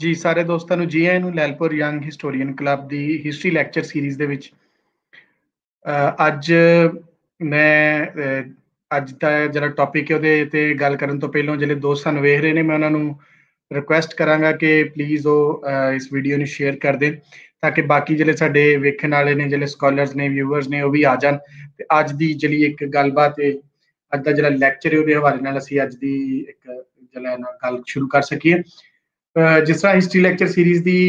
ਜੀ ਸਾਰੇ ਦੋਸਤਾਂ ਨੂੰ ਜੀ ਆਇਆਂ ਨੂੰ ਲੈਲਪੁਰ ਯੰਗ ਹਿਸਟੋਰੀਅਨ ਕਲੱਬ ਦੀ ਹਿਸਟਰੀ ਲੈਕਚਰ ਸੀਰੀਜ਼ ਦੇ ਵਿੱਚ ਅੱਜ ਮੈਂ ਅੱਜ ਦਾ ਜਿਹੜਾ ਟੌਪਿਕ ਹੈ ਉਹਦੇ ਤੇ ਗੱਲ ਕਰਨ ਤੋਂ ਪਹਿਲਾਂ ਜਿਹੜੇ ਦੋਸਤ ਸਾਨੂੰ ਵੇਖ ਰਹੇ ਨੇ ਮੈਂ ਉਹਨਾਂ ਨੂੰ ਰਿਕੁਐਸਟ ਕਰਾਂਗਾ ਕਿ ਪਲੀਜ਼ ਉਹ ਇਸ ਵੀਡੀਓ ਨੂੰ ਸ਼ੇਅਰ ਕਰ ਦੇਣ ਤਾਂ ਕਿ ਬਾਕੀ ਜਿਹੜੇ ਸਾਡੇ ਵੇਖਣ ਵਾਲੇ ਨੇ ਜਿਹੜੇ ਸਕਾਲਰਸ ਨੇ ਵਿਊਅਰਸ ਨੇ ਉਹ ਵੀ ਆ ਜਾਣ ਤੇ ਅੱਜ ਦੀ ਜਿਹੜੀ ਇੱਕ ਗੱਲਬਾਤ ਹੈ ਅੱਜ ਦਾ ਜਿਹੜਾ ਲੈਕਚਰ ਹੈ ਉਹਦੇ ਹਵਾਲੇ ਨਾਲ ਅਸੀਂ ਅੱਜ ਦੀ ਇੱਕ ਜਿਹੜਾ ਗੱਲ ਸ਼ੁਰੂ ਕਰ ਸਕੀਏ। ਜਿਸ ਤਰ੍ਹਾਂ ਹਿਸਟਰੀ ਲੈਕਚਰ ਸੀਰੀਜ਼ ਦੀ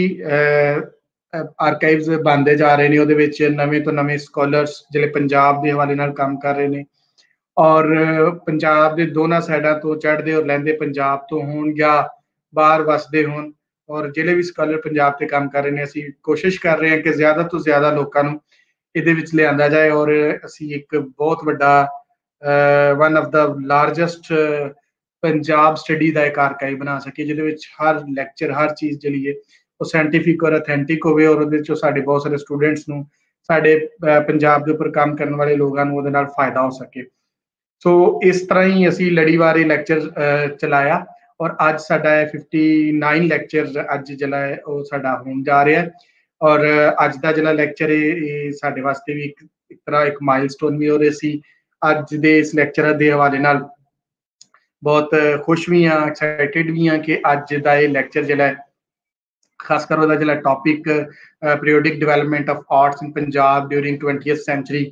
ਆਰਕਾਈਵਸ ਬਣਦੇ ਜਾ ਰਹੇ ਨੇ ਉਹਦੇ ਵਿੱਚ ਨਵੇਂ ਤੋਂ ਨਵੇਂ ਸਕਾਲਰਸ ਜਿਹੜੇ ਪੰਜਾਬ ਦੇ ਹਵਾਲੇ ਨਾਲ ਕੰਮ ਕਰ ਰਹੇ ਨੇ ਔਰ ਪੰਜਾਬ ਦੇ ਦੋਨਾਂ ਸਾਈਡਾਂ ਤੋਂ ਚੜ੍ਹਦੇ ਔਰ ਲਹਿੰਦੇ ਪੰਜਾਬ ਤੋਂ ਹੋਣ ਜਾਂ ਬਾਹਰ ਵਸਦੇ ਹੋਣ ਔਰ ਜਿਹੜੇ ਵੀ ਸਕਾਲਰ ਪੰਜਾਬ ਤੇ ਕੰਮ ਕਰ ਰਹੇ ਨੇ ਅਸੀਂ ਕੋਸ਼ਿਸ਼ ਕਰ ਰਹੇ ਹਾਂ ਕਿ ਜ਼ਿਆਦਾ ਤੋਂ ਜ਼ਿਆਦਾ ਲੋਕਾਂ ਨੂੰ ਇਹਦੇ ਵਿੱਚ ਲਿਆਂਦਾ ਜਾਏ ਔਰ ਅਸੀਂ ਇੱਕ ਬਹੁਤ ਵੱਡਾ one of the largest Punjab study ਦਾ ਇੱਕ ਆਰਕਾਈਵ ਬਣਾ ਸਕੀਏ ਜਿਹਦੇ ਵਿੱਚ ਹਰ ਲੈਕਚਰ ਹਰ ਚੀਜ਼ ਜਿਹੜੀ ਹੈ ਉਹ ਸਾਇੰਟੀਫਿਕ ਔਰ ਅਥੈਂਟਿਕ ਹੋਵੇ ਔਰ ਉਹਦੇ ਚੋਂ ਸਾਡੇ ਬਹੁਤ ਸਾਰੇ ਸਟੂਡੈਂਟਸ ਨੂੰ ਸਾਡੇ ਪੰਜਾਬ ਦੇ ਉੱਪਰ ਕੰਮ ਕਰਨ ਵਾਲੇ ਲੋਕਾਂ ਨੂੰ ਉਹਦੇ ਨਾਲ ਫਾਇਦਾ ਹੋ ਸਕੇ। ਸੋ ਇਸ ਤਰ੍ਹਾਂ ਹੀ ਅਸੀਂ ਲੜੀਵਾਰ ਇਹ ਲੈਕਚਰ ਚਲਾਇਆ ਔਰ ਅੱਜ ਸਾਡਾ 59 ਲੈਕਚਰ ਅੱਜ ਜਿਹੜਾ ਹੈ ਉਹ ਸਾਡਾ ਹੋਣ ਜਾ ਰਿਹਾ ਔਰ ਅੱਜ ਦਾ ਜਿਹੜਾ ਲੈਕਚਰ ਹੈ ਇਹ ਸਾਡੇ ਵਾਸਤੇ ਵੀ ਇੱਕ ਤਰ੍ਹਾਂ ਇੱਕ ਮਾਈਲਸਟੋਨ ਵੀ ਔਰ ਅਸੀਂ ਅੱਜ ਦੇ ਇਸ ਲੈਕਚਰ ਦੇ ਹਵਾਲੇ ਨਾਲ ਬਹੁਤ ਖੁਸ਼ ਵੀ ਹਾਂ ਐਕਸਾਈਟਿਡ ਵੀ ਹਾਂ ਕਿ ਅੱਜ ਦਾ ਇਹ ਲੈਕਚਰ ਜਿਹੜਾ ਹੈ ਖਾਸ ਕਰ ਉਹਦਾ ਜਿਹੜਾ topic periodic development of arts in Punjab during 20th century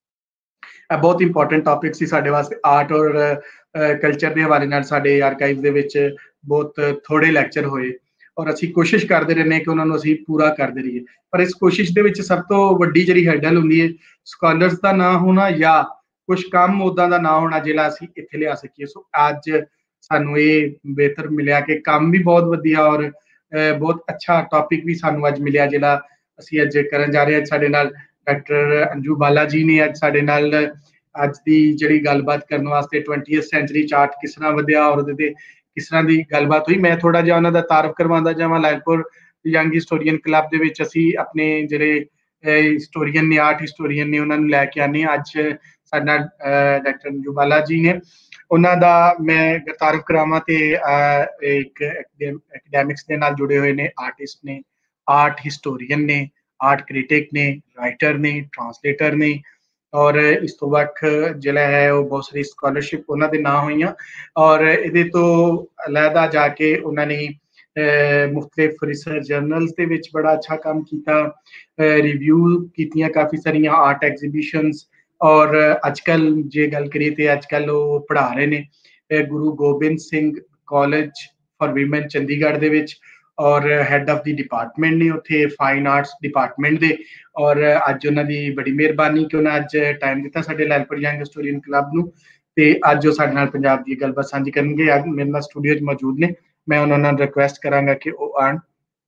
ਬਹੁਤ ਇੰਪੋਰਟੈਂਟ ਟੌਪਿਕ ਸੀ ਸਾਡੇ ਵਾਸਤੇ। ਆਰਟ ਔਰ ਕਲਚਰ ਦੇ ਹਵਾਲੇ ਨਾਲ ਸਾਡੇ ਆਰਕਾਈਵ ਦੇ ਵਿੱਚ ਬਹੁਤ ਥੋੜੇ ਲੈਕਚਰ ਹੋਏ ਔਰ ਅਸੀਂ ਕੋਸ਼ਿਸ਼ ਕਰਦੇ ਰਹਿੰਦੇ ਕਿ ਉਹਨਾਂ ਨੂੰ ਅਸੀਂ ਪੂਰਾ ਕਰਦੇ ਰਹੀਏ ਪਰ ਇਸ ਕੋਸ਼ਿਸ਼ ਦੇ ਵਿੱਚ ਸਭ ਤੋਂ ਵੱਡੀ ਜਿਹੜੀ ਹੈਡਲ ਹੁੰਦੀ ਹੈ ਸਕਾਲਰਸ ਦਾ ਨਾ ਹੋਣਾ ਜਾਂ ਕੁਝ ਕੰਮ ਉੱਦਾਂ ਦਾ ਨਾ ਹੋਣਾ ਜਿਹੜਾ ਅਸੀਂ ਇੱਥੇ ਲਿਆ ਸਕੀਏ। ਸੋ ਅੱਜ ਸਾਨੂੰ ਇਹ ਬਿਹਤਰ ਮਿਲਿਆ ਕਿ ਕੰਮ ਵੀ ਬਹੁਤ ਵਧੀਆ ਔਰ ਬਹੁਤ ਅੱਛਾ ਟੌਪਿਕ ਵੀ ਸਾਨੂੰ ਅੱਜ ਮਿਲਿਆ ਜਿਹੜਾ ਅਸੀਂ ਅੱਜ ਕਰਨ ਜਾ ਰਹੇ ਹਾਂ। ਸਾਡੇ ਨਾਲ ਡਾਕਟਰ ਅੰਜੂ ਬਾਲਾ ਜੀ ਨੇ ਅੱਜ ਸਾਡੇ ਨਾਲ ਅੱਜ ਦੀ ਜਿਹੜੀ ਗੱਲਬਾਤ ਕਰਨ ਵਾਸਤੇ 20th ਸੈਂਚੁਰੀ ਚਾਰਟ ਕਿਸ ਤਰ੍ਹਾਂ ਵਧਿਆ ਔਰ ਉਹਦੇ ਤੇ ਕਿਸ ਤਰ੍ਹਾਂ ਦੀ ਗੱਲਬਾਤ ਹੋਈ। ਮੈਂ ਥੋੜਾ ਜਿਹਾ ਉਹਨਾਂ ਦਾ ਤਾਰਫ ਕਰਵਾਉਂਦਾ ਜਾਵਾਂ। ਲੈਲਪੁਰ ਯੰਗ ਹਿਸਟੋਰੀਅਨ ਕਲੱਬ ਦੇ ਵਿੱਚ ਅਸੀਂ ਆਪਣੇ ਜਿਹੜੇ ਹਿਸਟੋਰੀਅਨ ਨੇ ਆਰਟ ਹਿਸਟੋਰੀਅਨ ਨੇ ਉਹਨਾਂ ਨੂੰ ਲੈ ਕੇ ਆਨੇ ਅੱਜ ਸਾਡੇ ਨਾਲ ਡਾਕਟਰ ਅੰਜੂ ਬਾਲਾ ਜੀ ਨੇ ਉਹਨਾਂ ਦਾ ਮੈਂ ਤਾਰਫ ਕਰਾਵਾਂ ਤੇ ਇੱਕ ਐਕੈਡੈਮਿਕਸ ਦੇ ਨਾਲ ਜੁੜੇ ਹੋਏ ਨੇ ਆਰਟਿਸਟ ਨੇ ਆਰਟ ਹਿਸਟੋਰੀਅਨ ਨੇ ਆਰਟ ਕ੍ਰਿਟਿਕ ਨੇ ਰਾਈਟਰ ਨੇ ਟਰਾਂਸਲੇਟਰ ਨੇ ਔਰ ਇਸ ਤੋਂ ਵੱਖ ਜਿਹੜਾ ਹੈ ਉਹ ਬਹੁਤ ਸਾਰੀ ਸਕਾਲਰਸ਼ਿਪ ਉਹਨਾਂ ਦੇ ਨਾਂ ਹੋਈਆਂ ਔਰ ਇਹਦੇ ਤੋਂ ਅਲੱਗਾ ਜਾ ਕੇ ਉਹਨਾਂ ਨੇ ਮੁਖਤਲਿਫ ਰਿਸਰਚ ਜਰਨਲਸ ਦੇ ਵਿੱਚ ਬੜਾ ਅੱਛਾ ਕੰਮ ਕੀਤਾ ਰਿਵਿਊ ਕੀਤੀਆਂ ਕਾਫੀ ਸਾਰੀਆਂ ਆਰਟ ਐਗਜ਼ੀਬਿਸ਼ਨਸ ਔਰ ਅੱਜ ਕੱਲ੍ਹ ਜੇ ਗੱਲ ਕਰੀਏ ਤੇ ਅੱਜ ਕੱਲ੍ਹ ਉਹ ਪੜ੍ਹਾ ਰਹੇ ਨੇ Guru Gobind Singh college for women Chandigarh ਦੇ ਵਿੱਚ ਔਰ ਹੈਡ ਆਫ ਦੀ ਡਿਪਾਰਟਮੈਂਟ ਨੇ ਉੱਥੇ ਫਾਈਨ ਆਰਟਸ ਡਿਪਾਰਟਮੈਂਟ ਦੇ ਔਰ ਅੱਜ ਉਹਨਾਂ ਦੀ ਬੜੀ ਮਿਹਰਬਾਨੀ ਕਿ ਉਹਨਾਂ ਅੱਜ ਟਾਈਮ ਦਿੱਤਾ ਸਾਡੇ ਲੈਲਪੁਰ ਯੰਗ ਹਿਸਟੋਰੀਅਨ ਕਲੱਬ ਨੂੰ ਤੇ ਅੱਜ ਉਹ ਸਾਡੇ ਨਾਲ ਪੰਜਾਬ ਦੀ ਗੱਲਬਾਤ ਸਾਂਝੀ ਕਰਨਗੇ। ਅੱਜ ਮੇਰੇ ਨਾਲ ਸਟੂਡੀਓ 'ਚ ਮੌਜੂਦ ਨੇ ਮੈਂ ਉਹਨਾਂ ਨਾਲ ਰਿਕੁਐਸਟ ਕਰਾਂਗਾ ਕਿ ਉਹ ਆਣ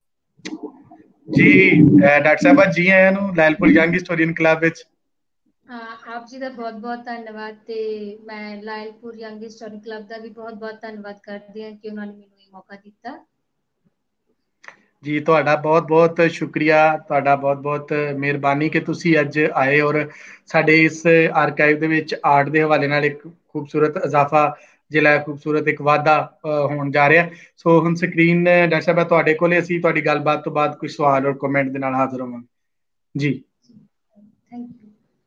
ਜੀ। ਡਾਕਟਰ ਸਾਹਿਬ ਜੀ ਆਇਆਂ ਨੂੰ ਲੈਲਪੁਰ ਯੰਗ ਹਿਸਟੋਰੀਅਨ ਕਲੱਬ ਵਿੱਚ। ਆਪ ਜੀ ਦਾ ਬਹੁਤ ਬਹੁਤ ਧੰਨਵਾਦ ਤੇ ਮੈਂ ਲਾਇਲਪੁਰ ਯੰਗ ਹਿਸਟੋਰੀਅਨ ਕਲੱਬ ਦਾ ਵੀ ਬਹੁਤ ਬਹੁਤ ਧੰਨਵਾਦ ਕਰਦੀ ਹਾਂ ਕਿ ਉਹਨਾਂ ਨੇ ਮੈਨੂੰ ਇਹ ਮੌਕਾ ਦਿੱਤਾ। ਜੀ ਤੁਹਾਡਾ ਬਹੁਤ ਬਹੁਤ ਸ਼ੁਕਰੀਆ ਤੁਹਾਡਾ ਬਹੁਤ ਬਹੁਤ ਮਿਹਰਬਾਨੀ ਕਿ ਤੁਸੀਂ ਅੱਜ ਆਏ ਔਰ ਸਾਡੇ ਇਸ ਆਰਕਾਈਵ ਦੇ ਵਿੱਚ ਆਰਟ ਦੇ ਹਵਾਲੇ ਨਾਲ ਇੱਕ ਖੂਬਸੂਰਤ ਇਜ਼ਾਫਾ ਜਿਹੜਾ ਖੂਬਸੂਰਤ ਇੱਕ ਵਾਧਾ ਹੋਣ ਜਾ ਰਿਹਾ। ਸੋ ਹੁਣ ਸਕਰੀਨ ਡਾਕਟਰ ਸਾਹਿਬ ਤੁਹਾਡੇ ਕੋਲੇ ਅਸੀਂ ਤੁਹਾਡੀ ਗੱਲਬਾਤ ਤੋਂ ਬਾਅਦ ਕੁਝ ਸਵਾਲ ਔਰ ਕਮੈਂਟ ਦੇ ਨਾਲ ਹਾਜ਼ਰ ਹੋਵਾਂਗੇ ਜੀ। Thank you.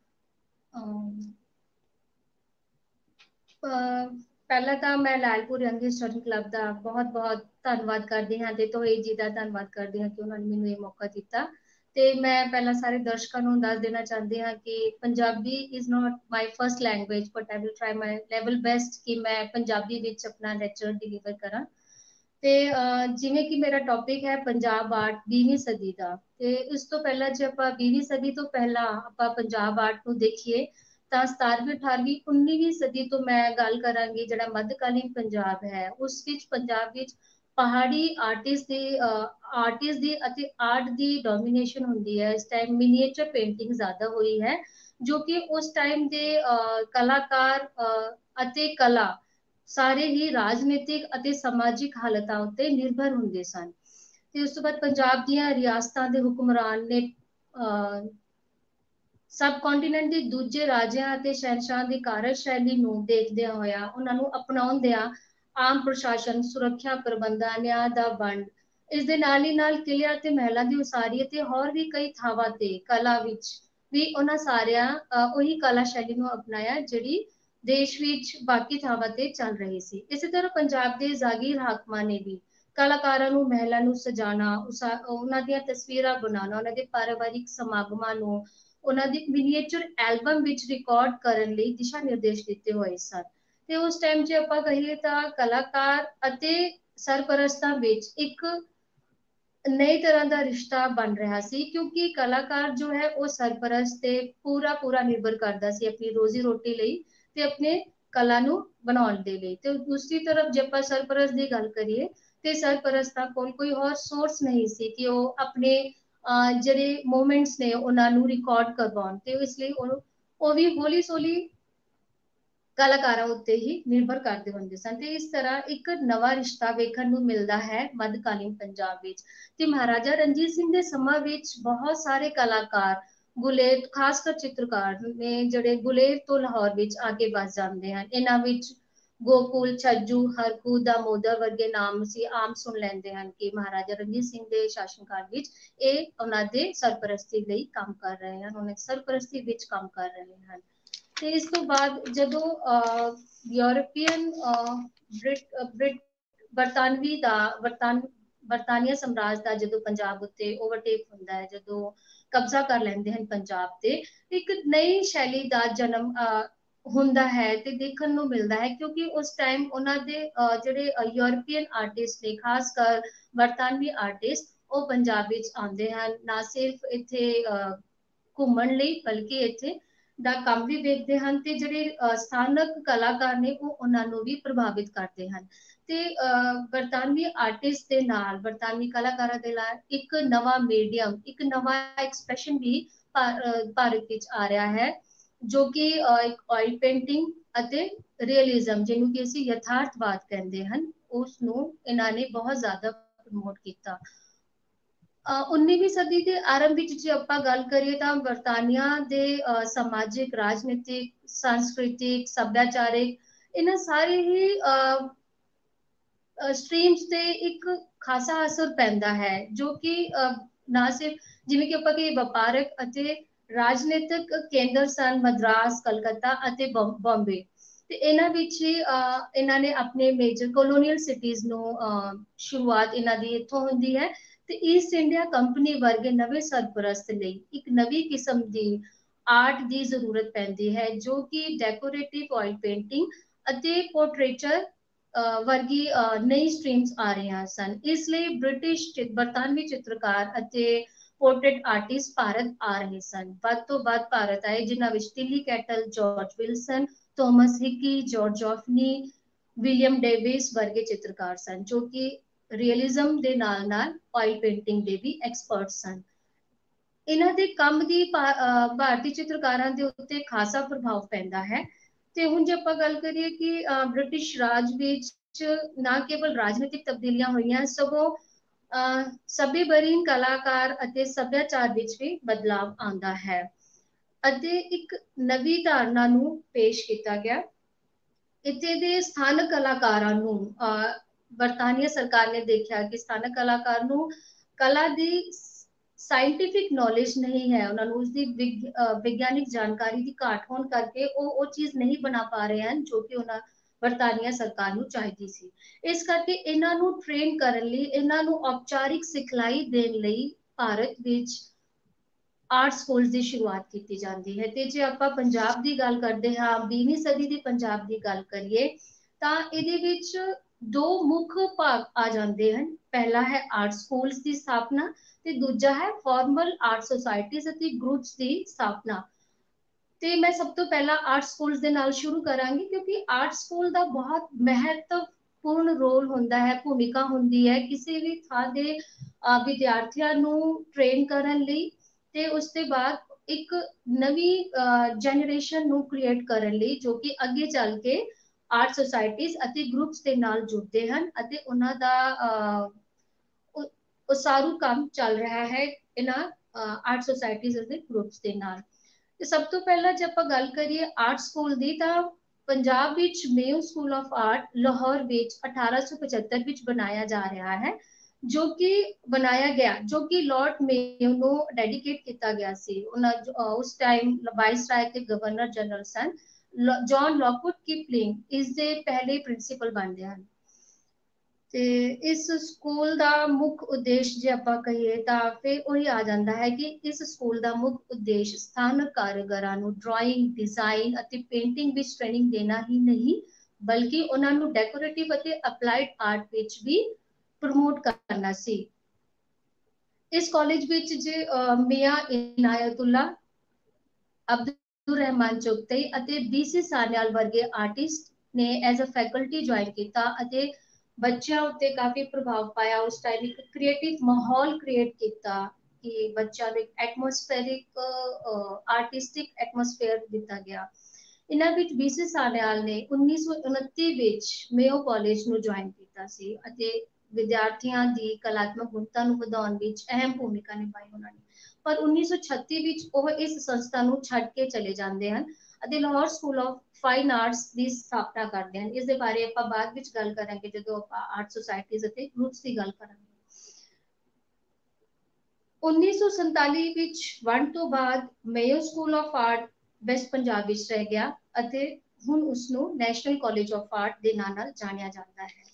ਪਹਿਲਾਂ ਤਾਂ ਮੈਂ ਲਾਇਲਪੁਰ ਯੰਗ ਹਿਸਟੋਰੀਅਨ ਕਲੱਬ ਦਾ ਬਹੁਤ ਬਹੁਤ ਧੰਨਵਾਦ ਕਰਦੀ ਹਾਂ ਤੇ ਤੋਹੀ ਜੀ ਦਾ ਧੰਨਵਾਦ ਕਰਦੀ ਹਾਂ ਕਿ ਉਹਨਾਂ ਨੇ ਮੈਨੂੰ ਇਹ ਮੌਕਾ ਦਿੱਤਾ। ਤੇ ਮੈਂ ਪਹਿਲਾਂ ਸਾਰੇ ਦਰਸ਼ਕਾਂ ਨੂੰ ਦੱਸ ਦੇਣਾ ਚਾਹੁੰਦੀ ਹਾਂ ਕਿ Punjabi is not my first language but I will try my level best ਕਿ ਮੈਂ ਪੰਜਾਬੀ ਵਿੱਚ ਆਪਣਾ ਲੈਕਚਰ ਡਿਲੀਵਰ ਕਰਾਂ। ਤੇ ਜਿਵੇਂ ਕਿ ਮੇਰਾ ਟੌਪਿਕ ਹੈ ਪੰਜਾਬ ਆਰਟ 20ਵੀਂ ਸਦੀ ਦਾ ਤੇ ਇਸ ਤੋਂ ਪਹਿਲਾਂ ਜੇ ਆਪਾਂ 20ਵੀਂ ਸਦੀ ਤੋਂ ਪਹਿਲਾਂ ਆਪਾਂ ਪੰਜਾਬ ਆਰਟ ਨੂੰ ਦੇਖੀਏ ਤਾਂ 17ਵੀਂ 18ਵੀਂ 19ਵੀਂ ਸਦੀ ਤੋਂ ਮੈਂ ਗੱਲ ਕਰਾਂਗੀ ਜਿਹੜਾ ਮੱਧਕਾਲੀਨ ਪੰਜਾਬ ਹੈ ਉਸ ਵਿੱਚ ਪੰਜਾਬ ਵਿੱਚ ਪਹਾੜੀ ਆਰਟਿਸਟ ਦੀ ਅਤੇ ਆਰਟ ਦੀ ਡੋਮੀਨੇਸ਼ਨ ਹੁੰਦੀ ਹੈ। ਇਸ ਟਾਈਮ ਮਿਨੀਏਚਰ ਪੇਂਟਿੰਗ ਜ਼ਿਆਦਾ ਹੋਈ ਹੈ ਜੋ ਕਿ ਉਸ ਟਾਈਮ ਦੇ ਕਲਾਕਾਰ ਅਤੇ ਕਲਾ ਸਾਰੇ ਹੀ ਰਾਜਨੀਤਿਕ ਅਤੇ ਸਮਾਜਿਕ ਹਾਲਤਾਂ ਉੱਤੇ ਨਿਰਭਰ ਹੁੰਦੇ ਸਨ। ਤੇ ਉਸ ਤੋਂ ਬਾਅਦ ਪੰਜਾਬ ਦੀਆਂ ਰਿਆਸਤਾਂ ਦੇ ਹੁਕਮਰਾਨ ਨੇ ਸਬ ਕੰਟੀਨੈਂਟ ਦੇ ਦੂਜੇ ਰਾਜਿਆਂ ਅਤੇ ਸ਼ਹਿਨਸ਼ਾਹਾਂ ਦੀ ਕਾਰਜਸ਼ੈਲੀ ਨੂੰ ਦੇਖਦਿਆਂ ਹੋਇਆ ਉਹਨਾਂ ਨੂੰ ਅਪਣਾਉਂਦਿਆਂ ਆਮ ਪ੍ਰਸ਼ਾਸਨ ਸੁਰੱਖਿਆ ਪ੍ਰਬੰਧਾਂ ਨਿਆਂ ਦਾ ਵੰਡ ਇਸ ਦੇ ਨਾਲ ਹੀ ਨਾਲ ਕਿਲਿਆਂ ਤੇ ਮਹਿਲਾਂ ਦੀ ਉਸਾਰੀ ਅਤੇ ਹੋਰ ਵੀ ਕਈ ਥਾਵਾਂ ਤੇ ਕਲਾ ਵਿੱਚ ਵੀ ਉਹਨਾਂ ਸਾਰਿਆਂ ਉਹੀ ਕਲਾ ਸ਼ੈਲੀ ਨੂੰ ਅਪਣਾਇਆ ਜਿਹੜੀ ਦੇਸ਼ ਵਿੱਚ ਬਾਕੀ ਥਾਵਾਂ ਤੇ ਚੱਲ ਰਹੀ ਸੀ। ਇਸੇ ਤਰ੍ਹਾਂ ਪੰਜਾਬ ਦੇ ਜ਼ਾਗੀਰ ਹਾਕਮਾਂ ਨੇ ਵੀ ਕਲਾਕਾਰਾਂ ਨੂੰ ਮਹਿਲਾਂ ਨੂੰ ਸਜਾਣਾ, ਉਹਨਾਂ ਦੀਆਂ ਤਸਵੀਰਾਂ ਬਣਾਉਣਾ, ਉਹਨਾਂ ਦੇ ਪਾਰਿਵਾਰਿਕ ਸਮਾਗਮਾਂ ਨੂੰ ਉਹਨਾਂ ਦੀ ਮਿਨੀਏਚਰ ਐਲਬਮ ਵਿੱਚ ਰਿਕਾਰਡ ਕਰਨ ਲਈ ਦਿਸ਼ਾ ਨਿਰਦੇਸ਼ ਦਿੱਤੇ ਹੋਏ ਸਨ। ਤੇ ਉਸ ਟਾਈਮ ਜੇ ਆਪਾਂ ਕਹੀਏ ਤਾਂ ਕਲਾਕਾਰ ਅਤੇ ਸਰਪ੍ਰਸਤਾਂ ਵਿੱਚ ਇੱਕ ਨਈ ਤਰ੍ਹਾਂ ਦਾ ਰਿਸ਼ਤਾ ਬਣ ਰਿਹਾ ਸੀ, ਕਿਉਂਕਿ ਕਲਾਕਾਰ ਜੋ ਹੈ ਉਹ ਸਰਪ੍ਰਸਤ ਤੇ ਪੂਰਾ ਪੂਰਾ ਨਿਰਭਰ ਕਰਦਾ ਸੀ ਆਪਣੀ ਰੋਜ਼ੀ ਰੋਟੀ ਲਈ ਤੇ ਆਪਣੇ ਕਲਾ ਨੂੰ ਬਣਾਉਣ ਦੇ ਲਈ। ਤੇ ਦੂਸਰੀ ਤਰਫ ਜੇ ਆਪਾਂ ਸਰਪ੍ਰਸਤ ਦੀ ਗੱਲ ਕਰੀਏ ਤੇ ਸਰਪ੍ਰਸਤਾਂ ਕੋਲ ਕੋਈ ਹੋਰ ਸੋਰਸ ਨਹੀਂ ਸੀ ਕਿ ਉਹ ਆਪਣੇ ਜਿਹੜੇ ਮੂਮੈਂਟਸ ਨੇ ਉਹਨਾਂ ਨੂੰ ਰਿਕਾਰਡ ਕਰਵਾਉਣ, ਤੇ ਇਸ ਲਈ ਉਹ ਵੀ ਹੌਲੀ ਹੌਲੀ ਕਲਾਕਾਰਾਂ ਉੱਤੇ ਹੀ ਨਿਰਭਰ ਕਰਦੇ ਹੁੰਦੇ ਸਨ। ਤੇ ਇਸ ਤਰ੍ਹਾਂ ਇੱਕ ਨਵਾਂ ਰਿਸ਼ਤਾ ਵੇਖਣ ਨੂੰ ਮਿਲਦਾ ਹੈ ਮੱਧਕਾਲੀਨ ਪੰਜਾਬ ਵਿੱਚ। ਤੇ ਮਹਾਰਾਜਾ ਰਣਜੀਤ ਸਿੰਘ ਦੇ ਸਮਾਂ ਵਿੱਚ ਬਹੁਤ ਸਾਰੇ ਕਲਾਕਾਰ ਗੁਲੇਰ, ਖਾਸ ਕਰ ਚਿੱਤਰਕਾਰ ਨੇ ਜਿਹੜੇ ਗੁਲੇਰ ਤੋਂ ਲਾਹੌਰ ਵਿੱਚ ਆ ਕੇ ਵੱਸ ਜਾਂਦੇ ਹਨ। ਇਹਨਾਂ ਵਿੱਚ ਗੋਕੁਲ, ਛੱਜੂ, ਹਰਕੂ, ਦਾਮੋਦਰ ਵਰਗੇ ਨਾਮ ਅਸੀਂ ਆਮ ਸੁਣ ਲੈਂਦੇ ਹਨ ਕਿ ਮਹਾਰਾਜਾ ਰਣਜੀਤ ਸਿੰਘ ਦੇ ਸ਼ਾਸਨਕਾਲ ਵਿੱਚ ਇਹ ਉਹਨਾਂ ਦੇ ਸਰਪ੍ਰਸਤੀ ਲਈ ਕੰਮ ਕਰ ਰਹੇ ਹਨ, ਉਹਨਾਂ ਸਰਪ੍ਰਸਤੀ ਵਿੱਚ ਕੰਮ ਕਰ ਰਹੇ ਹਨ। ਤੇ ਇਸ ਤੋਂ ਬਾਅਦ ਜਦੋਂ ਯੂਰਪੀਅਨ ਬਰਤਾਨਵੀ ਦਾ ਬਰਤਾਨੀਆ ਸਾਮਰਾਜ ਦਾ ਜਦੋਂ ਪੰਜਾਬ ਉੱਤੇ ਓਵਰਟੇਕ ਹੁੰਦਾ ਹੈ, ਜਦੋਂ ਕਬਜ਼ਾ ਕਰ ਲੈਂਦੇ ਹਨ ਪੰਜਾਬ ਤੇ, ਇੱਕ ਨਈ ਸ਼ੈਲੀ ਦਾ ਜਨਮ ਹੁੰਦਾ ਹੈ ਤੇ ਦੇਖਣ ਨੂੰ ਮਿਲਦਾ ਹੈ, ਕਿਉਂਕਿ ਉਸ ਟਾਈਮ ਉਹਨਾਂ ਦੇ ਜਿਹੜੇ ਯੂਰਪੀਅਨ ਆਰਟਿਸਟ ਨੇ, ਖਾਸ ਕਰ ਬਰਤਾਨਵੀ ਆਰਟਿਸਟ, ਉਹ ਪੰਜਾਬ ਵਿੱਚ ਆਉਂਦੇ ਹਨ, ਨਾ ਸਿਰਫ ਇੱਥੇ ਘੁੰਮਣ ਲਈ ਬਲਕਿ ਇੱਥੇ ਦਾ ਕੰਮ ਵੀ ਵੇਖਦੇ ਹਨ। ਤੇ ਜਿਹੜੇ ਸਥਾਨਕ ਕਲਾਕਾਰ ਨੇ ਉਹ ਉਹਨਾਂ ਨੂੰ ਵੀ ਪ੍ਰਭਾਵਿਤ ਕਰਦੇ ਹਨ। ਤੇ ਬਰਤਾਨਵੀ ਆਰਟਿਸਟ ਦੇ ਨਾਲ, ਬਰਤਾਨਵੀ ਕਲਾਕਾਰਾਂ ਦੇ ਨਾਲ ਇੱਕ ਨਵਾਂ ਮੀਡੀਅਮ, ਇੱਕ ਨਵਾਂ ਐਕਸਪ੍ਰੈਸ਼ਨ ਵੀ ਭਾਰਤ ਵਿੱਚ ਆ ਰਿਹਾ ਹੈ, ਜੋ ਕਿ ਇੱਕ ਆਇਲ ਪੇਂਟਿੰਗ ਅਤੇ ਰੀਅਲਿਜ਼ਮ, ਜਿਹਨੂੰ ਕਿ ਅਸੀਂ ਯਥਾਰਥਵਾਦ ਕਹਿੰਦੇ ਹਨ, ਉਸ ਨੂੰ ਇਹਨਾਂ ਨੇ ਬਹੁਤ ਜ਼ਿਆਦਾ ਪ੍ਰਮੋਟ ਕੀਤਾ। 19ਵੀਂ ਸਦੀ ਦੇ ਆਰੰਭ ਵਿੱਚ ਜੇ ਆਪਾਂ ਗੱਲ ਕਰੀਏ ਤਾਂ ਬਰਤਾਨੀਆ ਦੇ ਸਮਾਜਿਕ, ਰਾਜਨੀਤਿਕ, सांस्कृतिक, ਸੱਭਿਆਚਾਰਿਕ, ਇਹਨਾਂ ਸਾਰੇ ਹੀ ਸਟਰੀਮਸ ਤੇ ਇੱਕ ਖਾਸਾ ਅਸਰ ਪੈਂਦਾ ਹੈ, ਜੋ ਕਿ ਨਾ ਸਿਰਫ ਜਿਵੇਂ ਕਿ ਆਪਾਂ ਕਿ ਵਪਾਰਕ ਅਤੇ ਰਾਜਨੀਤਿਕ ਕੇਂਦਰ ਸਨ ਮਦਰਾਸ, ਕਲਕੱਤਾ ਅਤੇ ਬੰਬੇ। ਤੇ ਇਹਨਾਂ ਵਿੱਚ ਹੀ ਇਹਨਾਂ ਨੇ ਆਪਣੇ ਮੇਜਰ ਕੋਲੋਨੀਅਲ ਸਿਟੀਜ਼ ਨੂੰ ਸ਼ੁਰੂਆਤ ਇਹਨਾਂ ਦੀ ਇੱਥੋਂ ਹੁੰਦੀ ਹੈ। ਤੇ ਈਸਟ ਇੰਡੀਆ ਕੰਪਨੀ ਵਰਗੇ ਨਵੇਂ ਸਰਪ੍ਰਸਤ ਲਈ ਇੱਕ ਨਵੀਂ ਕਿਸਮ ਦੀ ਆਰਟ ਦੀ ਜ਼ਰੂਰਤ ਪੈਂਦੀ ਹੈ, ਜੋ ਕਿ ਡੈਕੋਰੇਟਿਵ ਆਇਲ ਪੇਂਟਿੰਗ ਅਤੇ ਪੋਰਟਰੇਚਰ ਵਰਗੀ ਨਈ ਸਟਰੀਮਸ ਆ ਰਹੀਆਂ ਸਨ। ਇਸ ਲਈ ਬਰਤਾਨਵੀ ਚਿੱਤਰਕਾਰ ਅਤੇ ਪੋਰਟਰੇਟ ਆਰਟਿਸਟ ਭਾਰਤ ਆ ਰਹੇ ਸਨ, ਵੱਧ ਤੋਂ ਵੱਧ ਭਾਰਤ ਆਏ, ਜਿਨ੍ਹਾਂ ਵਿੱਚ Tilly Kettle, George Wilson, Thomas Hickey, George Zoffany, William Davis ਵਰਗੇ ਚਿੱਤਰਕਾਰ ਸਨ, ਜੋ ਕਿ ਰੀਅਲਿਜ਼ਮ ਦੇ ਨਾਲ ਨਾਲ ਆਇਲ ਪੇਂਟਿੰਗ ਦੇ ਵੀ ਐਕਸਪਰਟ ਸਨ। ਇਹਨਾਂ ਦੇ ਕੰਮ ਦੀ ਭਾਰਤੀ ਚਿੱਤਰਕਾਰਾਂ ਦੇ ਉੱਤੇ ਖਾਸਾ ਪ੍ਰਭਾਵ ਪੈਂਦਾ ਹੈ। ਤੇ ਹੁਣ ਜੇ ਆਪਾਂ ਗੱਲ ਕਰੀਏ ਕਿ ਬ੍ਰਿਟਿਸ਼ ਰਾਜ ਵਿੱਚ ਨਾ ਕੇਵਲ ਰਾਜਨੀਤਿਕ ਤਬਦੀਲੀਆਂ ਹੋਈਆਂ, ਸਗੋਂ ਸਭਿਆਬਰੀਨ ਕਲਾਕਾਰ ਅਤੇ ਸੱਭਿਆਚਾਰ ਵਿੱਚ ਵੀ ਬਦਲਾਵ ਆਉਂਦਾ ਹੈ ਅਤੇ ਇੱਕ ਨਵੀਂ ਧਾਰਨਾ ਨੂੰ ਪੇਸ਼ ਕੀਤਾ ਗਿਆ। ਇੱਥੇ ਦੇ ਸਥਾਨਕ ਕਲਾਕਾਰਾਂ ਨੂੰ ਬਰਤਾਨੀਆ ਸਰਕਾਰ ਨੇ ਦੇਖਿਆ ਕਿ ਸਥਾਨਕ ਕਲਾਕਾਰ ਨੂੰ ਕਲਾ ਦੀ ਸਾਇੰਟੀਫਿਕ ਨੌਲੇਜ ਨਹੀਂ ਹੈ, ਉਹਨਾਂ ਨੂੰ ਉਸਦੀ ਵਿਗਿਆਨਿਕ ਜਾਣਕਾਰੀ ਦੀ ਘਾਟ ਹੋਣ ਕਰਕੇ ਉਹ ਚੀਜ਼ ਨਹੀਂ ਬਣਾ ਪਾ ਰਹੇ ਹਨ ਜੋ ਕਿ ਉਹਨਾਂ ਬਰਤਾਨੀਆ ਸਰਕਾਰ ਨੂੰ ਚਾਹੀਦੀ ਸੀ। ਇਸ ਕਰਕੇ ਇਹਨਾਂ ਨੂੰ ਟ੍ਰੇਨ ਕਰਨ ਲਈ, ਇਹਨਾਂ ਨੂੰ ਔਪਚਾਰਿਕ ਸਿਖਲਾਈ ਦੇਣ ਲਈ ਭਾਰਤ ਵਿੱਚ ਆਰਟ ਸਕੂਲਸ ਦੀ ਸ਼ੁਰੂਆਤ ਕੀਤੀ ਜਾਂਦੀ ਹੈ। ਤੇ ਜੇ ਆਪਾਂ ਪੰਜਾਬ ਦੀ ਗੱਲ ਕਰਦੇ ਹਾਂ, 20ਵੀਂ ਸਦੀ ਦੀ ਪੰਜਾਬ ਦੀ ਗੱਲ ਕਰੀਏ ਤਾਂ ਇਹਦੇ ਵਿੱਚ ਦੋ ਮੁੱਖ ਭਾਗ ਆ ਜਾਂਦੇ ਹਨ। ਪਹਿਲਾ ਹੈ ਆਰਟ ਸਕੂਲਸ ਦੀ ਸਥਾਪਨਾ ਤੇ ਦੂਜਾ ਹੈ ਫਾਰਮਲ ਆਰਟ ਸੁਸਾਇਟੀਜ਼ ਅਤੇ ਗਰੁੱਪਸ ਦੀ ਸਥਾਪਨਾ। ਤੇ ਮੈਂ ਸਭ ਤੋਂ ਪਹਿਲਾਂ ਆਰਟ ਸਕੂਲਸ ਦੇ ਨਾਲ ਸ਼ੁਰੂ ਕਰਾਂਗੀ, ਕਿਉਂਕਿ ਆਰਟ ਸਕੂਲ ਦਾ ਬਹੁਤ ਮਹੱਤਵਪੂਰਨ ਰੋਲ ਹੁੰਦਾ ਹੈ, ਭੂਮਿਕਾ ਹੁੰਦੀ ਹੈ ਕਿਸੇ ਵੀ ਥਾਂ ਦੇ ਵਿਦਿਆਰਥੀਆਂ ਨੂੰ ਟ੍ਰੇਨ ਕਰਨ ਲਈ ਤੇ ਉਸ ਤੋਂ ਬਾਅਦ ਇੱਕ ਨਵੀਂ ਜਨਰੇਸ਼ਨ ਨੂੰ ਕ੍ਰੀਏਟ ਕਰਨ ਲਈ, ਜੋ ਕਿ ਅੱਗੇ ਚੱਲ ਕੇ ਆਰਟ ਸੁਸਾਇਟੀਜ਼ ਅਤੇ ਗਰੁੱਪਸ ਦੇ ਨਾਲ ਜੁੜਦੇ ਹਨ ਅਤੇ ਉਹਨਾਂ ਦਾ ਉਸਾਰੂ ਕੰਮ ਚੱਲ ਰਿਹਾ ਹੈ ਇਹਨਾਂ ਆਰਟ ਸੁਸਾਇਟੀਜ਼ ਅਤੇ ਗਰੁੱਪਸ ਦੇ ਨਾਲ। ਤੇ ਸਭ ਤੋਂ ਪਹਿਲਾਂ ਜੇ ਆਪਾਂ ਗੱਲ ਕਰੀਏ ਆਰਟ ਸਕੂਲ ਦੀ, ਤਾਂ ਪੰਜਾਬ ਵਿੱਚ Mayo school of art Lahore ਵਿੱਚ 1875 ਵਿੱਚ ਬਣਾਇਆ ਜਾ ਰਿਹਾ ਹੈ, जो कि बनाया गया, जो कि लॉर्ड मेयो ਨੂੰ ਡੈਡੀਕੇਟ ਕੀਤਾ ਗਿਆ ਸੀ। ਉਹਨਾਂ ਉਸ ਟਾਈਮ ਵਾਇਸਰਾय ਤੇ ਗਵਰਨਰ ਜਨਰਲ ਸਨ। ਜੌਨ ਲੌਕਵੁੱਡ ਕਿਪਲਿੰਗ ਇਸ ਦੇ ਪਹਿਲੇ ਪ੍ਰਿੰਸੀਪਲ ਬਣਦੇ ਹਨ। ਤੇ ਇਸ ਸਕੂਲ ਦਾ ਮੁੱਖ ਉਦੇਸ਼ ਜੇ ਆਪਾਂ ਕਹੀਏ ਤਾਂ ਫਿਰ ਉਹੀ ਆ ਜਾਂਦਾ ਹੈ ਕਿ ਇਸ ਸਕੂਲ ਦਾ ਮੁੱਖ ਉਦੇਸ਼ ਸਥਾਨਕ ਕਾਰੀਗਰਾਂ ਨੂੰ ਡਰਾਇੰਗ, ਡਿਜ਼ਾਈਨ ਅਤੇ ਪੇਂਟਿੰਗ ਵਿੱਚ ਟ੍ਰੇਨਿੰਗ ਦੇਣਾ ਹੀ ਨਹੀਂ, ਬਲਕਿ ਉਹਨਾਂ ਨੂੰ ਡੈਕੋਰੇਟਿਵ ਅਤੇ ਅਪਲਾਈਡ ਆਰਟ ਵਿੱਚ ਵੀ ਪ੍ਰਮੋਟ ਕਰਨਾ ਸੀ। ਇਸ ਕਾਲਜ ਵਿੱਚ ਜੇ ਮੀਆਂ ਇਨਾਇਤੁल्ला, ਅਬਦੁਰ ਰਹਿਮਾਨ ਚੁਗਤਈ ਅਤੇ BC ਸਾਨਿਆਲ ਵਰਗੇ ਆਰਟਿਸਟ ਨੇ ਐਜ਼ ਅ ਫੈਕਲਟੀ ਜੁਆਇਨ ਕੀਤਾ ਅਤੇ ਬੱਚਿਆਂ ਉੱਤੇ ਕਾਫੀ ਪ੍ਰਭਾਵ ਪਾਇਆ। ਉਸ ਟਾਈਮ ਇੱਕ ਕ੍ਰੀਏਟਿਵ ਮਾਹੌਲ ਕ੍ਰੀਏਟ ਕੀਤਾ ਕਿ ਬੱਚਿਆਂ ਨੂੰ ਇੱਕ ਐਟਮੋਸਫੇਰਿਕ ਆਰਟਿਸਟਿਕ ਐਟਮੋਸਫੇਅਰ ਦਿੱਤਾ ਗਿਆ। ਇਹਨਾਂ ਵਿੱਚ BC ਸਾਨਿਆਲ ਨੇ 1929 ਵਿੱਚ ਮੇਓ ਕਾਲਜ ਨੂੰ ਜੁਆਇਨ ਕੀਤਾ ਸੀ ਅਤੇ ਵਿਦਿਆਰਥੀਆਂ ਦੀ ਕਲਾਤਮਕ ਗੁਣਤਾ ਨੂੰ ਵਧਾਉਣ ਵਿੱਚ ਅਹਿਮ ਭੂਮਿਕਾ ਨਿਭਾਈ ਉਹਨਾਂ ਨੇ। ਪਰ 1936 ਵਿੱਚ ਉਹ ਇਸ ਸੰਸਥਾ ਨੂੰ ਛੱਡ ਕੇ ਚਲੇ ਜਾਂਦੇ ਹਨ ਅਤੇ Lahore school of fine arts ਦੀ ਸਥਾਪਨਾ ਕਰਦੇ ਹਨ। ਇਸ ਦੇ ਬਾਰੇ ਆਪਾਂ ਬਾਅਦ ਵਿੱਚ ਗੱਲ ਕਰਾਂਗੇ ਜਦੋਂ ਆਪਾਂ ਆਰਟ ਸੁਸਾਇਟੀਜ਼ ਅਤੇ ਗਰੁੱਪਸ ਦੀ ਗੱਲ ਕਰਾਂਗੇ। 1947 ਵਿੱਚ ਵੰਡ ਤੋਂ ਬਾਅਦ Mayo school of art West Punjab ਵਿੱਚ ਰਹਿ ਗਿਆ ਅਤੇ ਹੁਣ ਉਸ ਨੂੰ ਨੈਸ਼ਨਲ ਕਾਲਜ ਆਫ ਆਰਟ ਦੇ ਨਾਂ ਨਾਲ ਜਾਣਿਆ ਜਾਂਦਾ ਹੈ।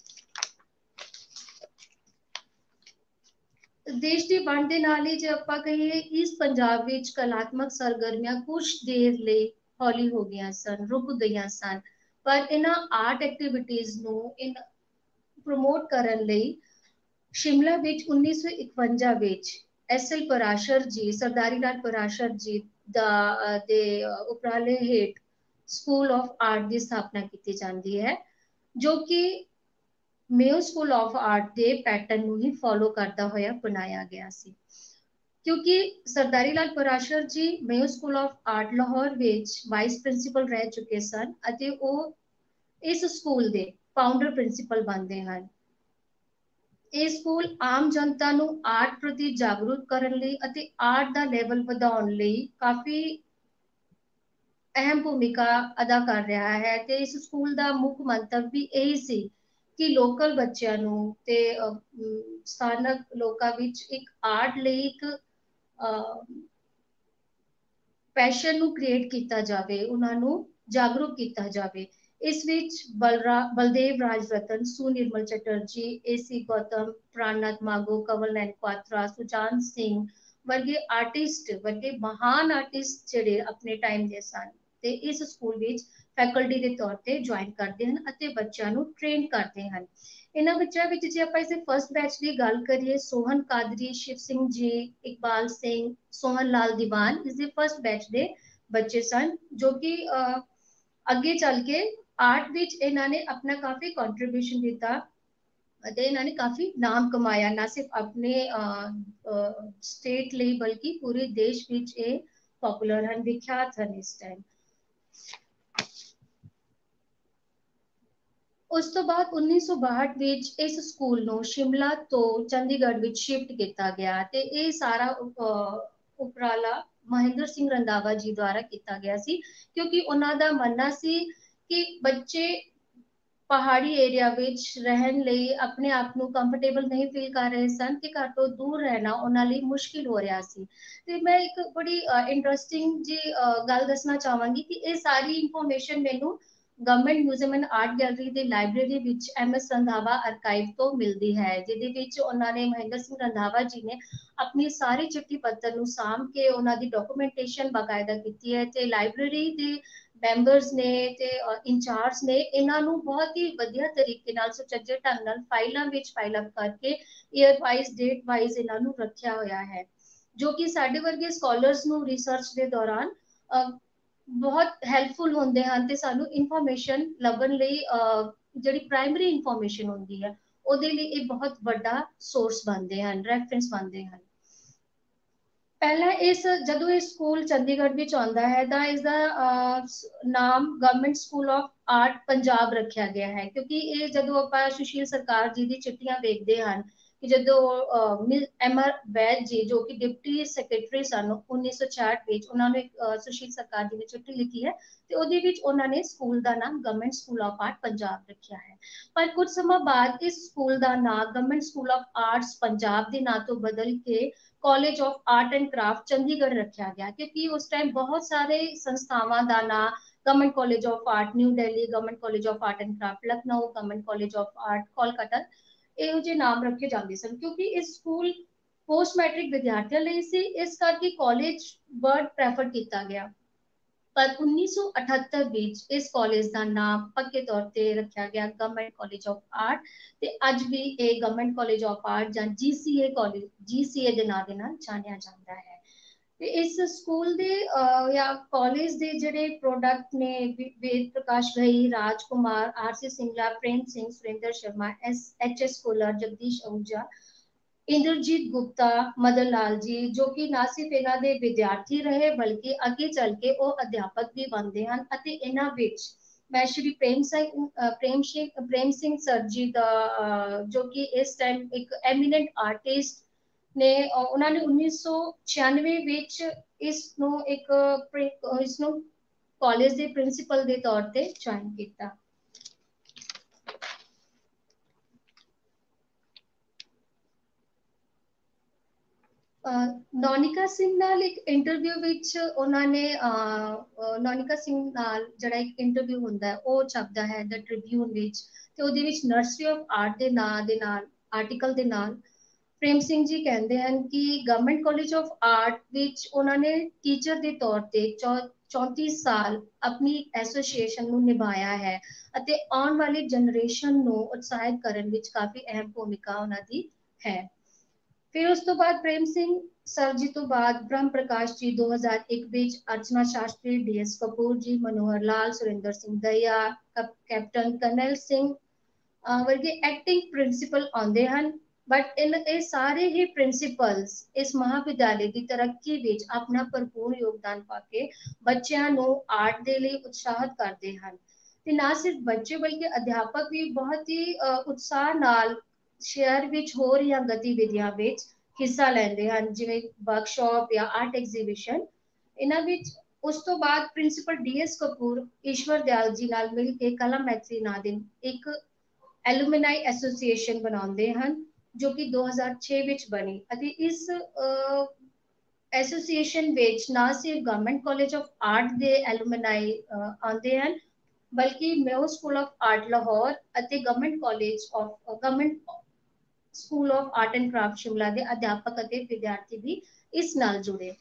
ਦੇਸ਼ ਦੀ ਵੰਡ ਦੇ ਨਾਲ ਹੀ ਜੇ ਆਪਾਂ ਕਹੀਏ ਇਸ ਪੰਜਾਬ ਵਿੱਚ ਕਲਾਤਮਕ ਸਰਗਰਮੀਆਂ ਕੁਝ ਦੇਰ ਲਈ ਹੌਲੀ ਹੋ ਗਈਆਂ ਸਨ, ਰੁਕ ਗਈਆਂ ਸਨ। ਪਰ ਇਹਨਾਂ ਆਰਟ ਐਕਟੀਵਿਟੀਜ਼ ਨੂੰ ਪ੍ਰਮੋਟ ਕਰਨ ਲਈ ਸ਼ਿਮਲਾ ਵਿੱਚ 1951 ਵਿੱਚ SL ਪਰਾਸ਼ਰ ਜੀ, ਸਰਦਾਰੀ ਲਾਲ ਪਰਾਸ਼ਰ ਜੀ ਦੇ ਉਪਰਾਲੇ ਹੇਠ ਸਕੂਲ ਆਫ ਆਰਟ ਦੀ ਸਥਾਪਨਾ ਕੀਤੀ ਜਾਂਦੀ ਹੈ, ਜੋ ਕਿ ਮੇਓ ਸਕੂਲ ਆਫ ਆਰਟ ਦੇ ਪੈਟਰਨ ਨੂੰ ਹੀ ਫੋਲੋ ਕਰਦਾ ਹੋਇਆ ਬਣਾਇਆ ਗਿਆ ਸੀ। ਕਿਉਂਕਿ ਸਰਦਾਰੀ Lal Parashar ji Mayo school of art Lahore ਵਿੱਚ ਵਾਈਸ ਪ੍ਰਿੰਸੀਪਲ ਰਹਿ ਚੁੱਕੇ ਸਨ ਅਤੇ ਉਹ ਇਸ ਸਕੂਲ ਦੇ ਫਾਊਂਡਰ ਪ੍ਰਿੰਸੀਪਲ ਬਣਦੇ ਹਨ। ਇਹ ਸਕੂਲ ਆਮ ਜਨਤਾ ਨੂੰ ਆਰਟ ਪ੍ਰਤੀ ਜਾਗਰੂਕ ਕਰਨ ਲਈ ਅਤੇ ਆਰਟ ਦਾ ਲੈਵਲ ਵਧਾਉਣ ਲਈ ਕਾਫੀ ਅਹਿਮ ਭੂਮਿਕਾ ਅਦਾ ਕਰ ਰਿਹਾ ਹੈ ਤੇ ਇਸ ਸਕੂਲ ਦਾ ਮੁੱਖ ਮੰਤਵ ਵੀ ਇਹੀ ਸੀ ਕਿ ਲੋਕਲ ਬੱਚਿਆਂ ਨੂੰ ਤੇ ਸਥਾਨਕ ਲੋਕਾਂ ਵਿੱਚ ਇੱਕ ਆਰਟ ਲਈ ਇੱਕ ਪੈਸ਼ਨ ਨੂੰ ਕ੍ਰੀਏਟ ਕੀਤਾ ਜਾਵੇ, ਉਹਨਾਂ ਨੂੰ ਜਾਗਰੂਕ ਕੀਤਾ ਜਾਵੇ। ਇਸ ਵਿੱਚ ਬਲਦੇਵ ਰਾਜ ਰਤਨ, ਸੁਨਿਰਮਲ ਚਟਰਜੀ, AC ਗੌਤਮ, ਪ੍ਰਾਣਨਾਥ ਮਾਗੋ, ਕੰਵਲ ਨੈਨ ਕੁਆਤਰਾ, ਸੁਜਾਨ ਸਿੰਘ ਵਰਗੇ ਆਰਟਿਸਟ, ਵਰਗੇ ਮਹਾਨ ਆਰਟਿਸਟ ਜਿਹੜੇ ਆਪਣੇ ਟਾਈਮ ਦੇ ਸਨ ਤੇ ਇਸ ਸਕੂਲ ਵਿੱਚ ਫੈਕਲਟੀ ਦੇ ਤੌਰ ਤੇ ਜੁਆਇਨ ਕਰਦੇ ਹਨ ਅਤੇ ਬੱਚਿਆਂ ਨੂੰ ਟ੍ਰੇਨ ਕਰਦੇ ਹਨ। ਇਹਨਾਂ ਬੱਚਿਆਂ ਵਿੱਚ ਜੇ ਆਪਾਂ ਇਸੇ ਫਸਟ ਬੈਚ ਦੀ ਗੱਲ ਕਰੀਏ, ਸੋਹਨ ਕਾਦਰੀ, ਸ਼ਿਵ ਸਿੰਘ ਜੀ, ਇਕਬਾਲ ਸਿੰਘ, ਸੋਹਨ ਲਾਲ ਦੀਵਾਨ ਇਸ ਦੇ ਫਸਟ ਬੈਚ ਦੇ ਬੱਚੇ ਸਨ, ਜੋ ਕਿ ਅੱਗੇ ਚੱਲ ਕੇ ਆਰਟ ਵਿੱਚ ਇਹਨਾਂ ਨੇ ਆਪਣਾ ਕਾਫੀ ਕੰਟਰੀਬਿਊਸ਼ਨ ਦਿੱਤਾ ਅਤੇ ਇਹਨਾਂ ਨੇ ਕਾਫੀ ਨਾਮ ਕਮਾਇਆ, ਨਾ ਸਿਰਫ ਆਪਣੇ ਸਟੇਟ ਲਈ ਬਲਕਿ ਪੂਰੇ ਦੇਸ਼ ਵਿੱਚ ਇਹ ਪਪੂਲਰ ਹਨ, ਵਿਖਿਆਤ ਹਨ ਇਸ ਟਾਈਮ। ਉਸ ਤੋਂ ਬਾਅਦ 1962 ਵਿੱਚ ਇਸ ਸਕੂਲ ਨੂੰ ਸ਼ਿਮਲਾ ਤੋਂ ਚੰਡੀਗੜ੍ਹ ਵਿੱਚ ਸ਼ਿਫਟ ਕੀਤਾ ਗਿਆ ਤੇ ਇਹ ਸਾਰਾ ਉਪਰਾਲਾ ਮਹਿੰਦਰ ਸਿੰਘ ਰੰਧਾਵਾ ਜੀ ਦੁਆਰਾ ਕੀਤਾ ਗਿਆ ਸੀ, ਕਿਉਂਕਿ ਉਹਨਾਂ ਦਾ ਮੰਨਣਾ ਸੀ ਕਿ ਬੱਚੇ ਪਹਾੜੀ ਏਰੀਆ ਵਿੱਚ ਰਹਿਣ ਲਈ ਆਪਣੇ ਆਪ ਨੂੰ ਕੰਫਰਟੇਬਲ ਨਹੀਂ ਫੀਲ ਕਰ ਰਹੇ ਸਨ ਕਿ ਘਰ ਤੋਂ ਦੂਰ ਰਹਿਣਾ ਉਹਨਾਂ ਲਈ ਮੁਸ਼ਕਿਲ ਹੋ ਰਿਹਾ ਸੀ। ਤੇ ਮੈਂ ਇੱਕ ਬੜੀ ਇੰਟਰਸਟਿੰਗ ਜੀ ਗੱਲ ਦੱਸਣਾ ਚਾਹਾਂਗੀ ਕਿ ਇਹ ਸਾਰੀ ਇਨਫੋਰਮੇਸ਼ਨ ਮੈਨੂੰ government museum and art gallery ਦੇ ਲਾਇਬ੍ਰੇਰੀ ਵਿੱਚ MS ਰੰਧਾਵਾ ਆਰਕਾਈਵ ਤੋਂ ਮਿਲਦੀ ਹੈ, ਜਿਹਦੇ ਵਿੱਚ ਉਹਨਾਂ ਨੇ ਮਹਿੰਦਰ ਸਿੰਘ ਰੰਧਾਵਾ ਜੀ ਨੇ ਆਪਣੀ ਸਾਰੀ ਚਿੱਠੀ ਪੱਤਰ ਨੂੰ ਸਾਂਭ ਕੇ ਉਹਨਾਂ ਦੀ ਡਾਕੂਮੈਂਟੇਸ਼ਨ ਬਾਕਾਇਦਾ ਕੀਤੀ ਹੈ ਤੇ ਲਾਇਬ੍ਰੇਰੀ ਦੇ ਮੈਂਬਰਸ ਨੇ ਤੇ ਇੰਚਾਰਜ ਨੇ ਇਹਨਾਂ ਨੂੰ ਬਹੁਤ ਹੀ ਵਧੀਆ ਤਰੀਕੇ ਨਾਲ ਸੁਚੱਜੇ ਢੰਗ ਨਾਲ ਫਾਈਲਾਂ ਵਿੱਚ ਫਾਈਲ ਅਪ ਕਰਕੇ ਈਅਰ ਵਾਈਜ਼, ਡੇਟ ਵਾਈਜ਼ ਇਹਨਾਂ ਨੂੰ ਰੱਖਿਆ ਹੋਇਆ ਹੈ, ਜੋ ਕਿ ਸਾਡੇ ਵਰਗੇ ਸਕਾਲਰਸ ਨੂੰ ਰਿਸਰਚ ਦੇ ਦੌਰਾਨ ਬਹੁਤ ਹੈਲਪਫੁਲ ਹੁੰਦੇ ਹਨ ਤੇ ਸਾਨੂੰ ਇਨਫੋਰਮੇਸ਼ਨ ਲੱਭਣ ਲਈ ਜਿਹੜੀ ਪ੍ਰਾਇਮਰੀ ਇਨਫੋਰਮੇਸ਼ਨ ਹੁੰਦੀ ਹੈ ਉਹਦੇ ਲਈ ਇਹ ਬਹੁਤ ਵੱਡਾ ਸੋਰਸ ਬਣਦੇ ਹਨ, ਰੈਫਰੈਂਸ ਬਣਦੇ ਹਨ। ਪਹਿਲਾਂ ਜਦੋਂ ਇਹ ਸਕੂਲ ਚੰਡੀਗੜ੍ਹ ਵਿੱਚ ਆਉਂਦਾ ਹੈ ਤਾਂ ਇਸ ਦਾ ਨਾਮ government school of art Punjab ਰੱਖਿਆ ਗਿਆ ਹੈ, ਕਿਉਂਕਿ ਇਹ ਜਦੋਂ ਆਪਾਂ ਸੁਸ਼ੀਲ ਸਰਕਾਰ ਜੀ ਦੀ ਚਿੱਠੀਆਂ ਵੇਖਦੇ ਹਨ ਕਿ ਜਦੋਂ ਮਿਸ ਐਮ ਆਰ ਵੈਦ ਜੀ ਜੋ ਕਿ ਡਿਪਟੀ ਸੈਕਟਰੀ ਸਨ 1966 ਵਿੱਚ, ਉਹਨਾਂ ਨੇ ਸੁਸ਼ੀਲ ਸਰਕਾਰ ਜੀ ਨੇ ਚਿੱਠੀ ਲਿਖੀ ਹੈ ਤੇ ਉਹਦੇ ਵਿੱਚ ਉਹਨਾਂ ਨੇ ਸਕੂਲ ਦਾ ਨਾਮ government school of art Punjab ਰੱਖਿਆ ਹੈ। ਪਰ ਕੁਝ ਸਮਾਂ ਬਾਅਦ ਇਸ ਸਕੂਲ ਦਾ ਨਾਮ government school of arts Punjab ਦੇ ਨਾਂ ਤੋਂ ਬਦਲ ਕੇ college of art and craft Chandigarh ਰੱਖਿਆ ਗਿਆ, ਕਿਉਂਕਿ ਉਸ ਟਾਈਮ ਬਹੁਤ ਸਾਰੇ ਸੰਸਥਾਵਾਂ ਦਾ ਨਾਮ government college of art New Delhi, government college of art and craft Lucknow, government college of art Kolkata, ਇਹੋ ਜਿਹੇ ਨਾਮ ਰੱਖੇ ਜਾਂਦੇ ਸਨ ਕਿਉਂਕਿ ਇਸ ਸਕੂਲ ਪੋਸਟ ਮੈਟ੍ਰਿਕ ਵਿਦਿਆਰਥੀਆਂ ਲਈ ਸੀ, ਇਸ ਕਰਕੇ ਕਾਲਜ ਵਰਡ ਪ੍ਰੈਫਰ ਕੀਤਾ ਗਿਆ। ਪਰ 1978 ਵਿੱਚ ਇਸ ਕਾਲਜ ਦਾ ਨਾਮ ਪੱਕੇ ਤੌਰ ਤੇ ਰੱਖਿਆ ਗਿਆ ਗਵਰਨਮੈਂਟ ਕਾਲਜ ਆਫ ਆਰਟ ਤੇ ਅੱਜ ਵੀ ਇਹ ਗਵਰਨਮੈਂਟ ਕਾਲਜ ਆਫ ਆਰਟ ਜਾਂ ਜੀਸੀਏ ਕਾਲਜ, ਜੀਸੀਏ ਦੇ ਨਾਂ ਦੇ ਨਾਲ ਜਾਣਿਆ ਜਾਂਦਾ ਹੈ। ਤੇ ਇਸ ਸਕੂਲ ਦੇ ਜਾਂ ਕਾਲਜ ਦੇ ਜਿਹੜੇ ਪ੍ਰੋਡਕਟ ਨੇ Ved Prakash Ghai, Rajkumar, R C Singla, Prem Singh, Surinder Sharma, H S Kolar, Jagdish Ahuja, Inderjit Gupta, Madan Lal ji जो कि ना सिर्फ इन्हां दे विद्यार्थी रहे बल्कि अगे चल के ਉਹ ਅਧਿਆਪਕ ਵੀ ਬਣਦੇ ਹਨ ਅਤੇ ਇਹਨਾਂ ਵਿੱਚ मैं श्री प्रेम सिंह सर जी ਦਾ ਜੋ ਕਿ ਇਸ ਟਾਈਮ ਇੱਕ ਐਮੀਨੈਂਟ ਆਰਟਿਸਟ ਨੇ, ਉਹਨਾਂ ਨੇ 1996 ਵਿੱਚ ਇਸ ਨੂੰ ਕਾਲਜ ਦੇ ਪ੍ਰਿੰਸੀਪਲ ਦੇ ਤੌਰ ਤੇ ਜੁਆਇਨ ਕੀਤਾ। ਨੌਨਿਕਾ ਸਿੰਘ ਨਾਲ ਇੱਕ ਇੰਟਰਵਿਊ ਵਿੱਚ ਉਹਨਾਂ ਨੇ ਨੌਨਿਕਾ ਸਿੰਘ ਨਾਲ ਜਿਹੜਾ ਇੱਕ ਇੰਟਰਵਿਊ ਹੁੰਦਾ ਉਹ ਛਪਦਾ ਹੈ ਦ ਟ੍ਰਿਬਿਊਨ ਵਿੱਚ, ਤੇ ਉਹਦੇ ਵਿੱਚ ਨਰਸਰੀ ਆਫ ਆਰਟ ਦੇ ਨਾਂ ਦੇ ਨਾਲ ਆਰਟੀਕਲ ਦੇ ਨਾਲ ਪ੍ਰੇਮ ਸਿੰਘ ਜੀ ਕਹਿੰਦੇ ਹਨ ਕਿ ਗਵਰਨਮੈਂਟ ਕਾਲਜ ਆਫ ਆਰਟ ਵਿੱਚ ਉਹਨਾਂ ਨੇ ਟੀਚਰ ਦੇ ਤੌਰ ਤੇ 34 ਸਾਲ ਆਪਣੀ ਐਸੋਸੀਏਸ਼ਨ ਨੂੰ ਨਿਭਾਇਆ ਹੈ ਅਤੇ ਆਉਣ ਵਾਲੀ ਜਨਰੇਸ਼ਨ ਨੂੰ ਉਤਸ਼ਾਹਿਤ ਕਰਨ ਵਿੱਚ ਕਾਫੀ ਅਹਿਮ ਭੂਮਿਕਾ ਉਹਨਾਂ ਦੀ ਹੈ। फिर उस तो बाद प्रेम सिंह सर जी तो बाद ब्रह्म प्रकाश जी 2001 ਵਿੱਚ, Archana Shastri, D S. Kapoor ji, Manohar Lal, Surendra Singh Dahiya, captain colonel Singh ਵਰਗੇ ਐਕਟਿੰਗ ਪ੍ਰਿੰਸੀਪਲ ਆਉਂਦੇ ਹਨ। ਬਟ ਇਹ ਸਾਰੇ ਹੀ ਪ੍ਰਿੰਸੀਪਲਸ ਇਸ ਮਹਾਵਿਦਿਆਲੇ ਦੀ ਤਰੱਕੀ ਵਿੱਚ ਆਪਣਾ ਭਰਪੂਰ ਯੋਗਦਾਨ ਪਾ ਕੇ ਬੱਚਿਆਂ ਨੂੰ ਆਰਟ ਦੇ ਲਈ ਉਤਸ਼ਾਹਿਤ ਕਰਦੇ ਹਨ ਤੇ ਨਾ ਸਿਰਫ ਬੱਚੇ ਬਲਕਿ ਅਧਿਆਪਕ ਵੀ ਬਹੁਤ ਹੀ ਉਤਸ਼ਾਹ ਨਾਲ ਸ਼ਹਿਰ ਵਿੱਚ ਹੋ ਰਹੀਆਂ ਗਤੀਵਿਧੀਆਂ ਵਿੱਚ ਹਿੱਸਾ ਲੈਂਦੇ ਹਨ, ਜਿਵੇਂ ਵਰਕਸ਼ਾਪ ਜਾਂ ਆਰਟ ਐਗਜ਼ੀਬਿਸ਼ਨ ਇਹਨਾਂ ਵਿੱਚ। ਉਸ ਤੋਂ ਬਾਅਦ ਪ੍ਰਿੰਸੀਪਲ ਡੀ.ਐਸ. ਕਪੂਰ ਈਸ਼ਵਰ ਦਿਆਲ ਜੀ ਨਾਲ ਮਿਲ ਕੇ ਕਲਾ ਮੈਥਰੀ ਨਾਂ ਦੇ ਇੱਕ ਐਲੂਮਨਾਈ ਐਸੋਸੀਏਸ਼ਨ ਬਣਾਉਂਦੇ ਹਨ ਜੋ ਕਿ 2006 ਵਿੱਚ ਬਣੀ ਅਤੇ ਇਸ ਐਸੋਸੀਏਸ਼ਨ ਵਿੱਚ ਨਾ ਸਿਰਫ ਗਵਰਨਮੈਂਟ ਕਾਲਜ ਆਫ ਆਰਟ ਦੇ ਐਲੂਮਨਾਈ ਆਉਂਦੇ ਹਨ ਬਲਕਿ Mayo school of art Lahore ਅਤੇ government school of art and craft Shimla ਦੇ ਅਧਿਆਪਕ ਅਤੇ ਵਿਦਿਆਰਥੀ ਵੀ ਇਸ ਨਾਲ ਜੁੜੇ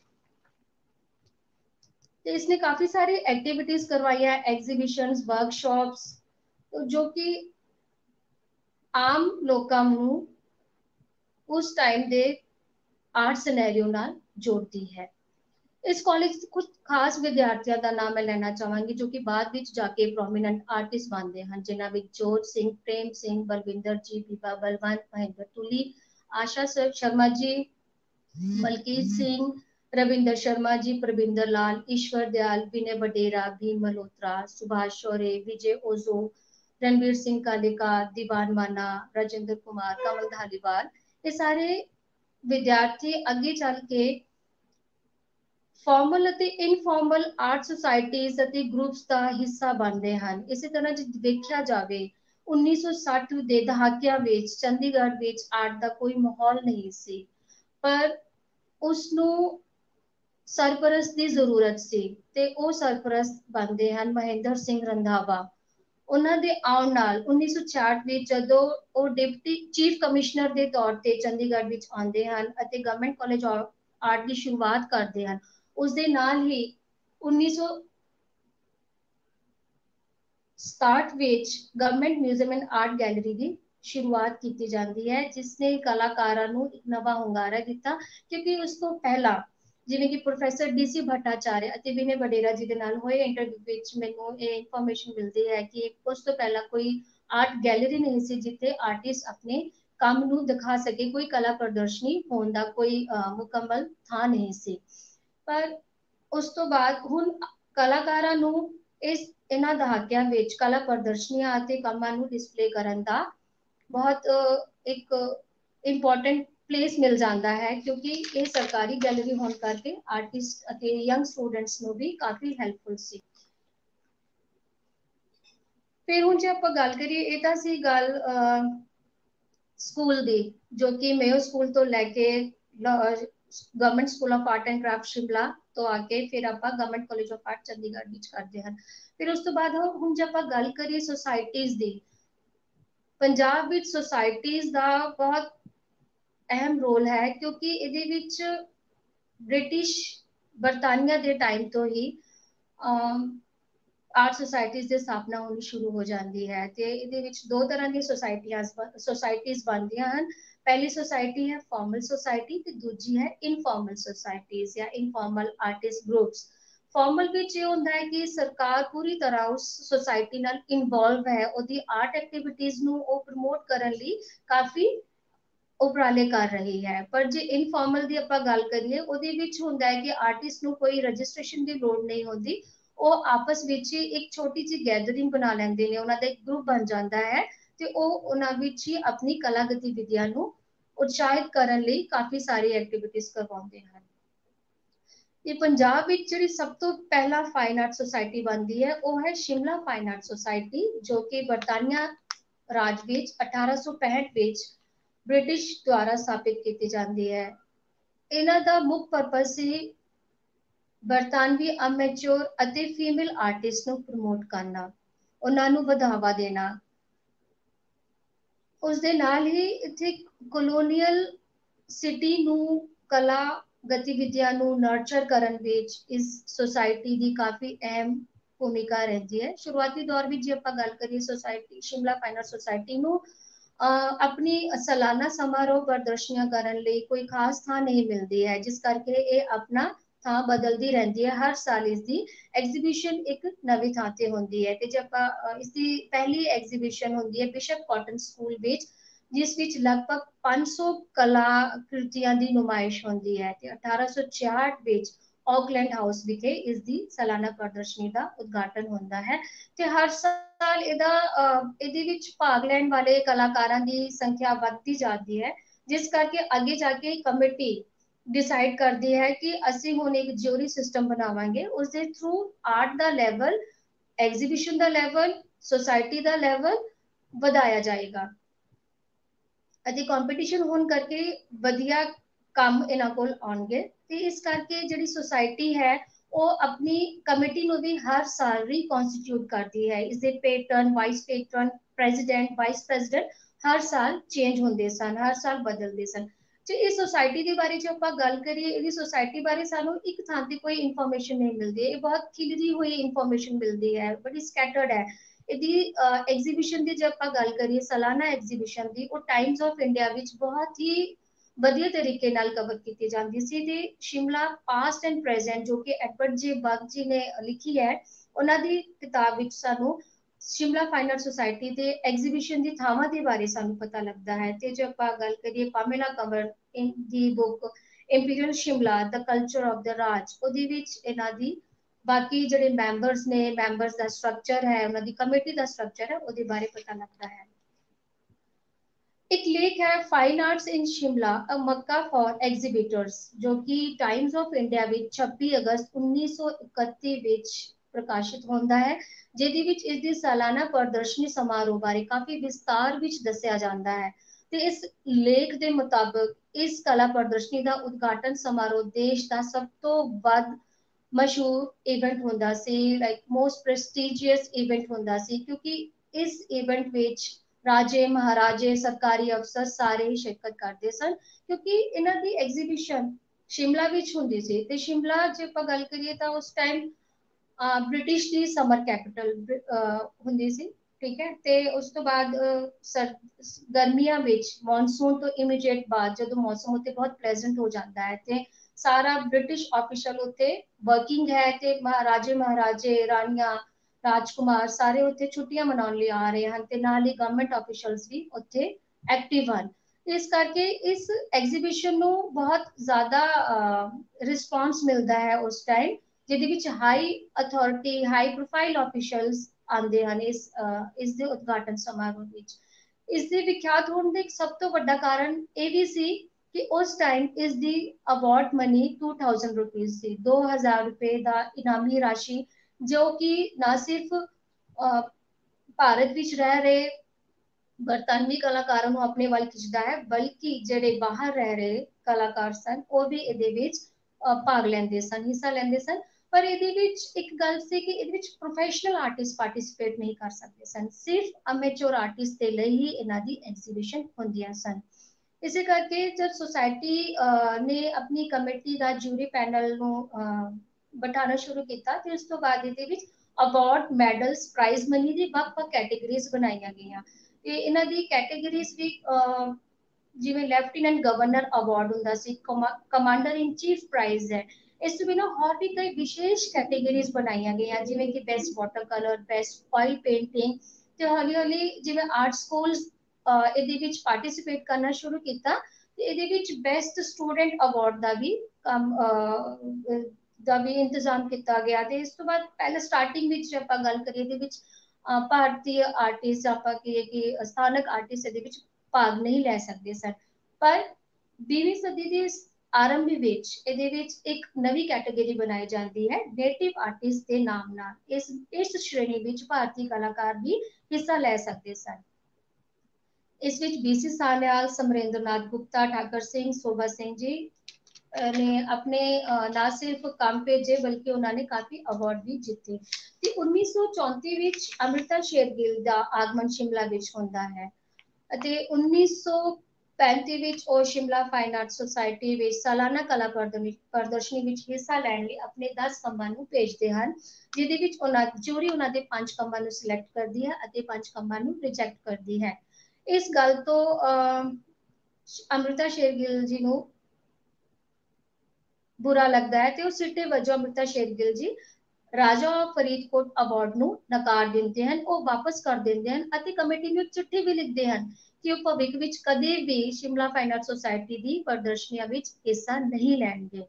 ਤੇ ਇਸਨੇ ਕਾਫੀ ਸਾਰੇ ਐਕਟੀਵਿਟੀਜ਼ ਕਰਵਾਈਆਂ, ਐਗਜ਼ੀਬਿਸ਼ਨਸ, ਵਰਕਸ਼ਾਪਸ ਜੋ ਕਿ ਆਮ ਲੋਕਾਂ ਨੂੰ ਉਸ ਟਾਈਮ ਦੇ ਆਰਟ ਸਿਨੈਰੀਓ ਨਾਲ ਜੋੜਦੀ ਹੈ। ਇਸ ਕਾਲਜ ਦੇ ਕੁਝ ਖਾਸ ਵਿਦਿਆਰਥੀਆਂ ਦਾ ਨਾਮ ਮੈਂ ਲੈਣਾ ਚਾਹਾਂਗੀ ਜੋ ਕਿ ਬਾਅਦ ਵਿੱਚ ਜਾ ਕੇ ਪ੍ਰੋਮੀਨੈਂਟ ਆਰਟਿਸਟ ਬਣਦੇ ਹਨ, ਜਿਨ੍ਹਾਂ ਵਿੱਚ ਜੋਤ ਸਿੰਘ, ਪ੍ਰੇਮ ਸਿੰਘ, ਬਲਵਿੰਦਰ ਜੀ, ਬੀਬਾ ਬਲਵੰਤ, ਮਹਿੰਦਰ ਤੁਲੀ, ਆਸ਼ਾ ਸ਼ਰਮਾ ਜੀ, ਮਲਕੀਤ ਸਿੰਘ, रविंदर शर्मा जी, प्रबिंदर लाल, ईश्वर दयाल, विनय बडेरा, भीम मल्होत्रा, सुभाष शौरे, विजय ओझो, रणवीर सिंह कालिका, दीवान माना, राजेंद्र कुमार, कमल धालीवाल, ये सारे विद्यार्थी आगे चल के ਫਾਰਮਲ ਅਤੇ ਇਨਫਾਰਮਲ ਆਰਟ ਸੁਸਾਇਟੀਜ਼ ਅਤੇ ਗਰੁੱਪਸ ਦਾ ਹਿੱਸਾ ਬਣਦੇ ਹਨ। ਇਸੇ ਤਰ੍ਹਾਂ ਜੇ ਦੇਖਿਆ ਜਾਵੇ 1960 ਦੇ ਦਹਾਕਿਆਂ ਵਿੱਚ ਚੰਡੀਗੜ੍ਹ ਵਿੱਚ ਆਰਟ ਦਾ ਕੋਈ ਮਾਹੌਲ ਨਹੀਂ ਸੀ, ਪਰ ਉਸ ਨੂੰ ਸਰਪ੍ਰਸਤ ਦੀ ਜ਼ਰੂਰਤ ਸੀ ਤੇ ਉਹ ਸਰਪ੍ਰਸਤ ਬਣਦੇ ਹਨ ਮਹਿੰਦਰ ਸਿੰਘ ਰੰਧਾਵਾ। ਉਹਨਾਂ ਦੇ ਆਉਣ ਨਾਲ 1966 ਵਿੱਚ ਜਦੋਂ ਉਹ ਡਿਪਟੀ ਚੀਫ ਕਮਿਸ਼ਨਰ ਦੇ ਤੌਰ ਤੇ ਚੰਡੀਗੜ੍ਹ ਵਿੱਚ ਆਉਂਦੇ ਹਨ ਅਤੇ ਗਵਰਨਮੈਂਟ ਕਾਲਜ ਆਫ ਆਰਟ ਦੀ ਸ਼ੁਰੂਆਤ ਕਰਦੇ ਹਨ, ਉਸ ਦੇ ਨਾਲ ਹੀ 1967 ਵਿੱਚ government museum and art gallery ਦੀ ਸ਼ੁਰੂਆਤ ਕੀਤੀ ਜਾਂਦੀ ਹੈ, ਜਿਸ ਨੇ ਕਲਾਕਾਰਾਂ ਨੂੰ ਇੱਕ ਨਵਾਂ ਹੁੰਗਾਰਾ ਦਿੱਤਾ ਕਿਉਂਕਿ ਉਸ ਤੋਂ ਪਹਿਲਾਂ ਜਿਵੇਂ ਕਿ ਪ੍ਰੋਫੈਸਰ ਡੀ.ਸੀ. ਭੱਟਾਚਾਰਿਆ ਅਤੇ ਵਿਨੇ ਵਡੇਰਾ ਜੀ ਦੇ ਨਾਲ ਹੋਏ ਇੰਟਰਵਿਊ ਵਿੱਚ ਮੈਨੂੰ ਇਹ ਇਨਫੋਰਮੇਸ਼ਨ ਮਿਲਦੀ ਹੈ ਕਿ ਉਸ ਤੋਂ ਪਹਿਲਾਂ ਕੋਈ ਆਰਟ ਗੈਲਰੀ ਨਹੀਂ ਸੀ ਜਿੱਥੇ ਆਰਟਿਸਟ ਆਪਣੇ ਕੰਮ ਨੂੰ ਦਿਖਾ ਸਕੇ, ਕੋਈ ਕਲਾ ਪ੍ਰਦਰਸ਼ਨੀ ਹੋਣ ਦਾ ਕੋਈ ਮੁਕੰਮਲ ਥਾਂ ਨਹੀਂ ਸੀ। ਪਰ ਉਸ ਤੋਂ ਬਾਅਦ ਹੁਣ ਕਲਾਕਾਰਾਂ ਨੂੰ ਇਹਨਾਂ ਦਹਾਕਿਆਂ ਵਿੱਚ ਕਲਾ ਪ੍ਰਦਰਸ਼ਨੀਆਂ ਅਤੇ ਕੰਮਾਂ ਨੂੰ ਡਿਸਪਲੇ ਕਰਨ ਦਾ ਬਹੁਤ ਇੱਕ ਇੰਪੋਰਟੈਂਟ ਪਲੇਸ ਮਿਲ ਜਾਂਦਾ ਹੈ, ਕਿਉਂਕਿ ਇਹ ਸਰਕਾਰੀ ਗੈਲਰੀ ਹੋਣ ਕਰਕੇ ਆਰਟਿਸਟ ਅਤੇ ਯੰਗ ਸਟੂਡੈਂਟਸ ਨੂੰ ਵੀ ਕਾਫੀ ਹੈਲਪਫੁਲ ਸੀ। ਫਿਰ ਹੁਣ ਜੇ ਆਪਾਂ ਗੱਲ ਕਰੀਏ, ਇਹ ਤਾਂ ਸੀ ਗੱਲ ਸਕੂਲ ਦੀ, ਜੋ ਕਿ ਮੇਓ ਸਕੂਲ ਤੋਂ ਲੈ ਕੇ government school of art and craft Shimla ਤੋਂ ਆ ਕੇ ਫਿਰ ਆਪਾਂ government college of art Chandigarh ਵਿੱਚ ਕਰਦੇ ਹਨ। ਫਿਰ ਉਸ ਤੋਂ ਬਾਅਦ ਹੁਣ ਜੇ ਆਪਾਂ ਗੱਲ ਕਰੀਏ ਸੁਸਾਇਟੀਜ਼ ਦੀ, ਪੰਜਾਬ ਵਿੱਚ ਸੁਸਾਇਟੀਜ਼ ਦਾ ਬਹੁਤ ਅਹਿਮ ਰੋਲ ਹੈ, ਕਿਉਂਕਿ ਇਹਦੇ ਵਿੱਚ ਬ੍ਰਿਟਿਸ਼ ਬਰਤਾਨੀਆ ਦੇ ਟਾਈਮ ਤੋਂ ਹੀ ਆਰਟ ਸੁਸਾਇਟੀਜ਼ ਦੀ ਸਥਾਪਨਾ ਹੋਣੀ ਸ਼ੁਰੂ ਹੋ ਜਾਂਦੀ ਹੈ। ਤੇ ਇਹਦੇ ਵਿੱਚ ਦੋ ਤਰ੍ਹਾਂ ਦੀਆਂ ਸੁਸਾਇਟੀਜ਼ ਬਣਦੀਆਂ ਹਨ। ਪਹਿਲੀ ਸੁਸਾਇਟੀ ਹੈ ਫਾਰਮਲ ਸੁਸਾਇਟੀ ਤੇ ਦੂਜੀ ਹੈ ਇਨਫਾਰਮਲ ਸੁਸਾਇਟੀਜ਼ ਜਾਂ ਇਨਫਾਰਮਲ ਆਰਟਿਸਟ ਗਰੁੱਪਸ। ਫਾਰਮਲ ਵਿੱਚ ਇਹ ਹੁੰਦਾ ਹੈ ਕਿ ਸਰਕਾਰ ਪੂਰੀ ਤਰ੍ਹਾਂ ਉਸ ਸੁਸਾਇਟੀ ਨਾਲ ਇਨਵੋਲਵ ਹੈ, ਉਹਦੀ ਆਰਟ ਐਕਟੀਵਿਟੀਜ਼ ਨੂੰ ਉਹ ਪ੍ਰਮੋਟ ਕਰਨ ਲਈ ਕਾਫੀ ਉਪਰਾਲੇ ਕਰ ਰਹੀ ਹੈ। ਪਰ ਜੇ ਇਨਫਾਰਮਲ ਦੀ ਆਪਾਂ ਗੱਲ ਕਰੀਏ, ਉਹਦੇ ਵਿੱਚ ਹੁੰਦਾ ਹੈ ਕਿ ਆਰਟਿਸਟ ਨੂੰ ਕੋਈ ਰਜਿਸਟ੍ਰੇਸ਼ਨ ਦੀ ਲੋੜ ਨਹੀਂ ਹੁੰਦੀ, ਉਹ ਆਪਸ ਵਿੱਚ ਹੀ ਇੱਕ ਛੋਟੀ ਜਿਹੀ ਗੈਦਰਿੰਗ ਬਣਾ ਲੈਂਦੇ ਨੇ, ਉਹਨਾਂ ਦਾ ਇੱਕ ਗਰੁੱਪ ਬਣ ਜਾਂਦਾ ਹੈ ਤੇ ਉਹ ਉਹਨਾਂ ਵਿੱਚ ਹੀ ਆਪਣੀ ਕਲਾ ਗਤੀਵਿਧੀਆਂ ਨੂੰ ਉਤਸ਼ਾਹਿਤ ਕਰਨ ਲਈ ਕਾਫੀ ਸਾਰੀ ਐਕਟੀਵਿਟੀਜ਼ ਕਰਵਾਉਂਦੇ ਹਨ। ਤੇ ਪੰਜਾਬ ਵਿੱਚ ਜਿਹੜੀ ਸਭ ਤੋਂ ਪਹਿਲਾ ਫਾਈਨ ਆਰਟ ਸੁਸਾਇਟੀ ਬਣਦੀ ਹੈ ਉਹ ਹੈ ਸ਼ਿਮਲਾ ਫਾਈਨ ਆਰਟ ਸੁਸਾਇਟੀ, ਜੋ ਕਿ ਬਰਤਾਨੀਆ ਰਾਜ ਵਿੱਚ 1865 ਵਿੱਚ ਬ੍ਰਿਟਿਸ਼ ਦੁਆਰਾ ਸਥਾਪਿਤ ਕੀਤੀ ਜਾਂਦੀ ਹੈ। ਇਹਨਾਂ ਦਾ ਮੁੱਖ ਪਰਪਸ ਸੀ ਬਰਤਾਨਵੀ ਅਮੈਚੋਰ ਅਤੇ ਫੀਮੇਲ ਆਰਟਿਸਟ ਨੂੰ ਪ੍ਰਮੋਟ ਕਰਨਾ, ਉਹਨਾਂ ਨੂੰ ਵਧਾਵਾ ਦੇਣਾ। ਉਸ ਦੇ ਨਾਲ ਹੀ ਇੱਥੇ ਕਲੋਨੀਅਲ ਸਿਟੀ ਨੂੰ ਕਲਾ ਗਤੀਵਿਧੀਆਂ ਨੂੰ ਨਰਚਰ ਕਰਨ ਵਿੱਚ ਇਸ ਸੁਸਾਇਟੀ ਦੀ ਕਾਫੀ ਅਹਿਮ ਭੂਮਿਕਾ ਰਹਿੰਦੀ ਹੈ। ਸ਼ੁਰੂਆਤੀ ਦੌਰ ਵਿੱਚ ਜੇ ਆਪਾਂ ਗੱਲ ਕਰੀਏ society Shimla fine art society ਨੂੰ ਆਪਣੀ ਸਾਲਾਨਾ ਸਮਾਰੋਹ ਪ੍ਰਦਰਸ਼ਨੀਆਂ ਕਰਨ ਲਈ ਕੋਈ ਖਾਸ ਥਾਂ ਨਹੀਂ ਮਿਲਦੀ ਹੈ, ਜਿਸ ਕਰਕੇ ਇਹ ਆਪਣਾ ਥਾਂ ਬਦਲਦੀ ਰਹਿੰਦੀ ਹੈ। ਹਰ ਸਾਲ ਇਸ ਦੀ ਐਗਜ਼ੀਬਿਸ਼ਨ ਇੱਕ ਨਵੀਂ ਥਾਂ ਤੇ ਹੁੰਦੀ ਹੈ। ਤੇ ਜੇ ਆਪਾਂ ਇਸ ਦੀ ਪਹਿਲੀ ਐਗਜ਼ੀਬਿਸ਼ਨ ਹੁੰਦੀ ਹੈ ਬਿਸ਼ਪ ਕਾਟਨ ਸਕੂਲ ਵਿੱਚ, ਜਿਸ ਵਿੱਚ ਲਗਭਗ 500 ਕਲਾਕ੍ਰਿਤੀਆਂ ਦੀ ਨੁਮਾਇਸ਼ ਹੁੰਦੀ ਹੈ। ਤੇ 1866 ਵਿੱਚ ਆਕਲੈਂਡ ਹਾਊਸ ਵਿਖੇ ਇਸ ਦੀ ਸਾਲਾਨਾ ਪ੍ਰਦਰਸ਼ਨੀ ਦਾ ਉਦਘਾਟਨ ਹੁੰਦਾ ਹੈ। ਤੇ ਹਰ ਸਾਲ ਇਹਦੇ ਵਿੱਚ ਭਾਗ ਲੈਣ ਵਾਲੇ ਕਲਾਕਾਰਾਂ ਦੀ ਸੰਖਿਆ ਵੱਧਦੀ ਜਾਂਦੀ ਹੈ, ਜਿਸ ਕਰਕੇ ਅੱਗੇ ਜਾ ਕੇ ਕਮੇਟੀ ਡਿਸਾਈਡ ਕਰਦੀ ਹੈ ਕਿ ਅਸੀਂ ਹੁਣ ਇੱਕ ਜਿਊਰੀ ਸਿਸਟਮ ਬਣਾਵਾਂਗੇ, ਉਸ ਦੇ ਥਰੂ ਆਰਟ ਦਾ ਲੈਵਲ, ਐਗਜ਼ੀਬਿਸ਼ਨ ਦਾ ਲੈਵਲ, ਸੁਸਾਇਟੀ ਦਾ ਲੈਵਲ ਵਧਾਇਆ ਜਾਏਗਾ। ਅਤੇ ਕੰਪੀਟੀਸ਼ਨ ਹੋਣ ਕਰਕੇ ਵਧੀਆ ਕੰਮ ਇਹਨਾਂ ਕੋਲ ਆਉਣਗੇ। ਤੇ ਇਸ ਕਰਕੇ ਜਿਹੜੀ ਸੁਸਾਇਟੀ ਹੈ ਉਹ ਆਪਣੀ ਕਮੇਟੀ ਨੂੰ ਵੀ ਹਰ ਸਾਲ ਰੀਕਨਸਟੀਟਿਊਟ ਕਰਦੀ ਹੈ। ਇਸ ਦੇ patron, vice patron, president, vice president ਹਰ ਸਾਲ ਚੇਂਜ ਹੁੰਦੇ ਸਨ, ਹਰ ਸਾਲ ਬਦਲਦੇ ਸਨ। ਤੇ ਇਸ ਸੁਸਾਇਟੀ ਦੇ ਬਾਰੇ ਜੇ ਆਪਾਂ ਗੱਲ ਕਰੀਏ, ਇਹਦੀ ਸੁਸਾਇਟੀ ਬਾਰੇ ਸਾਨੂੰ ਇੱਕ ਥਾਂ ਤੇ ਕੋਈ ਇਨਫੋਰਮੇਸ਼ਨ ਨਹੀਂ ਮਿਲਦੀ, ਇਹ ਬਹੁਤ ਖਿਲਰੀ ਹੋਈ ਇਨਫੋਰਮੇਸ਼ਨ ਮਿਲਦੀ ਹੈ, ਬੜੀ ਸਕੈਟਰਡ ਹੈ। ਇਹਦੀ ਐਗਜ਼ੀਬਿਸ਼ਨ ਦੀ ਜੇ ਆਪਾਂ ਗੱਲ ਕਰੀਏ ਸਾਲਾਨਾ ਐਗਜ਼ੀਬਿਸ਼ਨ ਦੀ, ਉਹ ਟਾਈਮਸ ਆਫ ਇੰਡੀਆ ਵਿੱਚ ਬਹੁਤ ਹੀ ਵਧੀਆ ਤਰੀਕੇ ਨਾਲ ਕਵਰ ਕੀਤੀ ਜਾਂਦੀ ਸੀ। ਤੇ ਸ਼ਿਮਲਾ ਪਾਸਟ ਐਂਡ ਪ੍ਰੈਜ਼ੈਂਟ, ਜੋ ਕਿ ਐਡਵਰਡ ਜੇ ਬੱਗ ਜੀ ਨੇ ਲਿਖੀ ਹੈ, ਉਹਨਾਂ ਦੀ ਕਿਤਾਬ ਵਿੱਚ ਸਾਨੂੰ ਸ਼ਿਮਲਾ ਫਾਈਨ ਆਰਟ ਸੁਸਾਇਟੀ ਦੇ ਐਗਜ਼ੀਬਿਸ਼ਨ ਦੀ ਥਾਵਾਂ ਦੇ ਬਾਰੇ ਸਾਨੂੰ ਪਤਾ ਲੱਗਦਾ ਹੈ। ਤੇ ਜੇ ਆਪਾਂ ਗੱਲ ਕਰੀਏ ਪਾਮੇਲਾ ਕੰਵਰ ਦੀ book imperial Shimla the culture of the Raj, ਉਹਦੇ ਵਿੱਚ ਇਹਨਾਂ ਦੀ ਬਾਕੀ ਜਿਹੜੇ ਮੈਂਬਰਸ ਨੇ, ਮੈਂਬਰਸ ਦਾ ਸਟਰਕਚਰ ਹੈ, ਉਹਨਾਂ ਦੀ ਕਮੇਟੀ ਦਾ ਸਟਰਕਚਰ ਹੈ, ਉਹਦੇ ਬਾਰੇ ਪਤਾ ਲੱਗਦਾ ਹੈ। ਇੱਕ ਲੇਖ ਹੈ fine arts in Shimla a Mecca for exhibitors, ਜੋ ਕਿ ਟਾਈਮਸ ਆਫ ਇੰਡੀਆ ਵਿੱਚ 26 ਅਗਸਤ 1931 ਵਿੱਚ ਪ੍ਰਕਾਸ਼ਿਤ ਹੁੰਦਾ ਹੈ, ਜਿਹਦੇ ਵਿੱਚ ਇਸ ਦੀ ਸਾਲਾਨਾ ਪ੍ਰਦਰਸ਼ਨੀ ਸਮਾਰੋਹ ਬਾਰੇ ਕਾਫੀ ਵਿਸਤਾਰ ਵਿੱਚ ਦੱਸਿਆ ਜਾਂਦਾ ਹੈ। ਤੇ ਇਸ ਲੇਖ ਦੇ ਮੁਤਾਬਕ ਇਸ ਕਲਾ ਪ੍ਰਦਰਸ਼ਨੀ ਦਾ ਉਦਘਾਟਨ ਸਮਾਰੋਹ ਦੇਸ਼ ਦਾ ਸਭ ਤੋਂ ਵੱਧ ਮਸ਼ਹੂਰ ਇਵੈਂਟ ਹੁੰਦਾ ਸੀ, ਲਾਈਕ ਮੋਸਟ ਪ੍ਰੈਸਟੀਜੀਅਸ ਇਵੈਂਟ ਹੁੰਦਾ ਸੀ, ਕਿਉਂਕਿ ਇਸ ਇਵੈਂਟ ਵਿੱਚ ਰਾਜੇ, ਮਹਾਰਾਜੇ, ਸਰਕਾਰੀ ਅਫਸਰ ਸਾਰੇ ਹੀ ਸ਼ਿਰਕਤ ਕਰਦੇ ਸਨ, ਕਿਉਂਕਿ ਇਹਨਾਂ ਦੀ ਐਗਜ਼ੀਬਿਸ਼ਨ ਸ਼ਿਮਲਾ ਵਿੱਚ ਹੁੰਦੀ ਸੀ। ਤੇ ਸ਼ਿਮਲਾ ਜੇ ਆਪਾਂ ਗੱਲ ਕਰੀਏ ਤਾਂ ਉਸ ਟਾਈਮ ਬ੍ਰਿਟਿਸ਼ ਦੀ ਸਮਰ ਕੈਪੀਟਲ ਹੁੰਦੀ ਸੀ, ਠੀਕ ਹੈ। ਤੇ ਉਸ ਤੋਂ ਬਾਅਦ ਗਰਮੀਆਂ ਵਿੱਚ ਮੌਨਸੂਨ ਤੋਂ ਇਮੀਡੀਏਟ ਬਾਅਦ ਜਦੋਂ ਮੌਸਮ ਉੱਤੇ ਬਹੁਤ ਪਲੇਜ਼ੈਂਟ ਹੋ ਜਾਂਦਾ ਹੈ ਤੇ ਸਾਰਾ ਬ੍ਰਿਟਿਸ਼ ਆਫੀਸ਼ਲ ਉੱਤੇ ਵਰਕਿੰਗ ਹੈ, ਤੇ ਮਹਾਰਾਜੇ, ਮਹਾਰਾਜੇ, ਰਾਣੀਆਂ, ਰਾਜਕੁਮਾਰ ਸਾਰੇ ਉੱਥੇ ਛੁੱਟੀਆਂ ਮਨਾਉਣ ਲਈ ਆ ਰਹੇ ਹਨ, ਤੇ ਨਾਲ ਹੀ ਗਵਰਨਮੈਂਟ ਆਫੀਸ਼ਲਸ ਵੀ ਉੱਥੇ ਐਕਟਿਵ ਹਨ। ਇਸ ਕਰਕੇ ਇਸ ਐਗਜ਼ੀਬਿਸ਼ਨ ਨੂੰ ਬਹੁਤ ਜ਼ਿਆਦਾ ਰਿਸਪੌਂਸ ਮਿਲਦਾ ਹੈ ਉਸ ਟਾਈਮ, ਜਿਹਦੇ ਵਿੱਚ high authority, high profile officials ਆਉਂਦੇ ਹਨ ਇਸ ਦੇ ਉਦਘਾਟਨ ਸਮਾਰੋਹ ਵਿੱਚ। ਇਸ ਦੇ ਵਿਖਿਆਤ ਹੋਣ ਦਾ ਇੱਕ ਸਭ ਤੋਂ ਵੱਡਾ ਕਾਰਨ ਇਹ ਵੀ ਸੀ ਕਿ ਉਸ ਟਾਈਮ ਇਸ ਦੀ ਅਵਾਰਡ ਮਨੀ 2000 ਰੁਪਏ ਸੀ, 2000 ਰੁਪਏ ਦਾ ਇਨਾਮੀ ਰਾਸ਼ੀ, ਜੋ ਕਿ ਨਾ ਸਿਰਫ ਭਾਰਤ ਵਿੱਚ ਰਹਿ ਰਹੇ ਬਰਤਾਨਵੀ ਕਲਾਕਾਰਾਂ ਨੂੰ ਆਪਣੇ ਵੱਲ ਖਿੱਚਦਾ ਹੈ, ਬਲਕਿ ਜਿਹੜੇ ਬਾਹਰ ਰਹਿ ਰਹੇ ਕਲਾਕਾਰ ਸਨ ਉਹ ਵੀ ਇਹਦੇ ਵਿੱਚ ਭਾਗ ਲੈਂਦੇ ਸਨ, ਹਿੱਸਾ ਲੈਂਦੇ ਸਨ। ਪਰ ਇਹਦੇ ਵਿੱਚ ਇੱਕ ਗੱਲ ਸੀ ਕਿ ਇਹਦੇ ਵਿੱਚ ਪ੍ਰੋਫੈਸ਼ਨਲ ਆਰਟਿਸਟ ਪਾਰਟਿਸਿਪੇਟ ਨਹੀਂ ਕਰ ਸਕਦੇ ਸਨ, ਸਿਰਫ ਅਮੇਚੋਰ ਆਰਟਿਸਟ ਦੇ ਲਈ ਹੀ ਇਹਨਾਂ ਦੀ ਐਗਜ਼ੀਬਿਸ਼ਨ ਹੁੰਦੀਆਂ ਸਨ। ਇਸੇ ਕਰਕੇ ਜਦ ਸੁਸਾਇਟੀ ਨੇ ਆਪਣੀ ਕਮੇਟੀ ਦਾ ਜੂਰੀ ਪੈਨਲ ਨੂੰ ਬਿਠਾਉਣਾ ਸ਼ੁਰੂ ਕੀਤਾ ਤੇ ਉਸ ਤੋਂ ਬਾਅਦ ਇਹਦੇ ਵਿੱਚ ਅਵਾਰਡ, ਮੈਡਲਸ, ਪ੍ਰਾਈਜ਼ ਮਨੀ ਦੀ ਵੱਖ-ਵੱਖ ਕੈਟੇਗਰੀਜ਼ ਬਣਾਈਆਂ ਗਈਆਂ ਤੇ ਇਹਨਾਂ ਦੀ ਕੈਟੇਗਰੀਜ਼ ਵੀ ਜਿਵੇਂ ਲੈਫਟੀਨੈਂਟ ਗਵਰਨਰ ਅਵਾਰਡ ਹੁੰਦਾ ਸੀ, ਕਮਾਂਡਰ ਇਨ ਚੀਫ ਪ੍ਰਾਈਜ਼ ਹੈ। ਇਸ ਤੋਂ ਬਿਨਾਂ ਹੋਰ ਵੀ ਕਈ ਵਿਸ਼ੇਸ਼ ਕੈਟੇਗਰੀਜ਼ ਬਣਾਈਆਂ ਗਈਆਂ, ਜਿਵੇਂ ਕਿ best water colour, best oil painting, ਤੇ ਹੌਲੀ ਹੌਲੀ ਜਿਵੇਂ ਆਰਟ ਸਕੂਲਸ ਇਹਦੇ ਵਿੱਚ ਪਾਰਟਿਸਿਪੇਟ ਕਰਨਾ ਸ਼ੁਰੂ ਕੀਤਾ ਤੇ ਇਹਦੇ ਵਿੱਚ ਬੈਸਟ ਸਟੂਡੈਂਟ ਅਵਾਰਡ ਦਾ ਵੀ ਕੰਮ ਇੰਤਜ਼ਾਮ ਕੀਤਾ ਗਿਆ। ਤੇ ਇਸ ਤੋਂ ਬਾਅਦ ਪਹਿਲੇ ਸਟਾਰਟਿੰਗ ਵਿੱਚ ਆਪਾਂ ਗੱਲ ਕਰੀਏ ਇਹਦੇ ਵਿੱਚ ਭਾਰਤੀ ਆਰਟਿਸਟ ਆਪਾਂ ਕਹੀਏ ਕਿ ਸਥਾਨਕ ਆਰਟਿਸਟ ਇਹਦੇ ਵਿੱਚ ਭਾਗ ਨਹੀਂ ਲੈ ਸਕਦੇ ਸਨ, ਪਰ 20ਵੀਂ ਸਦੀ ਦੇ ਆਰੰਭ ਵਿੱਚ ਇਹਦੇ ਵਿੱਚ ਇੱਕ ਨਵੀਂ ਕੈਟੇਗਰੀ ਬਣਾਈ ਜਾਂਦੀ ਹੈ ਨੇਟਿਵ ਆਰਟਿਸਟ ਦੇ ਨਾਮ ਨਾਲ। ਇਸ ਸ਼੍ਰੇਣੀ ਵਿੱਚ ਭਾਰਤੀ ਕਲਾਕਾਰ ਵੀ ਹਿੱਸਾ ਲੈ ਸਕਦੇ ਸਨ। ਇਸ ਵਿੱਚ BC ਸਾਨਿਆਲ, ਸਮਰਿੰਦਰਨਾਥ ਗੁਪਤਾ, ਠਾਕਰ ਸਿੰਘ, ਸੋਭਾ ਸਿੰਘ ਜੀ ਨੇ ਆਪਣੇ ਨਾ ਸਿਰਫ ਕੰਮ ਭੇਜੇ ਬਲਕਿ ਉਹਨਾਂ ਨੇ ਕਾਫੀ ਅਵਾਰਡ ਵੀ ਜਿੱਤੇ। ਤੇ 1934 ਵਿੱਚ ਅੰਮ੍ਰਿਤਾ ਸ਼ੇਰਗਿੱਲ ਦਾ ਆਗਮਨ ਸ਼ਿਮਲਾ ਵਿੱਚ ਹੁੰਦਾ ਹੈ ਅਤੇ 1935 ਵਿੱਚ ਉਹ ਸ਼ਿਮਲਾ ਫਾਈਨ ਆਰਟ ਸੁਸਾਇਟੀ ਵਿੱਚ ਸਾਲਾਨਾ ਕਲਾ ਪ੍ਰਦਰਸ਼ਨੀ ਵਿੱਚ ਹਿੱਸਾ ਲੈਣ ਲਈ ਆਪਣੇ 10 ਕੰਮਾਂ ਨੂੰ ਭੇਜਦੇ ਹਨ, ਜਿਹਦੇ ਵਿੱਚ ਜੂਰੀ ਉਹਨਾਂ ਦੇ 5 ਕੰਮਾਂ ਨੂੰ ਸਿਲੈਕਟ ਕਰਦੀ ਹੈ ਅਤੇ 5 ਕੰਮਾਂ ਨੂੰ ਰਿਜੈਕਟ ਕਰਦੀ ਹੈ। ਇਸ ਗੱਲ ਤੋਂ ਅੰਮ੍ਰਿਤਾ ਸ਼ੇਰਗਿੱਲ ਜੀ ਨੂੰ ਬੁਰਾ ਲੱਗਦਾ ਹੈ ਤੇ ਉਹ ਸਿੱਟੇ ਵਜੋਂ ਅੰਮ੍ਰਿਤਾ ਸ਼ੇਰਗਿੱਲ ਜੀ ਰਾਜਾ ਫਰੀਦਕੋਟ ਅਵਾਰਡ ਨੂੰ ਨਕਾਰ ਦਿੰਦੇ ਹਨ, ਉਹ ਵਾਪਸ ਕਰ ਦਿੰਦੇ ਹਨ ਅਤੇ ਕਮੇਟੀ ਨੂੰ ਇੱਕ ਚਿੱਠੀ ਵੀ ਲਿਖਦੇ ਹਨ ਕਿ ਉਹ ਭਵਿੱਖ ਵਿੱਚ ਕਦੇ ਵੀ ਸ਼ਿਮਲਾ ਫਾਈਨ ਆਰਟ ਸੁਸਾਇਟੀ ਦੀ ਪ੍ਰਦਰਸ਼ਨੀਆਂ ਵਿੱਚ ਹਿੱਸਾ ਨਹੀਂ ਲੈਣਗੇ।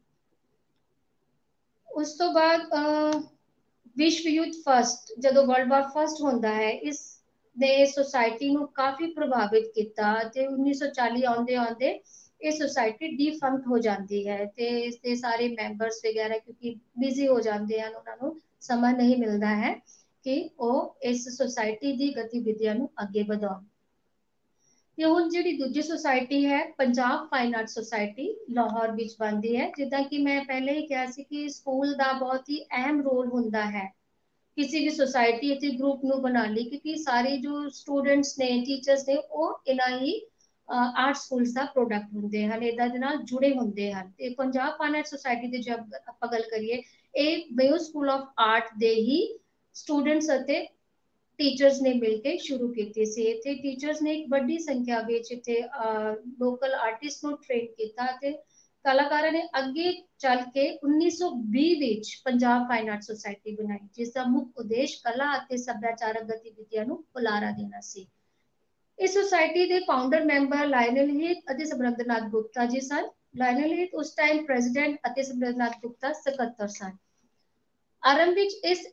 ਉਸ ਤੋਂ ਬਾਅਦ ਵਿਸ਼ਵ ਯੁੱਧ ਫਸਟ, ਜਦੋਂ ਵਰਲਡ ਵਾਰ ਫਸਟ ਹੁੰਦਾ ਹੈ, ਇਸ ਨੇ ਸੁਸਾਇਟੀ ਨੂੰ ਕਾਫੀ ਪ੍ਰਭਾਵਿਤ ਕੀਤਾ ਤੇ 1940 ਆਉਂਦੇ ਆਉਂਦੇ ਇਹ ਸੁਸਾਇਟੀ ਡਿਫੰਕਟ ਹੋ ਜਾਂਦੀ ਹੈ ਤੇ ਇਸ ਦੇ ਸਾਰੇ ਮੈਂਬਰਸ ਵਗੈਰਾ ਕਿਉਂਕਿ ਬਿਜ਼ੀ ਹੋ ਜਾਂਦੇ ਹਨ, ਉਹਨਾਂ ਨੂੰ ਸਮਾਂ ਨਹੀਂ ਮਿਲਦਾ ਹੈ ਕਿ ਉਹ ਇਸ ਸੁਸਾਇਟੀ ਦੀ ਗਤੀਵਿਧੀਆਂ ਨੂੰ ਅੱਗੇ ਵਧਾਉਣ। ਤੇ ਹੁਣ ਜਿਹੜੀ ਦੂਜੀ ਸੁਸਾਇਟੀ ਹੈ Punjab fine art society Lahore ਵਿੱਚ ਬਣਦੀ ਹੈ। ਜਿੱਦਾਂ ਕਿ ਮੈਂ ਪਹਿਲੇ ਹੀ ਕਿਹਾ ਸੀ ਕਿ ਸਕੂਲ ਦਾ ਬਹੁਤ ਹੀ ਅਹਿਮ ਰੋਲ ਹੁੰਦਾ ਹੈ ਕਿਸੇ ਵੀ ਸੁਸਾਇਟੀ ਅਤੇ ਗਰੁੱਪ ਨੂੰ ਬਣਾਉਣ ਲਈ, ਕਿਉਂਕਿ ਸਾਰੇ ਜੋ ਸਟੂਡੈਂਟਸ ਨੇ, ਟੀਚਰਸ ਨੇ, ਉਹ ਇਹਨਾਂ ਹੀ ਆਰਟ ਸਕੂਲਸ ਦਾ ਪ੍ਰੋਡਕਟ ਹੁੰਦੇ ਹਨ, ਇਹਨਾਂ ਦੇ ਨਾਲ ਜੁੜੇ ਹੁੰਦੇ ਹਨ। ਤੇ ਪੰਜਾਬ ਫਾਈਨ ਆਰਟ ਸੁਸਾਇਟੀ ਦੀ ਜਦ ਆਪਾਂ ਗੱਲ ਕਰੀਏ, ਇਹ ਮੇਯੋ ਸਕੂਲ ਆਫ ਆਰਟ ਦੇ ਹੀ ਸਟੂਡੈਂਟਸ ਅਤੇ ਟੀਚਰਸ ਨੇ ਮਿਲ ਕੇ ਸ਼ੁਰੂ ਕੀਤੀ ਸੀ। ਇੱਥੇ ਟੀਚਰਸ ਨੇ ਇੱਕ ਵੱਡੀ ਸੰਖਿਆ ਵਿੱਚ ਇੱਥੇ ਲੋਕਲ ਆਰਟਿਸਟ ਨੂੰ ਟ੍ਰੇਨ ਕੀਤਾ ਤੇ ਕਲਾਕਾਰਾਂ ਨੇ ਅੱਗੇ ਚੱਲ ਕੇ 1920 ਵਿੱਚ ਪੰਜਾਬ ਫਾਈਨ ਆਰਟ ਸੁਸਾਇਟੀ ਬਣਾਈ, ਜਿਸ ਦਾ ਮੁੱਖ ਉਦੇਸ਼ ਕਲਾ ਅਤੇ ਸੱਭਿਆਚਾਰਕ ਗਤੀਵਿਧੀਆਂ ਨੂੰ ਹੁਲਾਰਾ ਦੇਣਾ ਸੀ। ਇਸ ਸੁਸਾਇਟੀ ਦੇ ਫਾਊਂਡਰ ਮੈਂਬਰ ਲਾਇਨਲ ਹੀਥ ਅਤੇ ਸਮਰਿੰਦਰਨਾਥ ਗੁਪਤਾ ਜੀ ਸਨ। ਲਾਇਨਲ ਹੀਥ ਉਸ ਟਾਈਮ ਪ੍ਰੈਜ਼ੀਡੈਂਟ ਅਤੇ ਸਮਰਿੰਦਰਨਾਥ ਗੁਪਤਾ ਸਕੱਤਰ ਸਨ। ਆਰੰਭ ਵਿੱਚ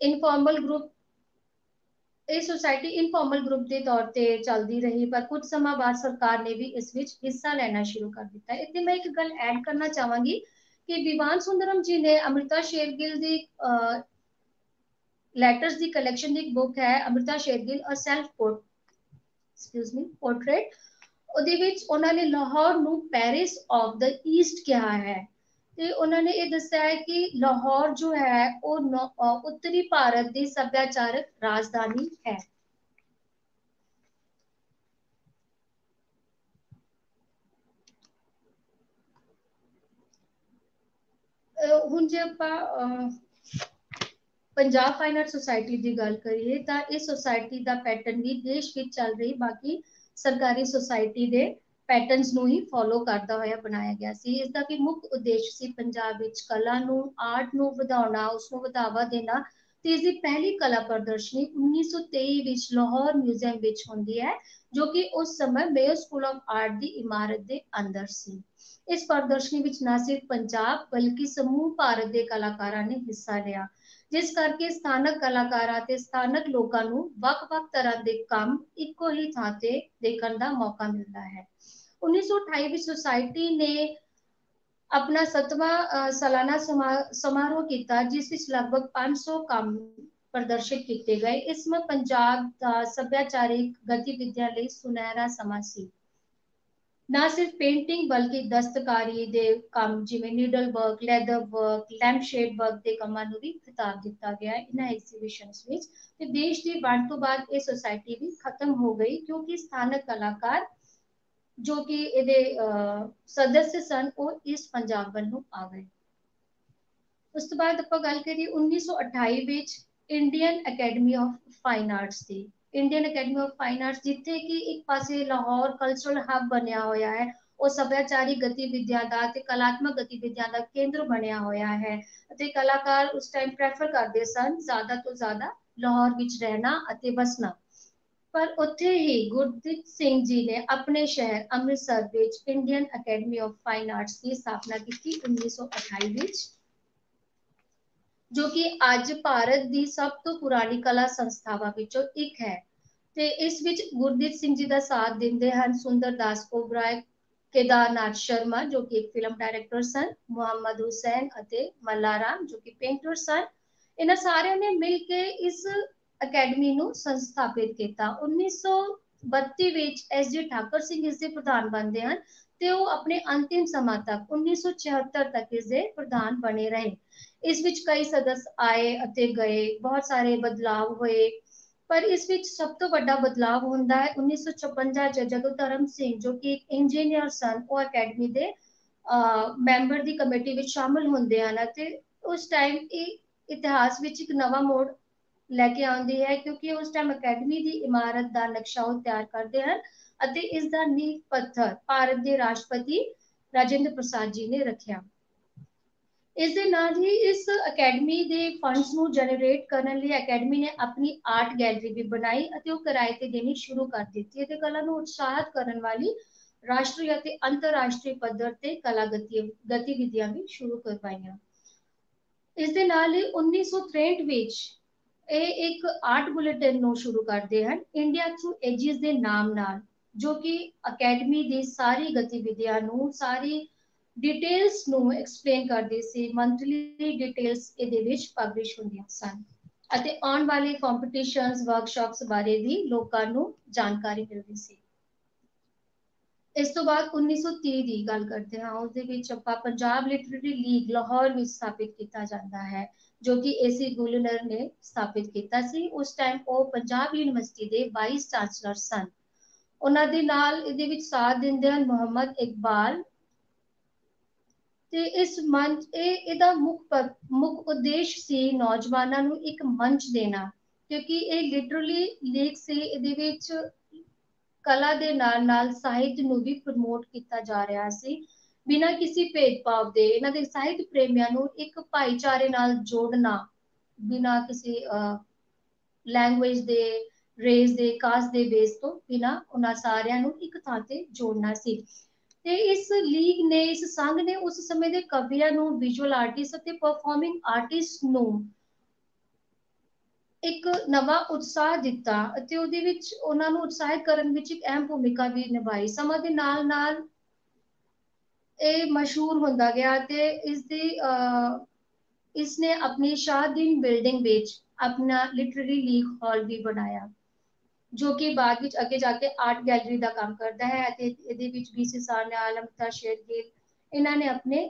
ਇਹ ਸੁਸਾਇਟੀ ਇਨਫਾਰਮਲ ਗਰੁੱਪ ਦੇ ਤੌਰ ਤੇ ਚੱਲਦੀ ਰਹੀ, ਪਰ ਕੁਝ ਸਮਾਂ ਬਾਅਦ ਸਰਕਾਰ ਨੇ ਵੀ ਇਸ ਵਿੱਚ ਹਿੱਸਾ ਲੈਣਾ ਸ਼ੁਰੂ ਕਰ ਦਿੱਤਾ। ਇੱਥੇ ਮੈਂ ਇੱਕ ਗੱਲ ਐਡ ਕਰਨਾ ਚਾਹਾਂਗੀ ਕਿ ਵਿਵਾਨ ਸੁੰਦਰਮ ਜੀ ਨੇ ਅੰਮ੍ਰਿਤਾ ਸ਼ੇਰਗਿੱਲ ਦੀ ਲੈਟਰਸ ਦੀ ਕਲੈਕਸ਼ਨ ਦੀ ਇੱਕ ਬੁੱਕ ਹੈ, Amrita Shergil a self portrait. ਉਹਦੇ ਵਿੱਚ ਉਹਨਾਂ ਨੇ ਲਾਹੌਰ ਨੂੰ ਪੈਰਿਸ ਆਫ ਦ ਈਸਟ ਕਿਹਾ ਹੈ ਤੇ ਉਹਨਾਂ ਨੇ ਇਹ ਦੱਸਿਆ ਹੈ ਕਿ ਲਾਹੌਰ ਜੋ ਹੈ ਉਹ ਉੱਤਰੀ ਭਾਰਤ ਦੀ ਸੱਭਿਆਚਾਰਕ ਰਾਜਧਾਨੀ ਹੈ। ਹੁਣ ਜੇ ਆਪਾਂ ਪੰਜਾਬ ਫਾਈਨ ਆਰਟ ਸੁਸਾਇਟੀ ਦੀ ਗੱਲ ਕਰੀਏ ਤਾਂ ਇਸ ਸੁਸਾਇਟੀ ਦਾ ਪੈਟਰਨ ਵੀ ਦੇਸ਼ ਵਿੱਚ ਚੱਲ ਰਹੀ ਬਾਕੀ ਸਰਕਾਰੀ ਸੁਸਾਇਟੀ ਦੇ ਪੈਟਰਨਸ ਨੂੰ ਹੀ ਫੋਲੋ ਕਰਦਾ ਹੋਇਆ ਬਣਾਇਆ ਗਿਆ ਸੀ। ਇਸ ਦਾ ਵੀ ਮੁੱਖ ਉਦੇਸ਼ ਸੀ ਪੰਜਾਬ ਵਿੱਚ ਕਲਾ ਨੂੰ, ਆਰਟ ਨੂੰ ਵਧਾਉਣਾ, ਉਸ ਨੂੰ ਵਧਾਵਾ ਦੇਣਾ ਤੇ ਇਸ ਦੀ ਪਹਿਲੀ ਕਲਾ ਪ੍ਰਦਰਸ਼ਨੀ 1923 ਵਿੱਚ ਲਾਹੌਰ ਮਿਊਜ਼ੀਅਮ ਵਿੱਚ ਹੁੰਦੀ ਹੈ, ਜੋ ਕਿ ਉਸ ਸਮੇਂ ਮੇਯੋ ਸਕੂਲ ਆਫ ਆਰਟ ਦੀ ਇਮਾਰਤ ਦੇ ਅੰਦਰ ਸੀ। ਇਸ ਪ੍ਰਦਰਸ਼ਨੀ ਵਿੱਚ ਨਾ ਸਿਰਫ ਪੰਜਾਬ ਬਲਕਿ ਸਮੂਹ ਭਾਰਤ ਦੇ ਕਲਾਕਾਰਾਂ ਨੇ ਹਿੱਸਾ ਲਿਆ। ਜਿਸ ਕਰਕੇ ਸਥਾਨਕ ਕਲਾਕਾਰਾਂ ਤੇ ਸਥਾਨਕ ਲੋਕਾਂ ਨੂੰ ਵੱਖ-ਵੱਖ ਤਰ੍ਹਾਂ ਦੇ ਕੰਮ ਇੱਕੋ ਹੀ ਥਾਂ ਤੇ ਦੇਖਣ ਦਾ ਮੌਕਾ ਮਿਲਦਾ ਹੈ। 1928 ਵਿੱਚ ਸੁਸਾਇਟੀ ਨੇ ਆਪਣਾ 7ਵਾਂ ਸਾਲਾਨਾ ਸਮਾਰੋਹ ਕੀਤਾ, ਜਿਸ ਵਿੱਚ ਲਗਭਗ 500 ਕੰਮ ਪ੍ਰਦਰਸ਼ਿਤ ਕੀਤੇ ਗਏ। ਇਸ ਵਿੱਚ ਪੰਜਾਬ ਦਾ ਸੱਭਿਆਚਾਰਿਕ ਗਤੀਵਿਧੀਆਂ ਲਈ ਸੁਨਹਿਰਾ ਸਮਾਂ ਸੀ। ਨਾ ਸਿਰਫ ਪੇਂਟਿੰਗ ਬਲਕਿ ਦਸਤਕਾਰੀ ਦੇ ਕੰਮ ਜਿਵੇਂ needle work, leather work, lamp shade work ਦੇ ਕੰਮਾਂ ਨੂੰ ਵੀ ਖਿਤਾਬ ਦਿੱਤਾ ਗਿਆ ਇਹਨਾਂ ਐਗਜ਼ੀਬਿਸ਼ਨਸ ਵਿੱਚ। ਤੇ ਦੇਸ਼ ਦੀ ਵੰਡ ਤੋਂ ਬਾਅਦ ਇਹ ਸੁਸਾਇਟੀ ਵੀ ਖਤਮ ਹੋ ਗਈ, ਕਿਉਂਕਿ ਸਥਾਨਕ ਕਲਾਕਾਰ ਜੋ ਕਿ ਇਹਦੇ ਸਦस्य ਸਨ ਉਹ ਇਸ ਪੰਜਾਬ ਵੱਲ ਨੂੰ ਆ ਗਏ। ਉਸ ਤੋਂ ਬਾਅਦ ਆਪਾਂ ਗੱਲ ਕਰੀਏ 1928 ਵਿੱਚ Indian academy of fine arts ਦੀ। Indian academy of fine arts ਜਿੱਥੇ ਕਿ ਇੱਕ ਪਾਸੇ ਲਾਹੌਰ ਕਲਚਰਲ ਹੱਬ ਬਣਿਆ ਹੋਇਆ ਹੈ, ਉਹ ਸੱਭਿਆਚਾਰੀ ਗਤੀਵਿਧੀਆਂ ਦਾ ਤੇ ਕਲਾਤਮਕ ਗਤੀਵਿਧੀਆਂ ਦਾ ਕੇਂਦਰ ਬਣਿਆ ਹੋਇਆ ਹੈ ਅਤੇ ਕਲਾਕਾਰ ਉਸ ਟਾਈਮ ਪ੍ਰੈਫਰ ਕਰਦੇ ਸਨ ਜ਼ਿਆਦਾ ਤੋਂ ਜ਼ਿਆਦਾ ਲਾਹੌਰ ਵਿੱਚ ਰਹਿਣਾ ਅਤੇ ਵਸਣਾ। ਪਰ ਉੱਥੇ ਹੀ ਗੁਰਦੀਪ ਸਿੰਘ ਜੀ ਨੇ ਆਪਣੇ ਸ਼ਹਿਰ ਅੰਮ੍ਰਿਤਸਰ ਵਿੱਚ Indian academy of fine arts ਦੀ ਸਥਾਪਨਾ ਕੀਤੀ 1928 ਵਿੱਚ, ਜੋ ਕਿ ਅੱਜ ਭਾਰਤ ਦੀ ਸਭ ਤੋਂ ਪੁਰਾਣੀ ਕਲਾ ਸੰਸਥਾਵਾਂ ਵਿੱਚੋਂ ਇੱਕ ਹੈ। ਤੇ ਇਸ ਵਿੱਚ ਗੁਰਦੀਪ ਸਿੰਘ ਜੀ ਦਾ ਸਾਥ ਦਿੰਦੇ ਹਨ ਸੁੰਦਰ ਦਾਸ ਓਬਰਾਏ, केदारनाथ शर्मा जो कि एक फिल्म डायरेक्टर सन, मोहम्मद हुसैन ਅਤੇ ਮੱਲਾ ਰਾਮ ਜੋ ਕਿ ਪੇਂਟਰ ਸਨ। ਇਹਨਾਂ ਸਾਰਿਆਂ ਨੇ ਮਿਲ ਕੇ ਇਸ ਅਕੈਡਮੀ ਨੂੰ ਸੰਸਥਾਪਿਤ ਕੀਤਾ। 1932 ਵਿੱਚ ਐਸ ਡੀ ਠਾਕਰ ਸਿੰਘ ਇਸ ਦੇ ਪ੍ਰਧਾਨ ਬਣਦੇ ਹਨ ਤੇ ਉਹ ਆਪਣੇ ਅੰਤਿਮ ਸਮਾਂ ਤੱਕ 1976 ਤੱਕ ਇਸ ਦੇ ਪ੍ਰਧਾਨ ਬਣੇ ਰਹੇ। ਇਸ ਵਿੱਚ ਕਈ ਸਦस्य ਆਏ ਅਤੇ ਗਏ, ਬਹੁਤ ਸਾਰੇ ਬਦਲਾਵ ਹੋਏ, ਪਰ ਇਸ ਵਿੱਚ ਸਭ ਤੋਂ ਵੱਡਾ ਬਦਲਾਵ ਹੁੰਦਾ ਹੈ 1956 ਚ ਜਦੋਂ ਧਰਮ ਸਿੰਘ ਜੋ ਕਿ ਇੱਕ ਇੰਜੀਨੀਅਰ ਸਨ ਉਹ ਅਕੈਡਮੀ ਦੇ ਮੈਂਬਰ ਦੀ ਕਮੇਟੀ ਵਿੱਚ ਸ਼ਾਮਲ ਹੁੰਦੇ ਹਨ ਅਤੇ ਉਸ ਟਾਈਮ ਇਹ ਇਤਿਹਾਸ ਵਿੱਚ ਇੱਕ ਨਵਾਂ ਮੋੜ ਲੈ ਕੇ ਆਉਂਦੀ ਹੈ, ਕਿਉਂਕਿ ਉਸ ਟਾਈਮ ਅਕੈਡਮੀ ਦੀ ਇਮਾਰਤ ਦਾ ਨਕਸ਼ਾ ਉਹ ਤਿਆਰ ਕਰਦੇ ਹਨ ਅਤੇ ਇਸ ਦਾ ਨੀਂਹ ਪੱਥਰ ਭਾਰਤ ਦੇ ਰਾਸ਼ਟਰਪਤੀ ਰਾਜਿੰਦਰ ਪ੍ਰਸਾਦ ਜੀ ਨੇ ਰੱਖਿਆ। ਇਸ ਦੇ ਨਾਲ ਹੀ ਇਸ ਅਕੈਡਮੀ ਦੇ ਫੰਡਸ ਨੂੰ ਜਨਰੇਟ ਕਰਨ ਲਈ ਅਕੈਡਮੀ ਨੇ ਆਪਣੀ ਆਰਟ ਗੈਲਰੀ ਵੀ ਬਣਾਈ ਅਤੇ ਉਹ ਕਿਰਾਏ ਤੇ ਦੇਣੀ ਸ਼ੁਰੂ ਕਰ ਦਿੱਤੀ ਅਤੇ ਕਲਾ ਨੂੰ ਉਤਸ਼ਾਹਿਤ ਕਰਨ ਵਾਲੀ ਰਾਸ਼ਟਰੀ ਅਤੇ ਅੰਤਰਰਾਸ਼ਟਰੀ ਪੱਧਰ ਤੇ ਕਲਾ ਗਤੀਵਿਧੀਆਂ ਵੀ ਸ਼ੁਰੂ ਕਰਵਾਈਆਂ। ਇਸ ਦੇ ਨਾਲ ਹੀ 1963 ਵਿੱਚ ਇਹ ਇੱਕ ਆਰਟ ਬੁਲੇਟਿਨ ਨੂੰ ਸ਼ੁਰੂ ਕਰਦੇ ਹਨ ਇੰਡੀਆ ਥਰੂ ਏਜਿਸ ਦੇ ਨਾਮ ਨਾਲ, ਜੋ ਕਿ ਅਕੈਡਮੀ ਦੀ ਸਾਰੀ ਗਤੀਵਿਧੀਆਂ ਨੂੰ ਸਾਰੀ ਡਿਟੇਲਸ ਨੂੰ ਐਕਸਪਲੇਨ ਕਰਦੇ ਸੀ। ਮੰਥਲੀ ਡਿਟੇਲਸ ਇਹਦੇ ਵਿੱਚ ਪਬਲਿਸ਼ ਹੁੰਦੀਆਂ ਸਨ ਅਤੇ ਆਉਣ ਵਾਲੇ ਕੰਪੀਟੀਸ਼ਨਸ ਵਰਕਸ਼ਾਪਸ ਬਾਰੇ ਵੀ ਲੋਕਾਂ ਨੂੰ ਜਾਣਕਾਰੀ ਮਿਲਦੀ ਸੀ। ਇਸ ਤੋਂ ਬਾਅਦ 1930 ਦੀ ਗੱਲ ਕਰਦੇ ਹਾਂ, ਉਸ ਦੇ ਵਿੱਚ ਆਪਾਂ ਪੰਜਾਬ ਲਿਟਰੇਰੀ ਲੀਗ ਲਾਹੌਰ ਵਿੱਚ ਸਥਾਪਿਤ ਕੀਤਾ ਜਾਂਦਾ ਹੈ, ਜੋ ਕਿ ਏਸੀ ਗੁਲਨਰ ਨੇ ਸਥਾਪਿਤ ਕੀਤਾ ਸੀ। ਉਸ ਟਾਈਮ ਉਹ ਪੰਜਾਬ ਯੂਨੀਵਰਸਿਟੀ ਦੇ ਵਾਈਸ ਚਾਂਸਲਰ ਸਨ। ਉਹਨਾਂ ਦੇ ਨਾਲ ਇਹਦੇ ਵਿੱਚ ਸਾਥ ਦਿੰਦੇ ਹਨ ਮੁਹੰਮਦ ਇਕਬਾਲ ਤੇ ਇਸ ਮੰਚ ਇਹਦਾ ਮੁੱਖ ਉਦੇਸ਼ ਸੀ ਨੌਜਵਾਨਾਂ ਨੂੰ ਇੱਕ ਮੰਚ ਦੇਣਾ, ਕਿਉਂਕਿ ਇਹ ਲਿਟਰਲੀ ਲੀਗ ਸੀ। ਇਹਦੇ ਵਿੱਚ ਕਲਾ ਦੇ ਨਾਲ ਸਾਹਿਤ ਨੂੰ ਵੀ ਪ੍ਰਮੋਟ ਕੀਤਾ ਜਾ ਰਿਹਾ ਸੀ ਬਿਨਾਂ ਕਿਸੇ ਭੇਦਭਾਵ ਦੇ। ਇਹਨਾਂ ਦੇ ਸਾਹਿਤ ਪ੍ਰੇਮੀਆਂ ਨੂੰ ਇੱਕ ਭਾਈਚਾਰੇ ਨਾਲ ਜੋੜਨਾ ਬਿਨਾਂ ਕਿਸੇ ਲੈਂਗੁਏਜ ਦੇ, ਰੇਸ ਦੇ, ਕਾਸਟ ਦੇ ਬੇਸ ਤੋਂ ਬਿਨਾਂ ਉਹਨਾਂ ਸਾਰਿਆਂ ਨੂੰ ਇੱਕ ਥਾਂ ਤੇ ਜੋੜਨਾ ਸੀ। ਤੇ ਇਸ ਲੀਗ ਨੇ, ਇਸ ਸੰਘ ਨੇ ਉਸ ਸਮੇਂ ਦੇ ਕਵੀਆਂ ਨੂੰ, ਵਿਜ਼ੂਅਲ ਆਰਟਿਸਟ ਅਤੇ ਪਰਫਾਰਮਿੰਗ ਆਰਟਿਸਟ ਨੂੰ ਇੱਕ ਨਵਾਂ ਉਤਸ਼ਾਹ ਦਿੱਤਾ ਅਤੇ ਉਹਦੇ ਵਿੱਚ ਉਹਨਾਂ ਨੂੰ ਉਤਸ਼ਾਹਿਤ ਕਰਨ ਵਿੱਚ ਇੱਕ ਅਹਿਮ ਭੂਮਿਕਾ ਵੀ ਨਿਭਾਈ। ਸਮਾਂ ਦੇ ਨਾਲ ਇਹ ਮਸ਼ਹੂਰ ਹੁੰਦਾ ਗਿਆ ਤੇ ਇਸਨੇ ਆਪਣੀ ਸ਼ਾਹਦੀਨ ਬਿਲਡਿੰਗ ਵਿੱਚ ਆਪਣਾ ਲਿਟਰੇਰੀ ਲੀਗ ਹਾਲ ਵੀ ਬਣਾਇਆ, ਜੋ ਕਿ ਬਾਅਦ ਵਿੱਚ ਅੱਗੇ ਜਾ ਕੇ ਆਰਟ ਗੈਲਰੀ ਦਾ ਕੰਮ ਕਰਦਾ ਹੈ ਅਤੇ ਇਹਦੇ ਵਿੱਚ BC ਸਾਹਨਿਆਲ, ਅਮ੍ਰਿਤਾ ਸ਼ੇਰਗਿੱਲ ਇਹਨਾਂ ਨੇ ਆਪਣੇ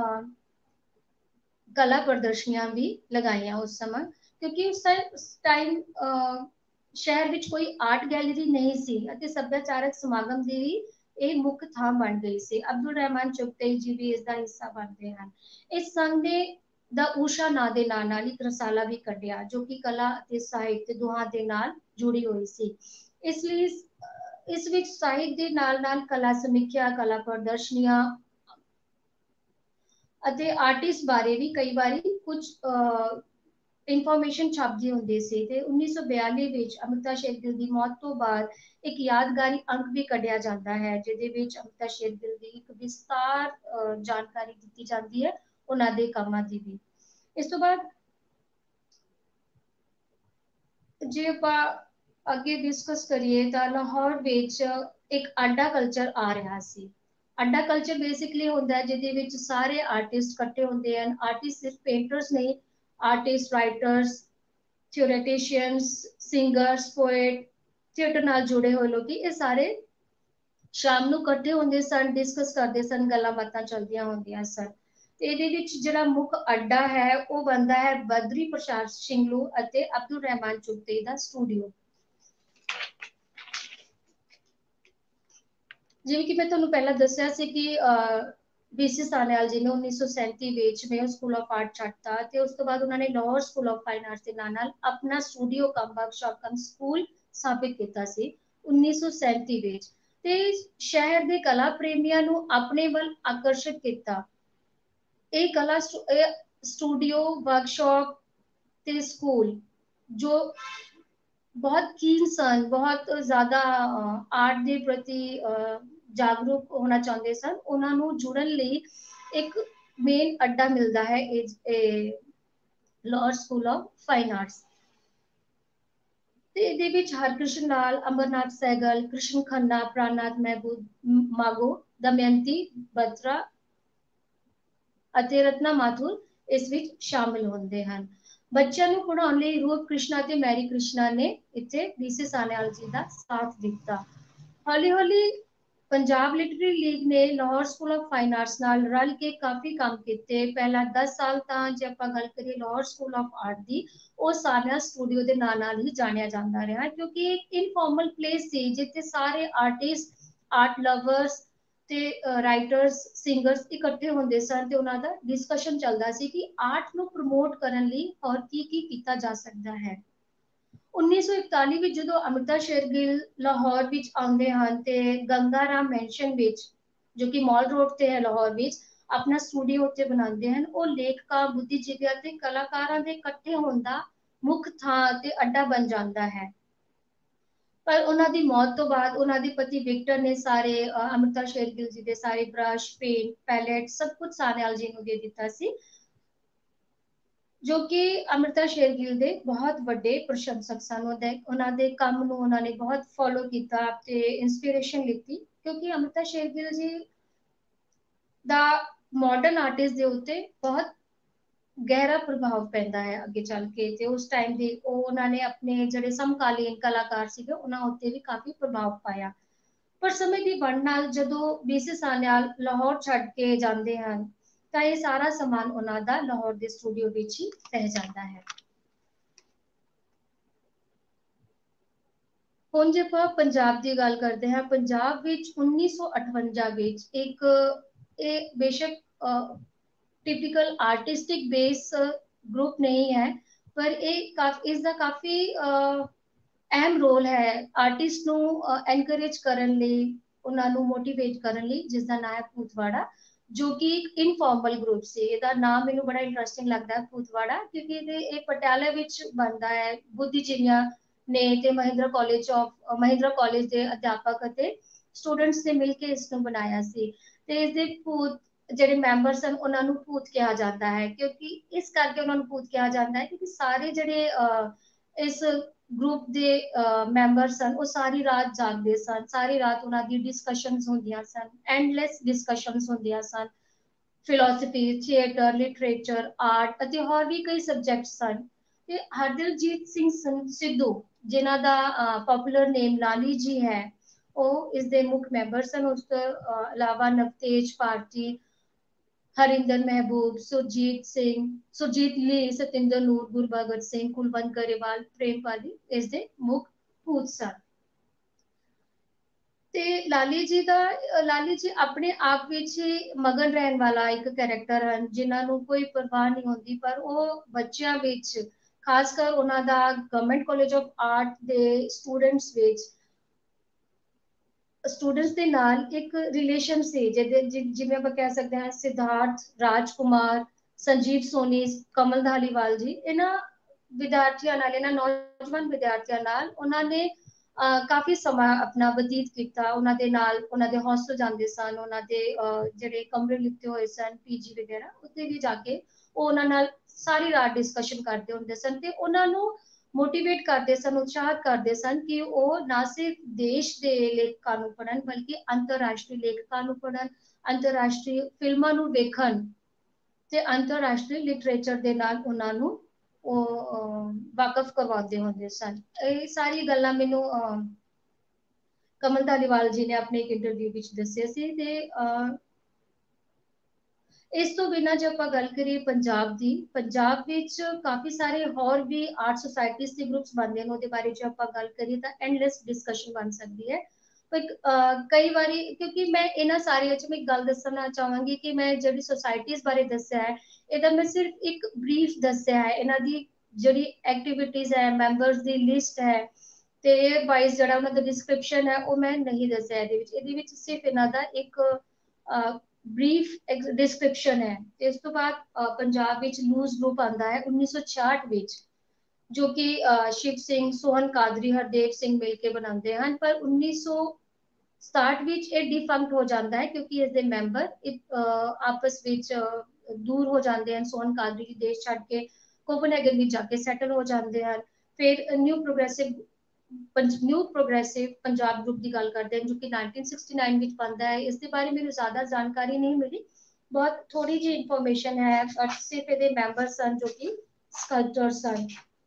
ਕਲਾ ਪ੍ਰਦਰਸ਼ਨੀਆਂ ਵੀ ਲਗਾਈਆਂ ਉਸ ਸਮਾਂ, ਕਿਉਂਕਿ ਉਸ ਟਾਈਮ ਸ਼ਹਿਰ ਵਿੱਚ ਕੋਈ ਆਰਟ ਗੈਲਰੀ ਨਹੀਂ ਸੀ ਅਤੇ ਸੱਭਿਆਚਾਰਕ ਸਮਾਗਮ ਦੀ ਵੀ ਇਹ ਮੁੱਖ ਥਾਂ ਬਣ ਗਈ ਸੀ। ਅਬਦੁਲ ਰਹਿਮਾਨ ਚੁਗਤਈ ਜੀ ਵੀ ਇਸ ਦਾ ਹਿੱਸਾ ਬਣਦੇ ਹਨ। ਇਸ ਸੰਘ ਨੇ ਦਾ ਊਸ਼ਾ ਨਾਂ ਦੇ ਨਾਲ ਇੱਕ ਰਸਾਲਾ ਵੀ ਕੱਢਿਆ, ਜੋ ਕਿ ਕਲਾ ਅਤੇ ਸਾਹਿਤ ਦੋਹਾਂ ਦੇ ਨਾਲ ਜੁੜੀ ਹੋਈ ਸੀ। ਇਸ ਲਈ ਇਸ ਵਿੱਚ ਸਾਹਿਤ ਦੇ ਨਾਲ ਕਲਾ ਸਮੀਖਿਆ, ਕਲਾ ਪ੍ਰਦਰਸ਼ਨੀਆਂ ਅਤੇ ਆਰਟਿਸਟ ਬਾਰੇ ਵੀ ਕਈ ਵਾਰੀ ਕੁਝ ਇਨਫੋਰਮੇਸ਼ਨ ਛਪਦੀ ਹੁੰਦੀ ਸੀ। ਤੇ 1942 ਵਿੱਚ ਅਮ੍ਰਿਤਾ ਸ਼ੇਰਗਿੱਲ ਦੀ ਮੌਤ ਤੋਂ ਬਾਅਦ ਇੱਕ ਯਾਦਗਾਰੀ ਅੰਕ ਵੀ ਕੱਢਿਆ ਜਾਂਦਾ ਹੈ, ਜਿਹਦੇ ਵਿੱਚ ਅਮ੍ਰਿਤਾ ਸ਼ੇਰਗਿੱਲ ਦੀ ਇੱਕ ਵਿਸਤਾਰ ਜਾਣਕਾਰੀ ਦਿੱਤੀ ਜਾਂਦੀ ਹੈ ਉਹਨਾਂ ਦੇ ਕੰਮਾਂ ਦੀ ਵੀ। ਇਸ ਤੋਂ ਬਾਅਦ ਜੇ ਆਪਾਂ ਅੱਗੇ ਡਿਸਕਸ ਕਰੀਏ ਤਾਂ ਲਾਹੌਰ ਵਿੱਚ ਇੱਕ ਆਡਾ ਕਲਚਰ ਆ ਰਿਹਾ ਸੀ। ਆਡਾ ਕਲਚਰ ਬੇਸਿਕਲੀ ਹੁੰਦਾ ਹੈ ਜਿਹਦੇ ਵਿੱਚ ਸਾਰੇ ਆਰਟਿਸਟ ਇਕੱਠੇ ਹੁੰਦੇ ਹਨ। ਆਰਟਿਸਟ ਸਿਰਫ ਪੇਂਟਰਸ ਨਹੀਂ, artist, writers, theoreticians, singers, poet, theatre ਨਾਲ ਜੁੜੇ ਹੋਏ ਲੋਕੀ, ਇਹ ਸਾਰੇ ਸ਼ਾਮ ਨੂੰ ਇਕੱਠੇ ਹੁੰਦੇ ਸਨ, ਡਿਸਕਸ ਕਰਦੇ ਸਨ, ਗੱਲਾਂ ਬਾਤਾਂ ਚੱਲਦੀਆਂ ਹੁੰਦੀਆਂ ਸਨ। ਇਹਦੇ ਵਿੱਚ ਜਿਹੜਾ ਮੁੱਖ ਅੱਡਾ ਹੈ ਉਹ ਬਣਦਾ ਹੈ ਬਦਰੀ ਪ੍ਰਸ਼ਾਦ ਸ਼ਿੰਗਲੂ ਅਤੇ ਅਬਦੁਲ ਰਹਿਮਾਨ ਚੁਗਤੇ ਦਾ ਸਟੂਡੀਓ। ਜਿਵੇਂ ਕਿ ਮੈਂ ਤੁਹਾਨੂੰ ਪਹਿਲਾਂ ਦੱਸਿਆ ਸੀ ਕਿ BC ਸਾਨਿਆਲ ਜੀ ਨੇ 1937 ਵਿੱਚ ਮੇyo ਸਕੂਲ ਆਫ ਆਰਟ ਛੱਡਤਾ ਤੇ ਉਸ ਤੋਂ ਬਾਅਦ ਉਹਨਾਂ ਨੇ Lahore school of fine arts ਦੇ ਨਾਲ ਆਪਣਾ studio cum workshop cum school ਸਥਾਪਿਤ ਕੀਤਾ ਸੀ 1937 ਵਿੱਚ, ਤੇ ਸ਼ਹਿਰ ਦੇ ਕਲਾ ਪ੍ਰੇਮੀਆਂ ਨੂੰ ਆਪਣੇ ਵੱਲ ਆਕਰਸ਼ਿਤ ਕੀਤਾ। ਇਹ ਕਲਾ ਸਟੂਡੀਓ, ਵਰਕਸ਼ਾਪ ਤੇ ਸਕੂਲ ਜੋ बहुत कीन सन, बहुत ज़्यादा आर्ट ਦੇ ਪ੍ਰਤੀ ਜਾਗਰੂਕ ਹੋਣਾ ਚਾਹੁੰਦੇ ਸਨ, ਉਹਨਾਂ ਨੂੰ ਜੁੜਨ ਲਈ ਇੱਕ ਮੇਨ ਅੱਡਾ ਮਿਲਦਾ ਹੈ ਇਹ Lahore school of fine arts. ਤੇ ਇਹਦੇ ਵਿੱਚ ਹਰਕ੍ਰਿਸ਼ਨ ਲਾਲ, ਅਮਰਨਾਥ ਸਹਿਗਲ, ਕ੍ਰਿਸ਼ਨ ਖੰਨਾ, ਪ੍ਰਾਣਨਾਥ ਮਹਿਬੂਬ ਮਾਗੋ, ਦਮਯੰਤੀ ਬਤਰਾ ਅਤੇ ਰਤਨਾ ਮਾਥੁਰ ਇਸ ਵਿੱਚ ਸ਼ਾਮਿਲ ਹੁੰਦੇ ਹਨ। ਬੱਚਿਆਂ ਨੂੰ ਪੜ੍ਹਾਉਣ ਲਈ ਰੂਪ ਕ੍ਰਿਸ਼ਨਾ ਤੇ ਮੈਰੀ ਕ੍ਰਿਸ਼ਨਾ ਨੇ ਇੱਥੇ BC ਸਾਨਿਆਲ ਜੀ ਦਾ ਸਾਥ ਦਿੱਤਾ। ਹੌਲੀ ਹੌਲੀ ਪੰਜਾਬ ਲਿਟਰੇਰੀ ਲੀਗ ਨੇ Lahore school of fine arts ਨਾਲ ਰਲ ਕੇ ਕਾਫੀ ਕੰਮ ਕੀਤੇ। ਪਹਿਲਾਂ 10 ਸਾਲ ਤਾਂ ਜੇ ਆਪਾਂ ਗੱਲ ਕਰੀਏ ਲਾਹੌਰ ਸਕੂਲ ਆਫ ਆਰਟ ਦੀ, ਉਹ ਸਾਨਿਆਲ ਸਟੂਡੀਓ ਦੇ ਨਾਂ ਨਾਲ ਹੀ ਜਾਣਿਆ ਜਾਂਦਾ ਰਿਹਾ, ਕਿਉਂਕਿ ਇੱਕ ਇਨਫਾਰਮਲ ਪਲੇਸ ਸੀ ਜਿੱਥੇ ਸਾਰੇ ਆਰਟਿਸਟ, ਆਰਟ ਲਵਰਸ ਤੇ ਰਾਈਟਰਸ, ਸਿੰਗਰਸ ਇਕੱਠੇ ਹੁੰਦੇ ਸਨ ਤੇ ਉਹਨਾਂ ਦਾ ਡਿਸਕਸ਼ਨ ਚੱਲਦਾ ਸੀ ਕਿ ਆਰਟ ਨੂੰ ਪ੍ਰਮੋਟ ਕਰਨ ਲਈ ਹੋਰ ਕੀ ਕੀਤਾ ਜਾ ਸਕਦਾ ਹੈ। 1941 ਵਿੱਚ ਜਦੋਂ ਅਮ੍ਰਿਤਾ ਸ਼ੇਰਗਿੱਲ ਲਾਹੌਰ ਵਿੱਚ ਆਉਂਦੇ ਹਨ ਤੇ ਗੰਗਾ ਰਾਮ ਮੈਂਸ਼ਨ ਵਿੱਚ, ਜੋ ਕਿ ਮਾਲ ਰੋਡ ਤੇ ਹੈ ਲਾਹੌਰ ਵਿੱਚ, ਆਪਣਾ ਸਟੂਡੀਓ ਉੱਤੇ ਬਣਾਉਂਦੇ ਹਨ। ਉਹ ਲੇਖਕਾਂ, ਬੁੱਧੀਜੀਵੀਆਂ ਤੇ ਕਲਾਕਾਰਾਂ ਦੇ ਇਕੱਠੇ ਹੋਣ ਦਾ ਮੁੱਖ ਥਾਂ ਤੇ ਅੱਡਾ ਬਣ ਜਾਂਦਾ ਹੈ। ਪਰ ਉਹਨਾਂ ਦੀ ਮੌਤ ਤੋਂ ਬਾਅਦ ਉਹਨਾਂ ਦੇ ਪਤੀ ਵਿਕਟਰ ਨੇ ਸਾਰੇ ਅਮ੍ਰਿਤਾ ਸ਼ੇਰਗਿੱਲ ਜੀ ਦੇ ਸਾਰੇ ਬ੍ਰਸ਼, ਪੇਂਟ, ਪੈਲੇਟ ਸਭ ਕੁਝ ਸਾਨਿਆਲ ਜੀ ਨੂੰ ਦੇ ਦਿੱਤਾ ਸੀ, ਜੋ ਕਿ ਅਮ੍ਰਿਤਾ ਸ਼ੇਰਗਿੱਲ ਦੇ ਬਹੁਤ ਵੱਡੇ ਪ੍ਰਸ਼ੰਸਕ ਸਨ। ਉਹਨਾਂ ਦੇ ਕੰਮ ਨੂੰ ਉਹਨਾਂ ਨੇ ਬਹੁਤ ਫੋਲੋ ਕੀਤਾ ਤੇ ਇਨਸਪੀਰੇਸ਼ਨ ਲਿੱਤੀ, ਕਿਉਂਕਿ ਅਮ੍ਰਿਤਾ ਸ਼ੇਰਗਿੱਲ ਜੀ ਦਾ ਮਾਡਰਨ ਆਰਟਿਸਟ ਦੇ ਉੱਤੇ ਬਹੁਤ ਗਹਿਰਾ ਪ੍ਰਭਾਵ ਪੈਂਦਾ ਹੈ ਅੱਗੇ ਚੱਲ ਕੇ। ਤੇ ਉਸ ਟਾਈਮ ਦੇ ਉਹਨਾਂ ਨੇ ਆਪਣੇ ਜਿਹੜੇ ਸਮਕਾਲੀਨ ਕਲਾਕਾਰ ਸੀਗੇ ਉਹਨਾਂ ਉੱਤੇ ਵੀ ਕਾਫੀ ਪ੍ਰਭਾਵ ਪਾਇਆ। ਪਰ ਸਮੇਂ ਦੀ ਵੰਡ ਨਾਲ ਜਦੋਂ BC ਸਾਨਿਆਲ ਲਾਹੌਰ ਛੱਡ ਕੇ ਜਾਂਦੇ ਹਨ ਤਾਂ ਇਹ ਸਾਰਾ ਸਮਾਨ ਉਹਨਾਂ ਦਾ ਲਾਹੌਰ ਦੇ ਸਟੂਡੀਓ ਵਿੱਚ ਹੀ ਰਹਿ ਜਾਂਦਾ ਹੈ। ਹੁਣ ਜੇ ਆਪਾਂ ਪੰਜਾਬ ਦੀ ਗੱਲ ਕਰਦੇ ਹਾਂ, ਪੰਜਾਬ ਵਿੱਚ 1958 ਵਿੱਚ ਇੱਕ, ਇਹ ਬੇਸ਼ੱਕ ਟਿਪੀਕਲ ਆਰਟਿਸਟਿਕ ਬੇਸ ਗਰੁੱਪ ਨਹੀਂ ਹੈ, ਪਰ ਇਹ ਇਸ ਦਾ ਕਾਫੀ ਅਹਿਮ ਰੋਲ ਹੈ ਆਰਟਿਸਟ ਨੂੰ ਐਨਕਰੇਜ ਕਰਨ ਲਈ, ਉਹਨਾਂ ਨੂੰ ਮੋਟੀਵੇਟ ਕਰਨ ਲਈ, ਜਿਸ ਦਾ ਨਾਮ ਹੈ ਭੂਤਵਾੜਾ, ਜੋ ਕਿ ਇੱਕ ਇਨਫਾਰਮਲ ਗਰੁੱਪ ਸੀ। ਇਹਦਾ ਨਾਮ ਮੈਨੂੰ ਬੜਾ ਇੰਟਰਸਟਿੰਗ ਲੱਗਦਾ ਹੈ ਭੂਤਵਾੜਾ, ਕਿਉਂਕਿ ਇਹ ਪਟਿਆਲਾ ਵਿੱਚ ਬਣਦਾ ਹੈ। ਬੁੱਧੀਜੀਵੀਆਂ ਨੇ ਤੇ ਮਹਿੰਦਰਾ ਕਾਲਜ ਦੇ ਅਧਿਆਪਕ ਅਤੇ ਸਟੂਡੈਂਟਸ ਨੇ ਮਿਲ ਕੇ ਇਸ ਨੂੰ ਬਣਾਇਆ ਸੀ। ਤੇ ਇਸ ਦੇ ਭੂਤ ਜਿਹੜੇ ਮੈਂਬਰ ਸਨ ਉਹਨਾਂ ਨੂੰ ਭੂਤ ਕਿਹਾ ਜਾਂਦਾ ਹੈ, ਕਿਉਂਕਿ ਇਸ ਕਰਕੇ ਉਹਨਾਂ ਨੂੰ ਭੂਤ ਕਿਹਾ ਜਾਂਦਾ ਹੈ ਕਿਉਂਕਿ ਸਾਰੇ ਜਿਹੜੇ ਇਸ ਗਰੁੱਪ ਦੇ ਮੈਂਬਰ ਸਨ ਉਹ ਸਾਰੀ ਰਾਤ ਜਾਗਦੇ ਸਨ, ਸਾਰੀ ਰਾਤ ਉਹਨਾਂ ਦੀ ਡਿਸਕਸ਼ਨਸ ਹੁੰਦੀਆਂ ਸਨ, ਐਂਡਲੈਸ ਡਿਸਕਸ਼ਨਸ ਹੁੰਦੀਆਂ ਸਨ। ਫਿਲਾਸਫੀ, ਥੀਏਟਰ, ਲਿਟਰੇਚਰ, ਆਰਟ ਅਤੇ ਹੋਰ ਵੀ ਕਈ ਸਬਜੈਕਟ ਸਨ। ਤੇ ਹਰਦਿਲਜੀਤ ਸਿੰਘ ਸਿੱਧੂ, ਜਿਨ੍ਹਾਂ ਦਾ ਪਪੂਲਰ ਨੇਮ ਲਾਲੀ ਜੀ ਹੈ, ਉਹ ਇਸ ਦੇ ਮੁੱਖ ਮੈਂਬਰ ਸਨ। ਉਸ ਤੋਂ ਇਲਾਵਾ ਨਵਤੇਜ ਭਾਰਤੀ, ਹਰਿੰਦਰ ਮਹਿਬੂਬ, ਸੁਰਜੀਤ ਲੀ, ਸਤਿੰਦਰ ਨੂਰ, ਗੁਰਬਖਸ਼ ਸਿੰਘ, ਕੁਲਵੰਤ ਗਰੇਵਾਲ, ਪ੍ਰੇਮਪਾਲੀ ਇਸ ਦੇ ਮੁੱਖ ਭੂਤ ਸਨ। ਤੇ ਲਾਲੀ ਜੀ ਆਪਣੇ ਆਪ ਵਿੱਚ ਹੀ ਮਗਨ ਰਹਿਣ ਵਾਲਾ ਇੱਕ ਕੈਰੈਕਟਰ ਹਨ, ਜਿਨ੍ਹਾਂ ਨੂੰ ਕੋਈ ਪਰਵਾਹ ਨਹੀਂ ਹੁੰਦੀ, ਪਰ ਉਹ ਬੱਚਿਆਂ ਵਿੱਚ, ਖਾਸ ਕਰ ਉਹਨਾਂ ਦਾ ਗਵਰਨਮੈਂਟ ਕਾਲਜ ਆਫ ਆਰਟ ਦੇ ਸਟੂਡੈਂਟਸ ਦੇ ਨਾਲ ਇੱਕ ਰਿਲੇਸ਼ਨ ਸੀ, ਜਿਵੇਂ ਆਪਾਂ ਕਹਿ ਸਕਦੇ ਹਾਂ ਸਿਧਾਰਥ ਰਾਜਕੁਮਾਰ, ਸੰਜੀਵ ਸੋਨੀ, ਕਮਲ ਧਾਲੀਵਾਲ ਜੀ, ਇਹਨਾਂ ਵਿਦਿਆਰਥੀਆਂ ਨਾਲ, ਇਹਨਾਂ ਨੌਜਵਾਨ ਵਿਦਿਆਰਥੀਆਂ ਨਾਲ ਉਹਨਾਂ ਨੇ ਕਾਫੀ ਸਮਾਂ ਆਪਣਾ ਬਤੀਤ ਕੀਤਾ। ਉਹਨਾਂ ਦੇ ਨਾਲ ਉਹਨਾਂ ਦੇ ਹੌਸਟਲ ਜਾਂਦੇ ਸਨ, ਉਹਨਾਂ ਦੇ ਜਿਹੜੇ ਕਮਰੇ ਲਿੱਤੇ ਹੋਏ ਸਨ PG ਵਗੈਰਾ, ਉੱਥੇ ਵੀ ਜਾ ਕੇ ਉਹ ਉਹਨਾਂ ਨਾਲ ਸਾਰੀ ਰਾਤ ਡਿਸਕਸ਼ਨ ਕਰਦੇ ਹੁੰਦੇ ਸਨ। ਤੇ ਉਹਨਾਂ ਨੂੰ ਮੋਟੀਵੇਟ ਕਰਦੇ ਸਨ, ਉਤਸ਼ਾਹਿਤ ਕਰਦੇ ਸਨ ਕਿ ਉਹ ਨਾ ਸਿਰਫ ਦੇਸ਼ ਦੇ ਲੇਖਕਾਂ ਨੂੰ ਪੜ੍ਹਨ ਬਲਕਿ ਅੰਤਰਰਾਸ਼ਟਰੀ ਲੇਖਕਾਂ ਨੂੰ ਪੜ੍ਹਨ, ਅੰਤਰਰਾਸ਼ਟਰੀ ਫਿਲਮਾਂ ਨੂੰ ਵੇਖਣ ਤੇ ਅੰਤਰਰਾਸ਼ਟਰੀ ਲਿਟਰੇਚਰ ਦੇ ਨਾਲ ਉਹਨਾਂ ਨੂੰ ਉਹ ਵਾਕਫ ਕਰਵਾਉਂਦੇ ਹੁੰਦੇ ਸਨ। ਇਹ ਸਾਰੀ ਗੱਲਾਂ ਮੈਨੂੰ ਕਮਲ ਧਾਲੀਵਾਲ ਜੀ ਨੇ ਆਪਣੇ ਇੱਕ ਇੰਟਰਵਿਊ ਵਿੱਚ ਦੱਸਿਆ ਸੀ। ਤੇ ਇਸ ਤੋਂ ਬਿਨਾਂ ਜੇ ਆਪਾਂ ਗੱਲ ਕਰੀਏ ਪੰਜਾਬ ਦੀ, ਪੰਜਾਬ ਵਿੱਚ ਕਾਫੀ ਸਾਰੇ ਹੋਰ ਵੀ ਆਰਟ ਸੁਸਾਇਟੀਜ਼ ਦੇ ਗਰੁੱਪਸ ਬਣਦੇ ਨੇ, ਉਹਦੇ ਬਾਰੇ ਜੇ ਆਪਾਂ ਗੱਲ ਕਰੀਏ ਤਾਂ ਐਂਡਲੈਸ ਡਿਸਕਸ਼ਨ ਬਣ ਸਕਦੀ ਹੈ। ਪਰ ਕਈ ਵਾਰੀ ਕਿਉਂਕਿ ਮੈਂ ਇਹਨਾਂ ਸਾਰਿਆਂ ਵਿੱਚ ਮੈਂ ਇੱਕ ਗੱਲ ਦੱਸਣਾ ਚਾਹਾਂਗੀ ਕਿ ਮੈਂ ਜਿਹੜੀ ਸੁਸਾਇਟੀਜ਼ ਬਾਰੇ ਦੱਸਿਆ ਹੈ ਇਹਦਾ ਮੈਂ ਸਿਰਫ ਇੱਕ ਬਰੀਫ ਦੱਸਿਆ ਹੈ, ਇਹਨਾਂ ਦੀ ਜਿਹੜੀ ਐਕਟੀਵਿਟੀਜ਼ ਹੈ, ਮੈਂਬਰਸ ਦੀ ਲਿਸਟ ਹੈ ਤੇ ਵਾਈਜ਼ ਜਿਹੜਾ ਉਹਨਾਂ ਦਾ ਡਿਸਕ੍ਰਿਪਸ਼ਨ ਹੈ ਉਹ ਮੈਂ ਨਹੀਂ ਦੱਸਿਆ ਇਹਦੇ ਵਿੱਚ ਸਿਰਫ ਇਹਨਾਂ ਦਾ ਇੱਕ ਬਰੀਫ ਡਿਸਕ੍ਰਿਪਸ਼ਨ ਹੈ। ਇਸ ਤੋਂ ਬਾਅਦ ਪੰਜਾਬ ਵਿੱਚ ਲੂਜ਼ ਗਰੁੱਪ ਆਉਂਦਾ ਹੈ 1966 ਵਿੱਚ, ਜੋ ਕਿ ਸ਼ਿਵ ਸਿੰਘ, ਸੋਹਨ ਕਾਦਰੀ, ਹਰਦੇਵ ਸਿੰਘ ਮਿਲ ਕੇ ਬਣਾਉਂਦੇ ਹਨ। ਪਰ 1967 ਵਿੱਚ ਇਹ ਡਿਫੰਕਟ ਹੋ ਜਾਂਦਾ ਹੈ ਕਿਉਂਕਿ ਇਸ ਦੇ ਮੈਂਬਰ ਆਪਸ ਵਿੱਚ ਦੂਰ ਹੋ ਜਾਂਦੇ ਹਨ। ਸੋਹਨ ਕਾਦਰੀ ਜੀ ਦੇਸ਼ ਛੱਡ ਕੇ ਕੋਪਨਹੈਗਨ ਵਿੱਚ ਜਾ ਕੇ ਸੈਟਲ ਹੋ ਜਾਂਦੇ ਹਨ। ਫਿਰ ਨਿਊ ਪ੍ਰੋਗਰੈਸਿਵ ਪੰਜਾਬ ਗਰੁੱਪ ਦੀ ਗੱਲ ਕਰਦੇ ਹਨ ਜੋ ਕਿ 1969 ਵਿੱਚ ਬਣਦਾ ਹੈ। ਇਸ ਦੇ ਬਾਰੇ ਮੈਨੂੰ ਜ਼ਿਆਦਾ ਜਾਣਕਾਰੀ ਨਹੀਂ ਮਿਲੀ, ਬਹੁਤ ਥੋੜੀ ਜਿਹੀ ਇਨਫੋਰਮੇਸ਼ਨ ਹੈ, ਪਰ ਸਿਰਫ ਇਹਦੇ ਮੈਂਬਰ ਸਨ ਜੋ ਕਿ ਸਕਲਪਟਰ ਸਨ,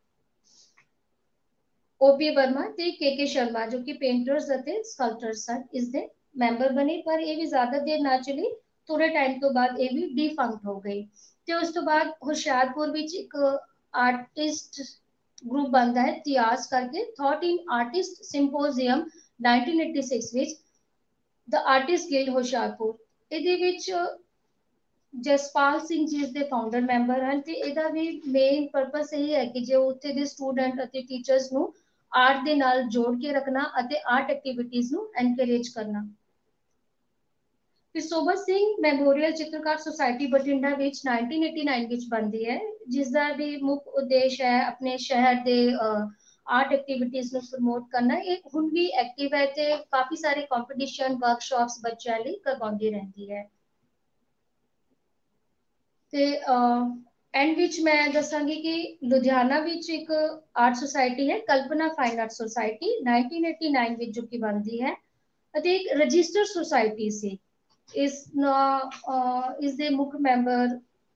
ਓਪੀ ਵਰਮਾ ਤੇ ਕੇ ਸ਼ਰਮਾ ਜੋ ਕਿ ਪੇਂਟਰਸ ਅਤੇ ਸਕਲਪਟਰਸ ਸਨ, ਇਸ ਦੇ ਮੈਂਬਰ ਬਣੇ। ਪਰ ਇਹ ਵੀ ਜ਼ਿਆਦਾ ਦੇਰ ਨਾ ਚਲੀ, ਥੋੜੇ ਟਾਈਮ ਤੋਂ ਬਾਅਦ ਇਹ ਵੀ ਡਿਫੰਕਟ ਹੋ ਗਈ। ਤੇ ਉਸ ਤੋਂ ਬਾਅਦ ਹੁਸ਼ਿਆਰਪੁਰ ਵਿੱਚ ਇੱਕ ਆਰਟਿਸਟ ਗਰੁੱਪ ਬਣਦਾ ਹੈ ਤਿਆਸ ਕਰਕੇ, ਥॉट इन आर्टिस्ट सिंपोजियम 1986 ਵਿੱਚ, ਦ ਆਰਟਿਸਟ ਗਿਲਡ ਹੁਸ਼ਿਆਰਪੁਰ। ਇਹਦੇ ਵਿੱਚ ਜਸਪਾਲ ਸਿੰਘ ਜੀ ਇਸ ਦੇ ਫਾਊਂਡਰ ਮੈਂਬਰ ਹਨ ਤੇ ਇਹਦਾ ਵੀ ਮੇਨ ਪਰਪਸ ਇਹ ਹੈ ਕਿ ਜੇ ਉੱਥੇ ਦੇ ਸਟੂਡੈਂਟ ਅਤੇ ਟੀਚਰਸ ਨੂੰ ਆਰਟ ਦੇ ਨਾਲ ਜੋੜ ਕੇ ਰੱਖਣਾ ਅਤੇ ਆਰਟ ਐਕਟੀਵਿਟੀਜ਼ ਨੂੰ ਐਨਕਰੇਜ ਕਰਨਾ। ਫਿਰ ਸੋਭਾ ਸਿੰਘ ਮੈਮੋਰੀਅਲ ਚਿੱਤਰਕਾਰ ਸੁਸਾਇਟੀ ਬਠਿੰਡਾ ਵਿੱਚ 1989 ਵਿੱਚ ਬਣਦੀ ਹੈ, ਜਿਸ ਦਾ ਵੀ ਮੁੱਖ ਉਦੇਸ਼ ਹੈ ਆਪਣੇ ਸ਼ਹਿਰ ਦੇ ਆਰਟ ਐਕਟੀਵਿਟੀਜ਼ ਨੂੰ ਪ੍ਰਮੋਟ ਕਰਨਾ। ਇਹ ਹੁਣ ਵੀ ਐਕਟਿਵ ਹੈ ਤੇ ਕਾਫੀ ਸਾਰੇ ਕੰਪੀਟੀਸ਼ਨ, ਵਰਕਸ਼ਾਪਸ ਬੱਚਿਆਂ ਲਈ ਕਰਵਾਉਂਦੀ ਰਹਿੰਦੀ ਹੈ। ਤੇ ਐਂਡ ਵਿੱਚ ਮੈਂ ਦੱਸਾਂਗੀ ਕਿ ਲੁਧਿਆਣਾ ਵਿੱਚ ਇੱਕ ਆਰਟ ਸੁਸਾਇਟੀ ਹੈ ਕਲਪਨਾ ਫਾਈਨ ਆਰਟ ਸੁਸਾਇਟੀ 1989 ਵਿੱਚ ਜੋ ਕਿ ਬਣਦੀ ਹੈ ਅਤੇ ਇੱਕ ਰਜਿਸਟਰਡ ਸੁਸਾਇਟੀ ਸੀ। ਇਸ ਦੇ ਮੁੱਖ ਮੈਂਬਰ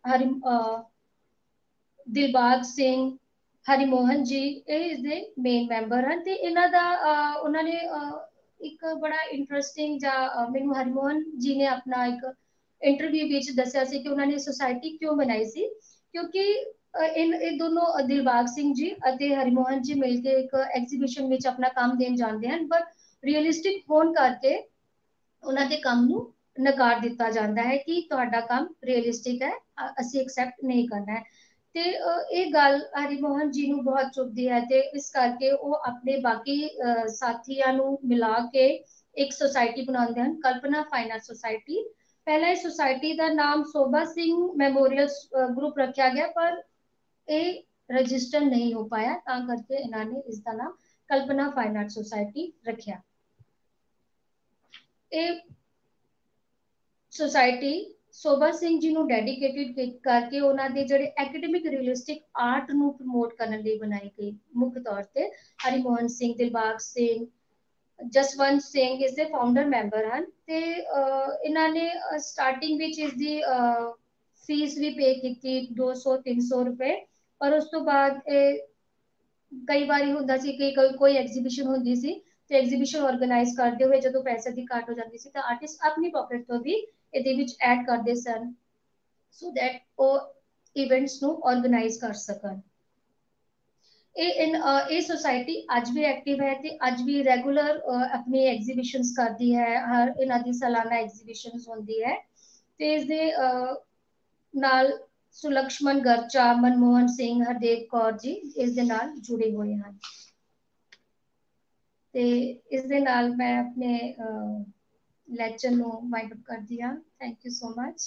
ਦਿਲਬਾਗ ਸਿੰਘ, ਹਰੀਮੋਹਨ ਜੀ, ਇਹ ਇਸ ਦੇ ਮੇਨ ਮੈਂਬਰ ਹਨ। ਤੇ ਇਹਨਾਂ ਦਾ ਉਹਨਾਂ ਨੇ ਇੱਕ ਬੜਾ ਇੰਟਰਸਟਿੰਗ ਜਾਂ ਮੈਨੂੰ ਹਰੀਮੋਹਨ ਜੀ ਨੇ ਆਪਣਾ ਇੱਕ ਇੰਟਰਵਿਊ ਵਿੱਚ ਦੱਸਿਆ ਸੀ ਕਿ ਉਹਨਾਂ ਨੇ ਸੁਸਾਇਟੀ ਕਿਉਂ ਬਣਾਈ ਸੀ, ਕਿਉਂਕਿ ਇਹ ਦੋਨੋਂ ਦਿਲਬਾਗ ਸਿੰਘ ਜੀ ਅਤੇ ਹਰੀਮੋਹਨ ਜੀ ਮਿਲ ਕੇ ਇੱਕ ਐਗਜ਼ੀਬਿਸ਼ਨ ਵਿੱਚ ਆਪਣਾ ਕੰਮ ਦੇਣ ਜਾਂਦੇ ਹਨ, ਪਰ ਰੀਅਲਿਸਟਿਕ ਹੋਣ ਕਰਕੇ ਉਹਨਾਂ ਦੇ ਕੰਮ ਨੂੰ ਨਕਾਰ ਦਿੱਤਾ ਜਾਂਦਾ ਹੈ ਕਿ ਤੁਹਾਡਾ ਕੰਮ ਰੀਅਲਿਸਟਿਕ ਹੈ, ਅਸੀਂ ਐਕਸੈਪਟ ਨਹੀਂ ਕਰਨਾ ਹੈ। ਤੇ ਇਹ ਗੱਲ ਹਰੀਮੋਹਨ ਜੀ ਨੂੰ ਬਹੁਤ ਚੁਭਦੀ ਹੈ ਤੇ ਇਸ ਕਰਕੇ ਉਹ ਆਪਣੇ ਬਾਕੀ ਸਾਥੀਆਂ ਨੂੰ ਮਿਲਾ ਕੇ ਇੱਕ ਸੁਸਾਇਟੀ ਬਣਾਉਂਦੇ ਹਨ, ਕਲਪਨਾ ਫਾਈਨ ਆਰਟ ਸੁਸਾਇਟੀ। ਪਹਿਲਾਂ ਇਸ ਸੁਸਾਇਟੀ ਦਾ ਨਾਮ ਸੋਭਾ ਸਿੰਘ ਮੈਮੋਰੀਅਲ ਗਰੁੱਪ ਰੱਖਿਆ ਗਿਆ, ਪਰ ਇਹ ਰਜਿਸਟਰ ਨਹੀਂ ਹੋ ਪਾਇਆ, ਤਾਂ ਕਰਕੇ ਇਹਨਾਂ ਨੇ ਇਸ ਦਾ ਨਾਮ ਕਲਪਨਾ ਫਾਈਨ ਆਰਟ ਸੁਸਾਇਟੀ ਰੱਖਿਆ। ਇਹ ਸੁਸਾਇਟੀ ਸੋਭਾ ਸਿੰਘ ਜੀ ਨੂੰ ਡੈਡੀਕੇਟਿਡ ਕਰਕੇ ਉਹਨਾਂ ਦੇ ਜਿਹੜੇ ਐਕੈਡਮਿਕ ਰੀਅਲਿਸਟਿਕ ਆਰਟ ਨੂੰ ਪ੍ਰਮੋਟ ਕਰਨ ਲਈ ਬਣਾਈ ਗਈ। ਮੁੱਖ ਤੌਰ ਤੇ ਹਰੀਮੋਹਨ ਸਿੰਘ, ਦਿਲਬਾਗ ਸਿੰਘ, ਜਸਵੰਤ ਸਿੰਘ ਇਸ ਦੇ ਫਾਊਂਡਰ ਮੈਂਬਰ ਹਨ। ਤੇ ਇਹਨਾਂ ਨੇ ਸਟਾਰਟਿੰਗ ਵਿੱਚ ਇਸ ਦੀ ਫੀਸ ਵੀ ਪੇ ਕੀਤੀ 200-300 ਰੁਪਏ, ਪਰ ਉਸ ਤੋਂ ਬਾਅਦ ਇਹ ਕਈ ਵਾਰੀ ਹੁੰਦਾ ਸੀ ਕਿ ਕੋਈ ਐਗਜ਼ੀਬਿਸ਼ਨ ਹੁੰਦੀ ਸੀ ਤੇ ਐਗਜ਼ੀਬਿਸ਼ਨ ਆਰਗੇਨਾਈਜ਼ ਕਰਦੇ ਹੋਏ ਜਦੋਂ ਪੈਸੇ ਦੀ ਘਾਟ ਹੋ ਜਾਂਦੀ ਸੀ ਤਾਂ ਆਰਟਿਸਟ ਆਪਣੀ ਪਾਕਟ ਤੋਂ ਵੀ ਇਹਦੇ ਵਿੱਚ ਐਡ ਕਰਦੇ ਸਨ ਸੋ ਦੈਟ ਉਹ ਇਵੈਂਟਸ ਨੂੰ ਆਰਗੇਨਾਈਜ਼ ਕਰ ਸਕਣ। ਇਹ ਸੁਸਾਇਟੀ ਅੱਜ ਵੀ ਐਕਟਿਵ ਹੈ ਤੇ ਅੱਜ ਵੀ ਰੈਗੂਲਰ ਆਪਣੀ ਐਗਜ਼ੀਬਿਸ਼ਨਸ ਕਰਦੀ ਹੈ, ਹਰ ਇਹਨਾਂ ਦੀ ਸਾਲਾਨਾ ਐਗਜ਼ੀਬਿਸ਼ਨਸ ਹੁੰਦੀ ਹੈ। ਤੇ ਇਸ ਦੇ ਨਾਲ ਸੁਲਕਸ਼ਮਨ ਗਰਚਾ, ਮਨਮੋਹਨ ਸਿੰਘ, ਹਰਦੇਵ ਕੌਰ ਜੀ ਇਸ ਦੇ ਨਾਲ ਜੁੜੇ ਹੋਏ ਹਨ। ਤੇ ਇਸ ਦੇ ਨਾਲ ਮੈਂ ਆਪਣੇ ਲੈਕਚਰ ਨੂੰ ਵਾਈਂਡ ਅਪ ਕਰਦੀ ਹਾਂ। ਥੈਂਕ ਯੂ ਸੋ ਮਚ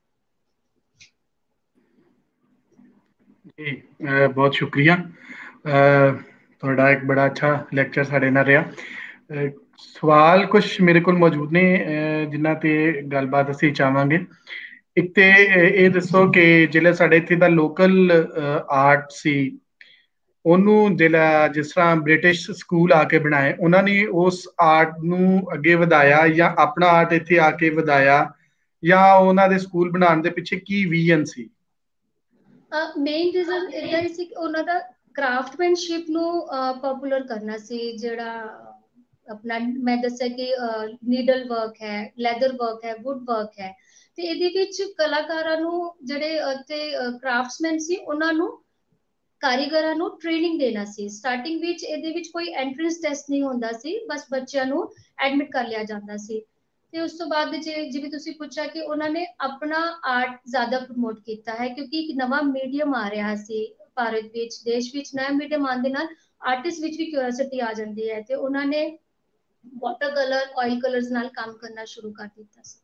ਜੀ, ਬਹੁਤ ਸ਼ੁਕਰੀਆ। ਤੁਹਾਡਾ ਇੱਕ ਬੜਾ ਅੱਛਾ ਲੈਕਚਰ ਸਾਡੇ ਨਾਲ ਰਿਹਾ। ਸਵਾਲ ਕੁਛ ਮੇਰੇ ਕੋਲ ਮੌਜੂਦ ਨੇ ਜਿਨ੍ਹਾਂ ਤੇ ਗੱਲਬਾਤ ਅਸੀਂ ਚਾਹਾਂਗੇ। ਇੱਕ ਤੇ ਇਹ ਦੱਸੋ ਕਿ ਜਿਹੜਾ ਸਾਡੇ ਇੱਥੇ ਦਾ ਲੋਕਲ ਆਰਟ ਸੀ ਉਹਨੂੰ ਜਿਹੜਾ ਜਿਸ ਤਰ੍ਹਾਂ ਬ੍ਰਿਟਿਸ਼ ਸਕੂਲ ਆ ਕੇ ਬਣਾਏ, ਉਹਨਾਂ ਨੇ ਉਸ ਆਰਟ ਨੂੰ ਅੱਗੇ ਵਧਾਇਆ ਜਾਂ ਆਪਣਾ ਆਰਟ ਇੱਥੇ ਆ ਕੇ ਵਧਾਇਆ, ਜਾਂ ਉਹਨਾਂ ਦੇ ਸਕੂਲ ਬਣਾਉਣ ਦੇ ਪਿੱਛੇ ਕੀ ਵਿਜ਼ਨ ਸੀ? ਮੇਨ ਰੀਜ਼ਨ ਇਦਾਂ ਹੀ ਸੀ ਕਿ ਉਹਨਾਂ ਦਾ ਕਰਾਫਟਮੈਨਸ਼ਿਪ ਨੂੰ ਪਪੂਲਰ ਕਰਨਾ ਸੀ, ਜਿਹੜਾ ਆਪਣਾ ਮੈਂ ਦੱਸਿਆ ਕਿ ਨੀਡਲ ਵਰਕ ਹੈ, ਲੈਦਰ ਵਰਕ ਹੈ, ਵੁੱਡ ਵਰਕ ਹੈ, ਤੇ ਇਹਦੇ ਵਿੱਚ ਕਲਾਕਾਰਾਂ ਨੂੰ ਜਿਹੜੇ ਤੇ ਕਰਾਫਟਸਮੈਨ ਸੀ ਉਹਨਾਂ ਨੂੰ ਕਾਰੀਗਰਾਂ ਨੂੰ ਟ੍ਰੇਨਿੰਗ ਦੇਣਾ ਸੀ। ਸਟਾਰਟਿੰਗ ਵਿੱਚ ਇਹਦੇ ਵਿੱਚ ਕੋਈ ਐਂਟਰੈਂਸ ਟੈਸਟ ਨਹੀਂ ਹੁੰਦਾ ਸੀ, ਬਸ ਬੱਚਿਆਂ ਨੂੰ ਐਡਮਿਟ ਕਰ ਲਿਆ ਜਾਂਦਾ ਸੀ। ਤੇ ਉਸ ਤੋਂ ਬਾਅਦ ਜਿਵੇਂ ਤੁਸੀਂ ਪੁੱਛਿਆ ਕਿ ਉਹਨਾਂ ਨੇ ਆਪਣਾ ਆਰਟ ਜ਼ਿਆਦਾ ਪ੍ਰਮੋਟ ਕੀਤਾ ਹੈ, ਕਿਉਂਕਿ ਇੱਕ ਨਵਾਂ ਮੀਡੀਅਮ ਆ ਰਿਹਾ ਸੀ ਭਾਰਤ ਵਿੱਚ, ਦੇਸ਼ ਵਿੱਚ ਨਵਾਂ ਮੀਡੀਅਮ ਆਉਣ ਦੇ ਨਾਲ ਆਰਟਿਸਟ ਵਿੱਚ ਵੀ ਕਿਉਰਿਓਸਿਟੀ ਆ ਜਾਂਦੀ ਹੈ, ਤੇ ਉਹਨਾਂ ਨੇ ਵਾਟਰ ਕਲਰ, ਆਇਲ ਕਲਰਸ ਨਾਲ ਕੰਮ ਕਰਨਾ ਸ਼ੁਰੂ ਕਰ ਦਿੱਤਾ ਸੀ।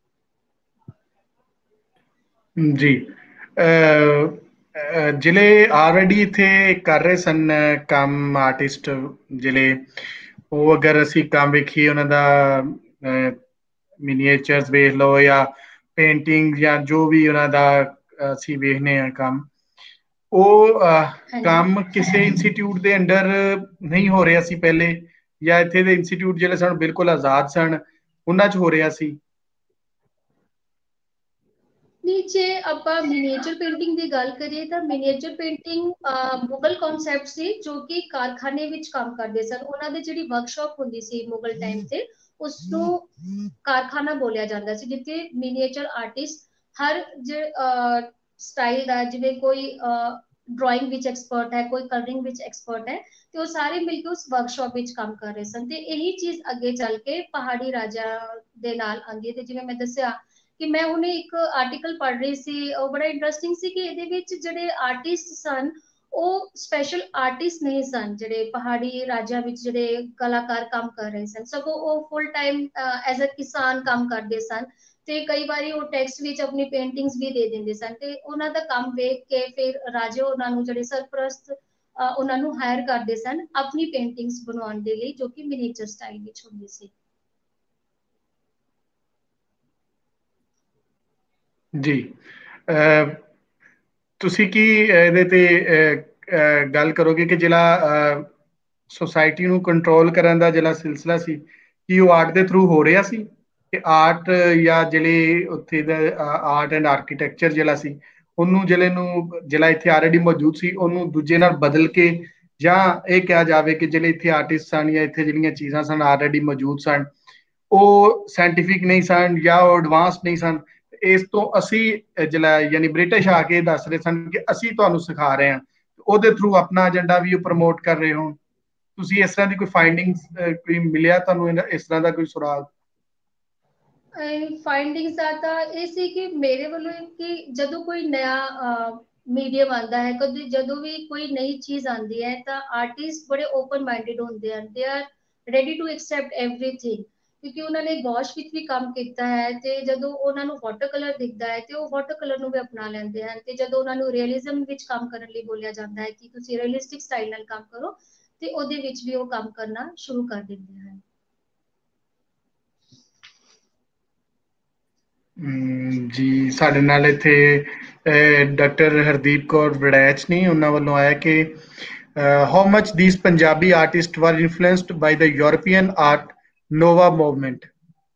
ਜੀ, ਜਿਹੜੇ ਆਲਰੇਡੀ ਇੱਥੇ ਕਰ ਰਹੇ ਸਨ ਕੰਮ ਆਰਟਿਸਟ, ਜਿਹੜੇ ਉਹ ਅਗਰ ਅਸੀਂ ਕੰਮ ਵੇਖੀਏ ਉਹਨਾਂ ਦਾ ਮਿਨੀਏਚਰਸ ਵੇਖ ਲਓ ਜਾਂ ਪੇਂਟਿੰਗ ਜਾਂ ਜੋ ਵੀ ਉਹਨਾਂ ਦਾ ਅਸੀਂ ਵੇਖਨੇ ਆ ਕੰਮ, ਉਹ ਕੰਮ ਕਿਸੇ ਇੰਸਟੀਚਿਊਟ ਦੇ ਅੰਡਰ ਨਹੀਂ ਹੋ ਰਿਹਾ ਸੀ ਪਹਿਲੇ, ਜਾਂ ਇੱਥੇ ਦੇ ਇੰਸਟੀਚਿਊਟ ਜਿਹੜੇ ਸਨ ਬਿਲਕੁਲ ਆਜ਼ਾਦ ਸਨ, ਉਹਨਾਂ 'ਚ ਹੋ ਰਿਹਾ ਸੀ? ਨਹੀਂ, ਜੇ ਆਪਾਂ ਮਿਨੀਏਚਰ ਪੇਂਟਿੰਗ ਦੀ ਗੱਲ ਕਰੀਏ ਤਾਂ ਮਿਨੀਏਚਰ ਪੇਂਟਿੰਗ ਮੁਗਲ ਕਨਸੈਪਟ ਸੀ, ਜੋ ਕਿ ਕਾਰਖਾਨੇ ਵਿੱਚ ਕੰਮ ਕਰਦੇ ਸਨ। ਉਹਨਾਂ ਦੀ ਜਿਹੜੀ ਵਰਕਸ਼ਾਪ ਹੁੰਦੀ ਸੀ ਮੁਗਲ ਟਾਈਮ ਤੇ, ਉਸ ਨੂੰ ਕਾਰਖਾਨਾ ਬੋਲਿਆ ਜਾਂਦਾ ਸੀ, ਜਿੱਥੇ ਮਿਨੀਏਚਰ ਆਰਟਿਸਟ ਹਰ ਸਟਾਈਲ ਦਾ, ਜਿਵੇਂ ਕੋਈ ਡਰਾਇੰਗ ਵਿੱਚ ਐਕਸਪਰਟ ਹੈ, ਕੋਈ ਕਲਰਿੰਗ ਵਿੱਚ ਐਕਸਪਰਟ ਹੈ, ਤੇ ਉਹ ਸਾਰੇ ਮਿਲ ਕੇ ਉਸ ਵਰਕਸ਼ਾਪ ਵਿੱਚ ਕੰਮ ਕਰ ਰਹੇ ਸਨ। ਤੇ ਇਹੀ ਚੀਜ਼ ਅੱਗੇ ਚੱਲ ਕੇ ਪਹਾੜੀ ਰਾਜਾ ਦੇ ਨਾਲ ਆਉਂਦੀ ਹੈ। ਤੇ ਜਿਵੇਂ ਮੈਂ ਦੱਸਿਆ ਕਿ ਮੈਂ ਉਹਨੇ ਇੱਕ ਆਰਟੀਕਲ ਪੜ੍ਹ ਰਹੀ ਸੀ, ਉਹ ਬੜਾ ਇੰਟਰਸਟਿੰਗ ਸੀ ਕਿ ਇਹਦੇ ਵਿੱਚ ਜਿਹੜੇ ਆਰਟਿਸਟ ਸਨ ਉਹ ਸਪੈਸ਼ਲ ਆਰਟਿਸਟ ਨਹੀਂ ਸਨ, ਜਿਹੜੇ ਪਹਾੜੀ ਰਾਜਾਂ ਵਿੱਚ ਜਿਹੜੇ ਕਲਾਕਾਰ ਕੰਮ ਕਰ ਰਹੇ ਸਨ, ਸਗੋਂ ਉਹ ਫੁੱਲ ਟਾਈਮ ਐਜ਼ ਅ ਕਿਸਾਨ ਕੰਮ ਕਰਦੇ ਸਨ, ਤੇ ਕਈ ਵਾਰੀ ਉਹ ਟੈਕਸਟ ਵਿੱਚ ਆਪਣੀ ਪੇਂਟਿੰਗਸ ਵੀ ਦੇ ਦਿੰਦੇ ਸਨ। ਤੇ ਉਹਨਾਂ ਦਾ ਕੰਮ ਵੇਖ ਕੇ ਫਿਰ ਰਾਜੇ ਉਹਨਾਂ ਨੂੰ, ਜਿਹੜੇ ਸਰਪ੍ਰਸਤ ਉਹਨਾਂ ਨੂੰ ਹਾਇਰ ਕਰਦੇ ਸਨ ਆਪਣੀ ਪੇਂਟਿੰਗਸ ਬਣਾਉਣ ਦੇ ਲਈ, ਜੋ ਕਿ ਮਿਨੀਏਚਰ ਸਟਾਈਲ ਵਿੱਚ ਹੁੰਦੀ ਸੀ। ਜੀ, ਤੁਸੀਂ ਕੀ ਇਹਦੇ ਤੇ ਗੱਲ ਕਰੋਗੇ ਕਿ ਜਿਹੜਾ ਸੁਸਾਇਟੀ ਨੂੰ ਕੰਟਰੋਲ ਕਰਨ ਦਾ ਜਿਹੜਾ ਸਿਲਸਿਲਾ ਸੀ, ਕੀ ਉਹ ਆਰਟ ਦੇ ਥਰੂ ਹੋ ਰਿਹਾ ਸੀ, ਕਿ ਆਰਟ ਜਾਂ ਜਿਹੜੇ ਉੱਥੇ ਦਾ ਆਰਟ ਐਂਡ ਆਰਕੀਟੈਕਚਰ ਜਿਹੜਾ ਸੀ, ਉਹਨੂੰ ਜਿਹੜਾ ਇੱਥੇ ਆਲਰੇਡੀ ਮੌਜੂਦ ਸੀ ਉਹਨੂੰ ਦੂਜੇ ਨਾਲ ਬਦਲ ਕੇ, ਜਾਂ ਇਹ ਕਿਹਾ ਜਾਵੇ ਕਿ ਜਿਹੜੇ ਇੱਥੇ ਆਰਟਿਸਟ ਸਨ ਜਾਂ ਇੱਥੇ ਜਿਹੜੀਆਂ ਚੀਜ਼ਾਂ ਸਨ ਆਲਰੇਡੀ ਮੌਜੂਦ ਸਨ, ਉਹ ਸਾਇੰਟੀਫਿਕ ਨਹੀਂ ਸਨ ਜਾਂ ਉਹ ਐਡਵਾਂਸ ਨਹੀਂ ਸਨ, ਇਸ ਤੋਂ ਅਸੀਂ ਜਿਹੜਾ ਯਾਨੀ ਬ੍ਰਿਟਿਸ਼ ਆ ਕੇ ਦੱਸ ਰਹੇ ਸਨ ਕਿ ਅਸੀਂ ਤੁਹਾਨੂੰ ਸਿਖਾ ਰਹੇ ਹਾਂ, ਉਹਦੇ ਥਰੂ ਆਪਣਾ ਏਜੰਡਾ ਵੀ ਉਹ ਪ੍ਰਮੋਟ ਕਰ ਰਹੇ ਹੋ? ਤੁਸੀਂ ਇਸ ਤਰ੍ਹਾਂ ਦੀ ਕੋਈ ਫਾਈਂਡਿੰਗਸ ਕੋਈ ਮਿਲਿਆ ਤੁਹਾਨੂੰ ਇਸ ਤਰ੍ਹਾਂ ਦਾ ਕੋਈ ਸੁਰਾਗ? ਫਾਈਂਡਿੰਗਸ ਦਾ ਤਾਂ ਇਹ ਸੀ ਕਿ ਮੇਰੇ ਵੱਲੋਂ ਕਿ ਜਦੋਂ ਕੋਈ ਨया ਮੀਡੀਅਮ ਆਉਂਦਾ ਹੈ, ਕਦੇ ਜਦੋਂ ਵੀ ਕੋਈ ਨਈ ਚੀਜ਼ ਆਉਂਦੀ ਹੈ, ਤਾਂ ਆਰਟਿਸਟ ਬੜੇ ਓਪਨ ਮਾਈंडेड ਹੁੰਦੇ ਹਨ, they are ready to accept everything, ਕਿਉਂਕਿ ਉਹਨਾਂ ਨੇ ਗੌਸ਼ ਵਿੱਚ ਵੀ ਕੰਮ ਕੀਤਾ ਹੈ, ਤੇ ਜਦੋਂ ਉਹਨਾਂ ਨੂੰ ਵਾਟਰ ਕਲਰ ਦਿਖਦਾ ਹੈ ਤੇ ਉਹ ਵਾਟਰ ਕਲਰ ਨੂੰ ਵੀ ਅਪਣਾ ਲੈਂਦੇ ਹਨ, ਤੇ ਜਦੋਂ ਉਹਨਾਂ ਨੂੰ ਰੀਅਲਿਜ਼ਮ ਵਿੱਚ ਕੰਮ ਕਰਨ ਲਈ ਬੋਲਿਆ ਜਾਂਦਾ ਹੈ ਕਿ ਤੁਸੀਂ ਰੀਅਲਿਸਟਿਕ ਸਟਾਈਲ ਨਾਲ ਕੰਮ ਕਰੋ, ਤੇ ਉਹਦੇ ਵਿੱਚ ਵੀ ਉਹ ਕੰਮ ਕਰਨਾ ਸ਼ੁਰੂ ਕਰ ਦਿੰਦੇ ਹਨ। ਜੀ, ਸਾਡੇ ਨਾਲ ਇੱਥੇ ਡਾਕਟਰ ਹਰਦੀਪ ਕੌਰ ਵੜੈਚ ਨੇ, ਉਹਨਾਂ ਵੱਲੋਂ ਆਇਆ ਕਿ how much these Punjabi artist were influenced by the European art nouveau movement.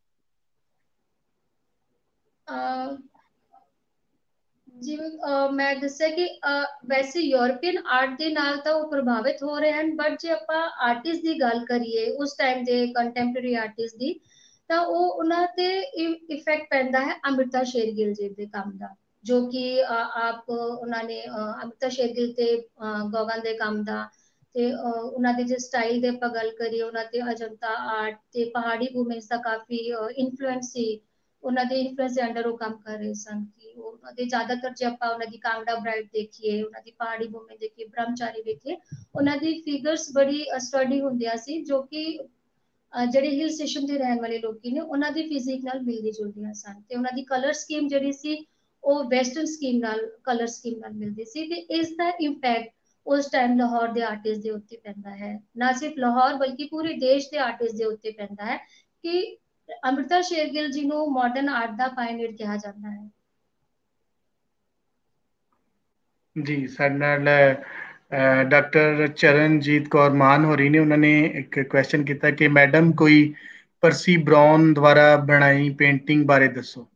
ਜਿਵੇਂ ਮੈਂ ਦੱਸਿਆ ਕਿ ਵੈਸੇ ਯੂਰਪੀਅਨ ਆਰਟ ਦੇ ਨਾਲ ਤਾਂ ਉਹ ਪ੍ਰਭਾਵਿਤ ਹੋ ਰਹੇ ਹਨ, ਬਟ ਜੇ ਆਪਾਂ ਆਰਟਿਸਟ ਦੀ ਗੱਲ ਕਰੀਏ ਉਸ ਟਾਈਮ ਦੇ ਕੰਟੈਂਪਰੇਰੀ ਆਰਟਿਸਟ ਦੀ, ਤਾਂ ਉਹ ਉਹਨਾਂ ਤੇ ਇਫੈਕਟ ਪੈਂਦਾ ਹੈ ਅੰਮ੍ਰਿਤਾ ਸ਼ੇਰਗਿੱਲ ਜੀ ਦੇ ਕੰਮ ਦਾ, ਜੋ ਕਿ ਆਪ ਉਹਨਾਂ ਨੇ ਅੰਮ੍ਰਿਤਾ ਸ਼ੇਰਗਿੱਲ ਤੇ ਗਗਨ ਦੇ ਕੰਮ ਦਾ, ਤੇ ਉਹਨਾਂ ਦੇ ਜੇ ਸਟਾਈਲ ਦੇ ਆਪਾਂ ਗੱਲ ਕਰੀਏ, ਉਹਨਾਂ ਤੇ ਅਜੰਤਾ ਆਰਟ ਤੇ ਪਹਾੜੀ ਵੂਮਨਸ ਦਾ ਕਾਫੀ ਇਨਫਲੂਐਂਸ ਸੀ, ਉਹਨਾਂ ਦੇ ਇਨਫਲੂਐਂਸ ਦੇ ਅੰਡਰ ਉਹ ਕੰਮ ਕਰ ਰਹੇ ਸਨ। ਕਿ ਉਹਨਾਂ ਦੇ ਜ਼ਿਆਦਾਤਰ ਜੇ ਆਪਾਂ ਉਹਨਾਂ ਦੀ ਕਾਂਗੜਾ ਬ੍ਰਾਈਡ ਦੇਖੀਏ, ਉਹਨਾਂ ਦੀ ਪਹਾੜੀ ਵੂਮਨ ਦੇਖੀਏ, ਬ੍ਰਹਮਚਾਰੀ ਦੇਖੀਏ, ਉਹਨਾਂ ਦੀ ਫਿਗਰਸ ਬੜੀ ਸਟੱਡੀ ਹੁੰਦੀਆਂ ਸੀ, ਜੋ ਕਿ ਜਿਹੜੇ ਹਿਲ ਸਟੇਸ਼ਨ ਤੇ ਰਹਿਣ ਵਾਲੇ ਲੋਕੀ ਨੇ ਉਹਨਾਂ ਦੀ ਫਿਜ਼ਿਕ ਨਾਲ ਮਿਲਦੀ ਜੁਲਦੀਆਂ ਸਨ, ਤੇ ਉਹਨਾਂ ਦੀ ਕਲਰ ਸਕੀਮ ਜਿਹੜੀ ਸੀ ਉਹ ਵੈਸਟਰਨ ਸਕੀਮ ਨਾਲ, ਕਲਰ ਸਕੀਮ ਨਾਲ ਮਿਲਦੀ ਸੀ, ਤੇ ਇਸ ਦਾ ਇੰਪੈਕਟ ਉਸ ਟਾਈਮ ਲਾਹੌਰ ਦੇ ਆਰਟਿਸਟ ਦੇ ਉੱਤੇ ਪੈਂਦਾ ਹੈ, ਨਾ ਸਿਰਫ ਲਾਹੌਰ ਬਲਕਿ ਪੂਰੇ ਦੇਸ਼ ਦੇ ਆਰਟਿਸਟ ਦੇ ਉੱਤੇ ਪੈਂਦਾ ਹੈ, ਕਿ ਅੰਮ੍ਰਿਤਾ ਸ਼ੇਰਗਿੱਲ ਜੀ ਨੂੰ ਮਾਡਰਨ ਆਰਟ ਦਾ ਪਾਇਨੀਅਰ ਕਿਹਾ ਜਾਂਦਾ ਹੈ। ਜੀ, ਸਾਡੇ ਨਾਲ डॉक्टर चरणजीत कौर मान होरी ने उन्होंने एक क्वेश्चन किया कि मैडम कोई परसी ब्राउन द्वारा बनाई पेंटिंग बारे दसो।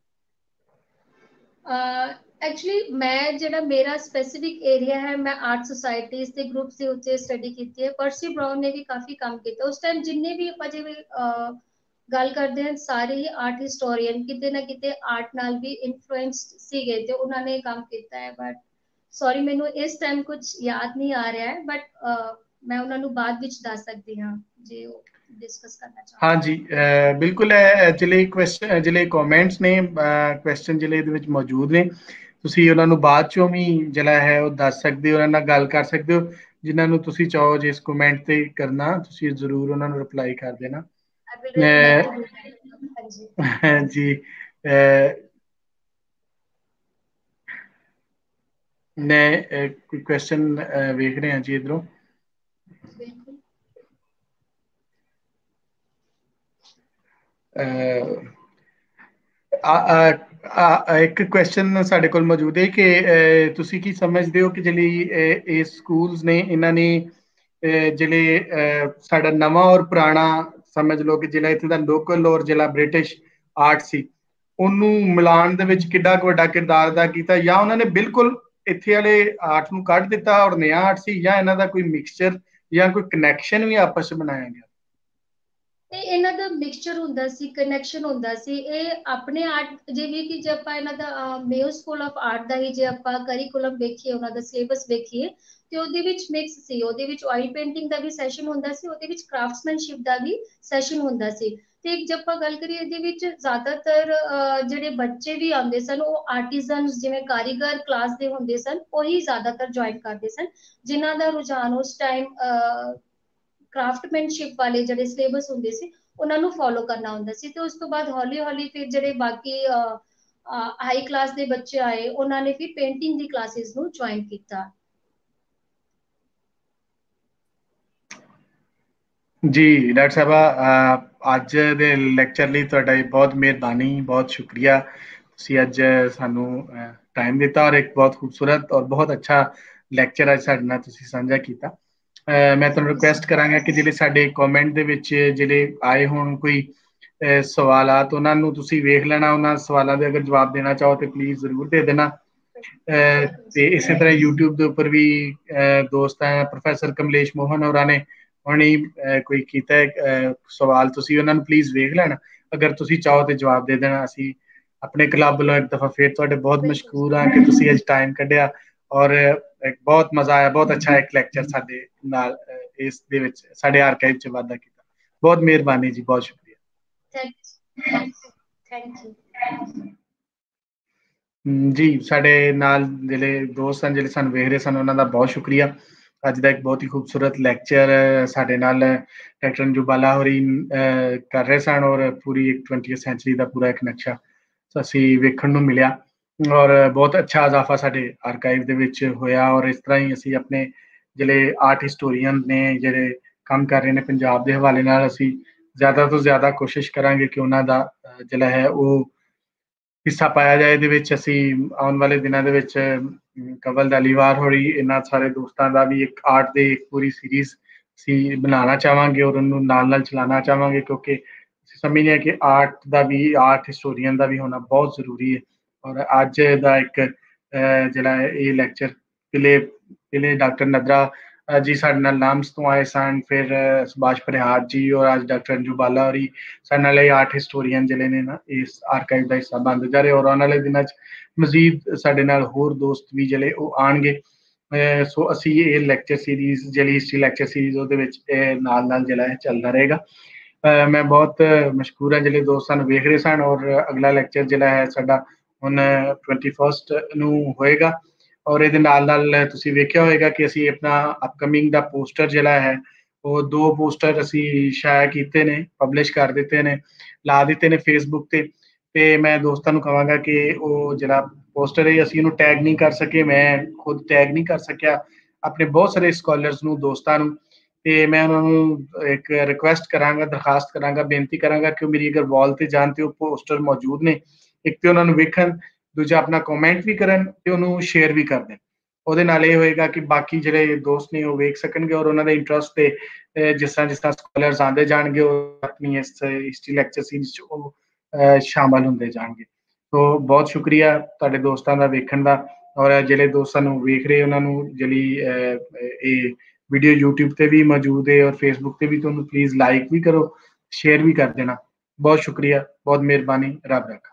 एक्चुअली मैं ਜਿਹੜਾ ਮੇਰਾ ਸਪੈਸੀਫਿਕ ਏਰੀਆ ਹੈ ਮੈਂ ਆਰਟ ਸੁਸਾਇਟੀਜ਼ ਤੇ ਗਰੁੱਪਸ ਦੇ ਉੱਤੇ ਸਟੱਡੀ ਕੀਤੀ ਹੈ। ਪਰਸੀ ਬ੍ਰਾਊਨ ਨੇ ਵੀ ਕਾਫੀ ਕੰਮ ਕੀਤਾ ਉਸ ਟਾਈਮ। ਜਿੰਨੇ ਵੀ ਆਪਾਂ ਜਿਵੇਂ ਗੱਲ ਕਰਦੇ ਹਾਂ ਸਾਰੇ ਹੀ ਆਰਟ ਹਿਸਟੋਰੀਅਨ ਕਿਤੇ ਨਾ ਕਿਤੇ ਆਰਟ ਨਾਲ ਵੀ ਇਨਫਲੂਐਂਸਡ ਸੀਗੇ ਤੇ ਉਹਨਾਂ ਨੇ ਕੰਮ ਕੀਤਾ ਹੈ। ਬਟ ਸੌਰੀ ਮੈਨੂੰ ਇਸ ਟਾਈਮ ਕੁਝ ਯਾਦ ਨਹੀਂ ਆ ਰਿਹਾ ਹੈ, ਬਟ ਮੈਂ ਉਹਨਾਂ ਨੂੰ ਬਾਅਦ ਵਿੱਚ ਦੱਸ ਸਕਦੀ ਹਾਂ ਜੇ ਉਹ डिस्कस करना चाहो। हाँ जी बिल्कुल है। जिले क्वेश्चन जिले कमेंट्स ने क्वेश्चन जिले मौजूद ने ਤੁਸੀਂ ਉਹਨਾਂ ਨੂੰ ਬਾਅਦ ਚੋਂ ਵੀ ਜਿਹੜਾ ਹੈ ਉਹ ਦੱਸ ਸਕਦੇ ਹੋ, ਉਹਨਾਂ ਨਾਲ ਗੱਲ ਕਰ ਸਕਦੇ ਹੋ। ਜਿਨ੍ਹਾਂ ਨੂੰ ਤੁਸੀਂ ਚਾਹੋ ਜਿਸ ਕਮੈਂਟ ਤੇ ਕਰਨਾ ਤੁਸੀਂ ਜ਼ਰੂਰ ਉਹਨਾਂ ਨੂੰ ਰਿਪਲਾਈ ਕਰ ਦੇਣਾ। ਜੀ मैं कोई क्वेश्चन वेख रहे हैं जी इधरों। ਇੱਕ ਕੁਐਸਚਨ ਸਾਡੇ ਕੋਲ ਮੌਜੂਦ ਹੈ ਕਿ ਤੁਸੀਂ ਕੀ ਸਮਝਦੇ ਹੋ ਕਿ ਜਿਹੜੀ ਇਹ ਸਕੂਲਸ ਨੇ ਇਹਨਾਂ ਨੇ ਜਿਹੜੇ ਸਾਡਾ ਨਵਾਂ ਔਰ ਪੁਰਾਣਾ ਸਮਝ ਲਓ ਕਿ ਜਿਹੜਾ ਇੱਥੇ ਦਾ ਲੋਕਲ ਔਰ ਜਿਹੜਾ ਬ੍ਰਿਟਿਸ਼ ਆਰਟ ਸੀ ਉਹਨੂੰ ਮਿਲਾਉਣ ਦੇ ਵਿੱਚ ਕਿੱਡਾ ਕੁ ਵੱਡਾ ਕਿਰਦਾਰ ਅਦਾ ਕੀਤਾ, ਜਾਂ ਉਹਨਾਂ ਨੇ ਬਿਲਕੁਲ ਇੱਥੇ ਵਾਲੇ ਆਰਟ ਨੂੰ ਕੱਢ ਦਿੱਤਾ ਔਰ ਨਵਾਂ ਆਰਟ ਸੀ, ਜਾਂ ਇਹਨਾਂ ਦਾ ਕੋਈ ਮਿਕਸਚਰ ਜਾਂ ਕੋਈ ਕਨੈਕਸ਼ਨ ਵੀ ਆਪਸ ਵਿੱਚ ਬਣਾਇਆ ਗਿਆ? ਤੇ ਇਹਨਾਂ ਦਾ ਮਿਕਸਚਰ ਹੁੰਦਾ ਸੀ, ਕਨੈਕਸ਼ਨ ਹੁੰਦਾ ਸੀ। ਇਹ ਆਪਣੇ ਆਰਟ ਜਿਵੇਂ ਕਿ ਜੇ ਆਪਾਂ ਇਹਨਾਂ ਦਾ ਮੇਓ ਸਕੂਲ ਆਫ ਆਰਟ ਦਾ ਹੀ ਜੇ ਆਪਾਂ ਕਰਿਕੂਲਮ ਵੇਖੀਏ, ਉਹਨਾਂ ਦਾ ਸਿਲੇਬਸ ਵੇਖੀਏ ਤੇ ਉਹਦੇ ਵਿੱਚ ਮਿਕਸ ਸੀ। ਉਹਦੇ ਵਿੱਚ ਆਇਲ ਪੇਂਟਿੰਗ ਦਾ ਵੀ ਸੈਸ਼ਨ ਹੁੰਦਾ ਸੀ, ਉਹਦੇ ਵਿੱਚ ਕ੍ਰਾਫਟਸਮੈਨਸ਼ਿਪ ਦਾ ਵੀ ਸੈਸ਼ਨ ਹੁੰਦਾ ਸੀ। ਤੇ ਜੇ ਆਪਾਂ ਗੱਲ ਕਰੀਏ ਇਹਦੇ ਵਿੱਚ ਜ਼ਿਆਦਾਤਰ ਜਿਹੜੇ ਬੱਚੇ ਵੀ ਆਉਂਦੇ ਸਨ ਉਹ ਆਰਟੀਜ਼ਨਸ ਜਿਵੇਂ ਕਾਰੀਗਰ ਕਲਾਸ ਦੇ ਹੁੰਦੇ ਸਨ, ਉਹੀ ਜ਼ਿਆਦਾਤਰ ਜੁਆਇਨ ਕਰਦੇ ਸਨ ਜਿਨ੍ਹਾਂ ਦਾ ਰੁਝਾਨ ਉਸ ਟਾਈਮ ਕ੍ਰਾਫਟਮੈਨਸ਼ਿਪ ਵਾਲੇ ਜਿਹੜੇ ਸਿਲੇਬਸ ਹੁੰਦੇ ਸੀ ਉਹਨਾਂ ਨੂੰ ਫੋਲੋ ਕਰਨਾ ਹੁੰਦਾ ਸੀ। ਤੇ ਉਸ ਤੋਂ ਬਾਅਦ ਹੌਲੀ ਹੌਲੀ ਫਿਰ ਜਿਹੜੇ ਬਾਕੀ ਹਾਈ ਕਲਾਸ ਦੇ ਬੱਚੇ ਆਏ ਉਹਨਾਂ ਨੇ ਫਿਰ ਪੇਂਟਿੰਗ ਦੀ ਕਲਾਸਿਸ ਨੂੰ ਜੁਆਇਨ ਕੀਤਾ। ਜੀ ਡਾਕਟਰ ਸਾਹਿਬਾ ਅੱਜ ਦੇ ਲੈਕਚਰ ਲਈ ਤੁਹਾਡਾ ਬਹੁਤ ਮਿਹਰਬਾਨੀ, ਬਹੁਤ ਸ਼ੁਕਰੀਆ। ਤੁਸੀਂ ਅੱਜ ਸਾਨੂੰ ਟਾਈਮ ਦਿੱਤਾ ਔਰ ਇੱਕ ਬਹੁਤ ਖੂਬਸੂਰਤ ਔਰ ਬਹੁਤ ਅੱਛਾ ਲੈਕਚਰ ਅੱਜ ਸਾਡੇ ਨਾਲ ਤੁਸੀਂ ਸਾਂਝਾ ਕੀਤਾ। ਮੈਂ ਤੁਹਾਨੂੰ ਰਿਕੁਐਸਟ ਕਰਾਂਗਾ ਕਿ ਜਿਹੜੇ ਸਾਡੇ ਕਮੈਂਟ ਦੇ ਵਿੱਚ ਜਿਹੜੇ ਆਏ ਹੋਣ ਕੋਈ ਸਵਾਲਾਤ ਉਹਨਾਂ ਨੂੰ ਤੁਸੀਂ ਵੇਖ ਲੈਣਾ, ਉਹਨਾਂ ਸਵਾਲਾਂ ਦੇ ਅਗਰ ਜਵਾਬ ਦੇਣਾ ਚਾਹੋ ਤੇ ਪਲੀਜ਼ ਜ਼ਰੂਰ ਦੇ ਦੇਣਾ। ਤੇ ਇਸੇ ਤਰ੍ਹਾਂ YouTube ਦੇ ਉੱਪਰ ਵੀ ਦੋਸਤ ਹੈ ਪ੍ਰੋਫੈਸਰ ਕਮਲੇਸ਼ ਮੋਹਨ ਹੋਰਾਂ ਨੇ ਹੁਣੀ ਕੋਈ ਕੀਤਾ ਸਵਾਲ, ਤੁਸੀਂ ਉਹਨਾਂ ਨੂੰ ਪਲੀਜ਼ ਵੇਖ ਲੈਣਾ, ਅਗਰ ਤੁਸੀਂ ਚਾਹੋ ਤੇ ਜਵਾਬ ਦੇ ਦੇਣਾ। ਅਸੀਂ ਆਪਣੇ ਕਲੱਬ ਵੱਲੋਂ ਇੱਕ ਦਫਾ ਫਿਰ ਤੁਹਾਡੇ ਬਹੁਤ ਮਸ਼ਕੂਰ ਹਾਂ ਕਿ ਤੁਸੀਂ ਅੱਜ ਟਾਈਮ ਕੱਢਿਆ ਔਰ ਇੱਕ ਬਹੁਤ ਮਜ਼ਾ ਆਇਆ, ਬਹੁਤ ਅੱਛਾ ਇੱਕ ਲੈਕਚਰ ਸਾਡੇ ਨਾਲ ਇਸ ਦੇ ਵਿੱਚ ਸਾਡੇ ਆਰਕਾਈਵ 'ਚ ਵਾਧਾ ਕੀਤਾ। ਬਹੁਤ ਮਿਹਰਬਾਨੀ ਜੀ, ਬਹੁਤ ਸ਼ੁਕਰੀਆ। ਥੈਂਕ ਯੂ ਜੀ। ਸਾਡੇ ਨਾਲ ਜਿਹੜੇ ਦੋਸਤ ਹਨ ਜਿਹੜੇ ਸਾਨੂੰ ਵੇਖ ਰਹੇ ਸਨ ਉਹਨਾਂ ਦਾ ਬਹੁਤ ਸ਼ੁਕਰੀਆ। ਅੱਜ ਦਾ ਇੱਕ ਬਹੁਤ ਹੀ ਖੂਬਸੂਰਤ ਲੈਕਚਰ ਸਾਡੇ ਨਾਲ ਡਾਕਟਰ ਅੰਜੂ ਬਾਲਾ ਹੋਰੀ ਕਰ ਰਹੇ ਸਨ ਔਰ ਪੂਰੀ ਇੱਕ 20th ਸੈਂਚੁਰੀ ਦਾ ਪੂਰਾ ਇੱਕ ਨਕਸ਼ਾ ਅਸੀਂ ਵੇਖਣ ਨੂੰ ਮਿਲਿਆ ਔਰ ਬਹੁਤ ਅੱਛਾ ਇਜ਼ਾਫਾ ਸਾਡੇ ਆਰਕਾਈਵ ਦੇ ਵਿੱਚ ਹੋਇਆ। ਔਰ ਇਸ ਤਰ੍ਹਾਂ ਹੀ ਅਸੀਂ ਆਪਣੇ ਜਿਹੜੇ ਆਰਟ ਹਿਸਟੋਰੀਅਨ ਨੇ ਜਿਹੜੇ ਕੰਮ ਕਰ ਰਹੇ ਨੇ ਪੰਜਾਬ ਦੇ ਹਵਾਲੇ ਨਾਲ, ਅਸੀਂ ਜ਼ਿਆਦਾ ਤੋਂ ਜ਼ਿਆਦਾ ਕੋਸ਼ਿਸ਼ ਕਰਾਂਗੇ ਕਿ ਉਹਨਾਂ ਦਾ ਜਿਹੜਾ ਹੈ ਉਹ ਹਿੱਸਾ ਪਾਇਆ ਜਾਏ। ਇਹਦੇ ਵਿੱਚ ਅਸੀਂ ਆਉਣ ਵਾਲੇ ਦਿਨਾਂ ਦੇ ਵਿੱਚ ਕਵਲ ਧਾਲੀਵਾਲ ਹੋਰੀ ਇਹਨਾਂ ਸਾਰੇ ਦੋਸਤਾਂ ਦਾ ਵੀ ਇੱਕ ਆਰਟ ਦੇ ਇੱਕ ਪੂਰੀ ਸੀਰੀਜ਼ ਅਸੀਂ ਬਣਾਉਣਾ ਚਾਹਾਂਗੇ ਔਰ ਉਹਨੂੰ ਨਾਲ ਨਾਲ ਚਲਾਉਣਾ ਚਾਹਾਂਗੇ, ਕਿਉਂਕਿ ਅਸੀਂ ਸਮਝਦੇ ਹਾਂ ਕਿ ਆਰਟ ਦਾ ਵੀ, ਆਰਟ ਹਿਸਟੋਰੀਅਨ ਦਾ ਵੀ ਹੋਣਾ ਬਹੁਤ ਜ਼ਰੂਰੀ ਹੈ। ਔਰ ਅੱਜ ਦਾ ਇੱਕ ਜਿਹੜਾ ਇਹ ਲੈਕਚਰ ਪਹਿਲੇ ਡਾਕਟਰ ਨਦਰਾ ਜੀ ਸਾਡੇ ਨਾਲ ਨਾਮਸ ਤੋਂ ਆਏ ਸਨ, ਫਿਰ ਸੁਭਾਸ਼ ਪਰਿਹਾਰ ਜੀ ਔਰ ਅੱਜ ਡਾਕਟਰ ਅੰਜੂ ਬਾਲਾ ਹੋਰੀ ਸਾਡੇ ਨਾਲ ਇਹ ਆਰਟ ਹਿਸਟੋਰੀਅਨ ਜਿਹੜੇ ਨੇ ਨਾ ਇਸ ਆਰਕਾਈਵ ਦਾ ਹਿੱਸਾ ਬਣਦੇ ਜਾ ਰਹੇ। ਔਰ ਆਉਣ ਵਾਲੇ ਦਿਨਾਂ 'ਚ ਮਜ਼ੀਦ ਸਾਡੇ ਨਾਲ ਹੋਰ ਦੋਸਤ ਵੀ ਜਿਹੜੇ ਉਹ ਆਉਣਗੇ। ਸੋ ਅਸੀਂ ਇਹ ਲੈਕਚਰ ਸੀਰੀਜ਼ ਜਿਹੜੀ ਹਿਸਟਰੀ ਲੈਕਚਰ ਸੀਰੀਜ਼ ਉਹਦੇ ਵਿੱਚ ਨਾਲ ਨਾਲ ਜਿਹੜਾ ਹੈ ਚੱਲਦਾ ਰਹੇਗਾ। ਮੈਂ ਬਹੁਤ ਮਸ਼ਕੂਰ ਹਾਂ ਜਿਹੜੇ ਦੋਸਤ ਸਾਨੂੰ ਵੇਖ ਰਹੇ ਸਨ। ਔਰ ਅਗਲਾ ਲੈਕਚਰ ਜਿਹੜਾ ਹੈ ਸਾਡਾ ਹੁਣ 21 ਨੂੰ ਹੋਏਗਾ ਔਰ ਇਹਦੇ ਨਾਲ ਨਾਲ ਤੁਸੀਂ ਵੇਖਿਆ ਹੋਏਗਾ ਕਿ ਅਸੀਂ ਆਪਣਾ ਅਪਕਮਿੰਗ ਦਾ ਪੋਸਟਰ ਜਿਹੜਾ ਹੈ ਉਹ 2 ਪੋਸਟਰ ਅਸੀਂ ਸ਼ਾਇਰ ਕੀਤੇ ਨੇ, ਪਬਲਿਸ਼ ਕਰ ਦਿੱਤੇ ਨੇ, ਲਾ ਦਿੱਤੇ ਨੇ ਫੇਸਬੁੱਕ ਤੇ ਮੈਂ ਦੋਸਤਾਂ ਨੂੰ ਕਹਾਂਗਾ ਕਿ ਉਹ ਜਿਹੜਾ ਪੋਸਟਰ ਹੈ ਅਸੀਂ ਇਹਨੂੰ ਟੈਗ ਨਹੀਂ ਕਰ ਸਕੇ, ਮੈਂ ਖੁਦ ਟੈਗ ਨਹੀਂ ਕਰ ਸਕਿਆ ਆਪਣੇ ਬਹੁਤ ਸਾਰੇ ਸਕਾਲਰਸ ਨੂੰ, ਦੋਸਤਾਂ ਨੂੰ। ਤੇ ਮੈਂ ਉਹਨਾਂ ਨੂੰ ਇੱਕ ਰਿਕੁਐਸਟ ਕਰਾਂਗਾ, ਦਰਖਾਸਤ ਕਰਾਂਗਾ, ਬੇਨਤੀ ਕਰਾਂਗਾ ਕਿ ਉਹ ਮੇਰੀ ਅਗਰ ਵਾਲ ਤੇ ਜਾਣ ਤੇ ਉਹ ਪੋਸਟਰ ਮੌਜੂਦ ਨੇ, ਇੱਕ ਤੇ ਉਹਨਾਂ ਨੂੰ ਵੇਖਣ, ਦੂਜਾ ਆਪਣਾ ਕਮੈਂਟ ਵੀ ਕਰਨ ਤੇ ਉਹਨੂੰ ਸ਼ੇਅਰ ਵੀ ਕਰ ਦੇਣ। ਉਹਦੇ ਨਾਲ ਇਹ ਹੋਏਗਾ ਕਿ ਬਾਕੀ ਜਿਹੜੇ ਦੋਸਤ ਨੇ ਉਹ ਵੇਖ ਸਕਣਗੇ ਔਰ ਉਹਨਾਂ ਦਾ ਇੰਟਰਸਟ ਤੇ ਜਿਸ ਤਰ੍ਹਾਂ ਸਕੋਲਰਸ ਆਉਂਦੇ ਜਾਣਗੇ ਉਹ ਆਪਣੀ ਇਸ ਹਿਸਟਰੀ ਲੈਕਚਰ ਸੀਰੀਜ਼ 'ਚ ਉਹ ਸ਼ਾਮਲ ਹੁੰਦੇ ਜਾਣਗੇ। ਸੋ ਬਹੁਤ ਸ਼ੁਕਰੀਆ ਤੁਹਾਡੇ ਦੋਸਤਾਂ ਦਾ ਵੇਖਣ ਦਾ, ਔਰ ਜਿਹੜੇ ਦੋਸਤ ਸਾਨੂੰ ਵੇਖ ਰਹੇ ਉਹਨਾਂ ਨੂੰ ਜਿਹੜੀ ਇਹ ਵੀਡੀਓ YouTube ਤੇ ਵੀ ਮੌਜੂਦ ਹੈ ਔਰ Facebook ਤੇ ਵੀ, ਤੁਹਾਨੂੰ ਪਲੀਜ਼ ਲਾਈਕ ਵੀ ਕਰੋ, शेयर भी कर देना। बहुत शुक्रिया, बहुत मेहरबानी, रब रखा।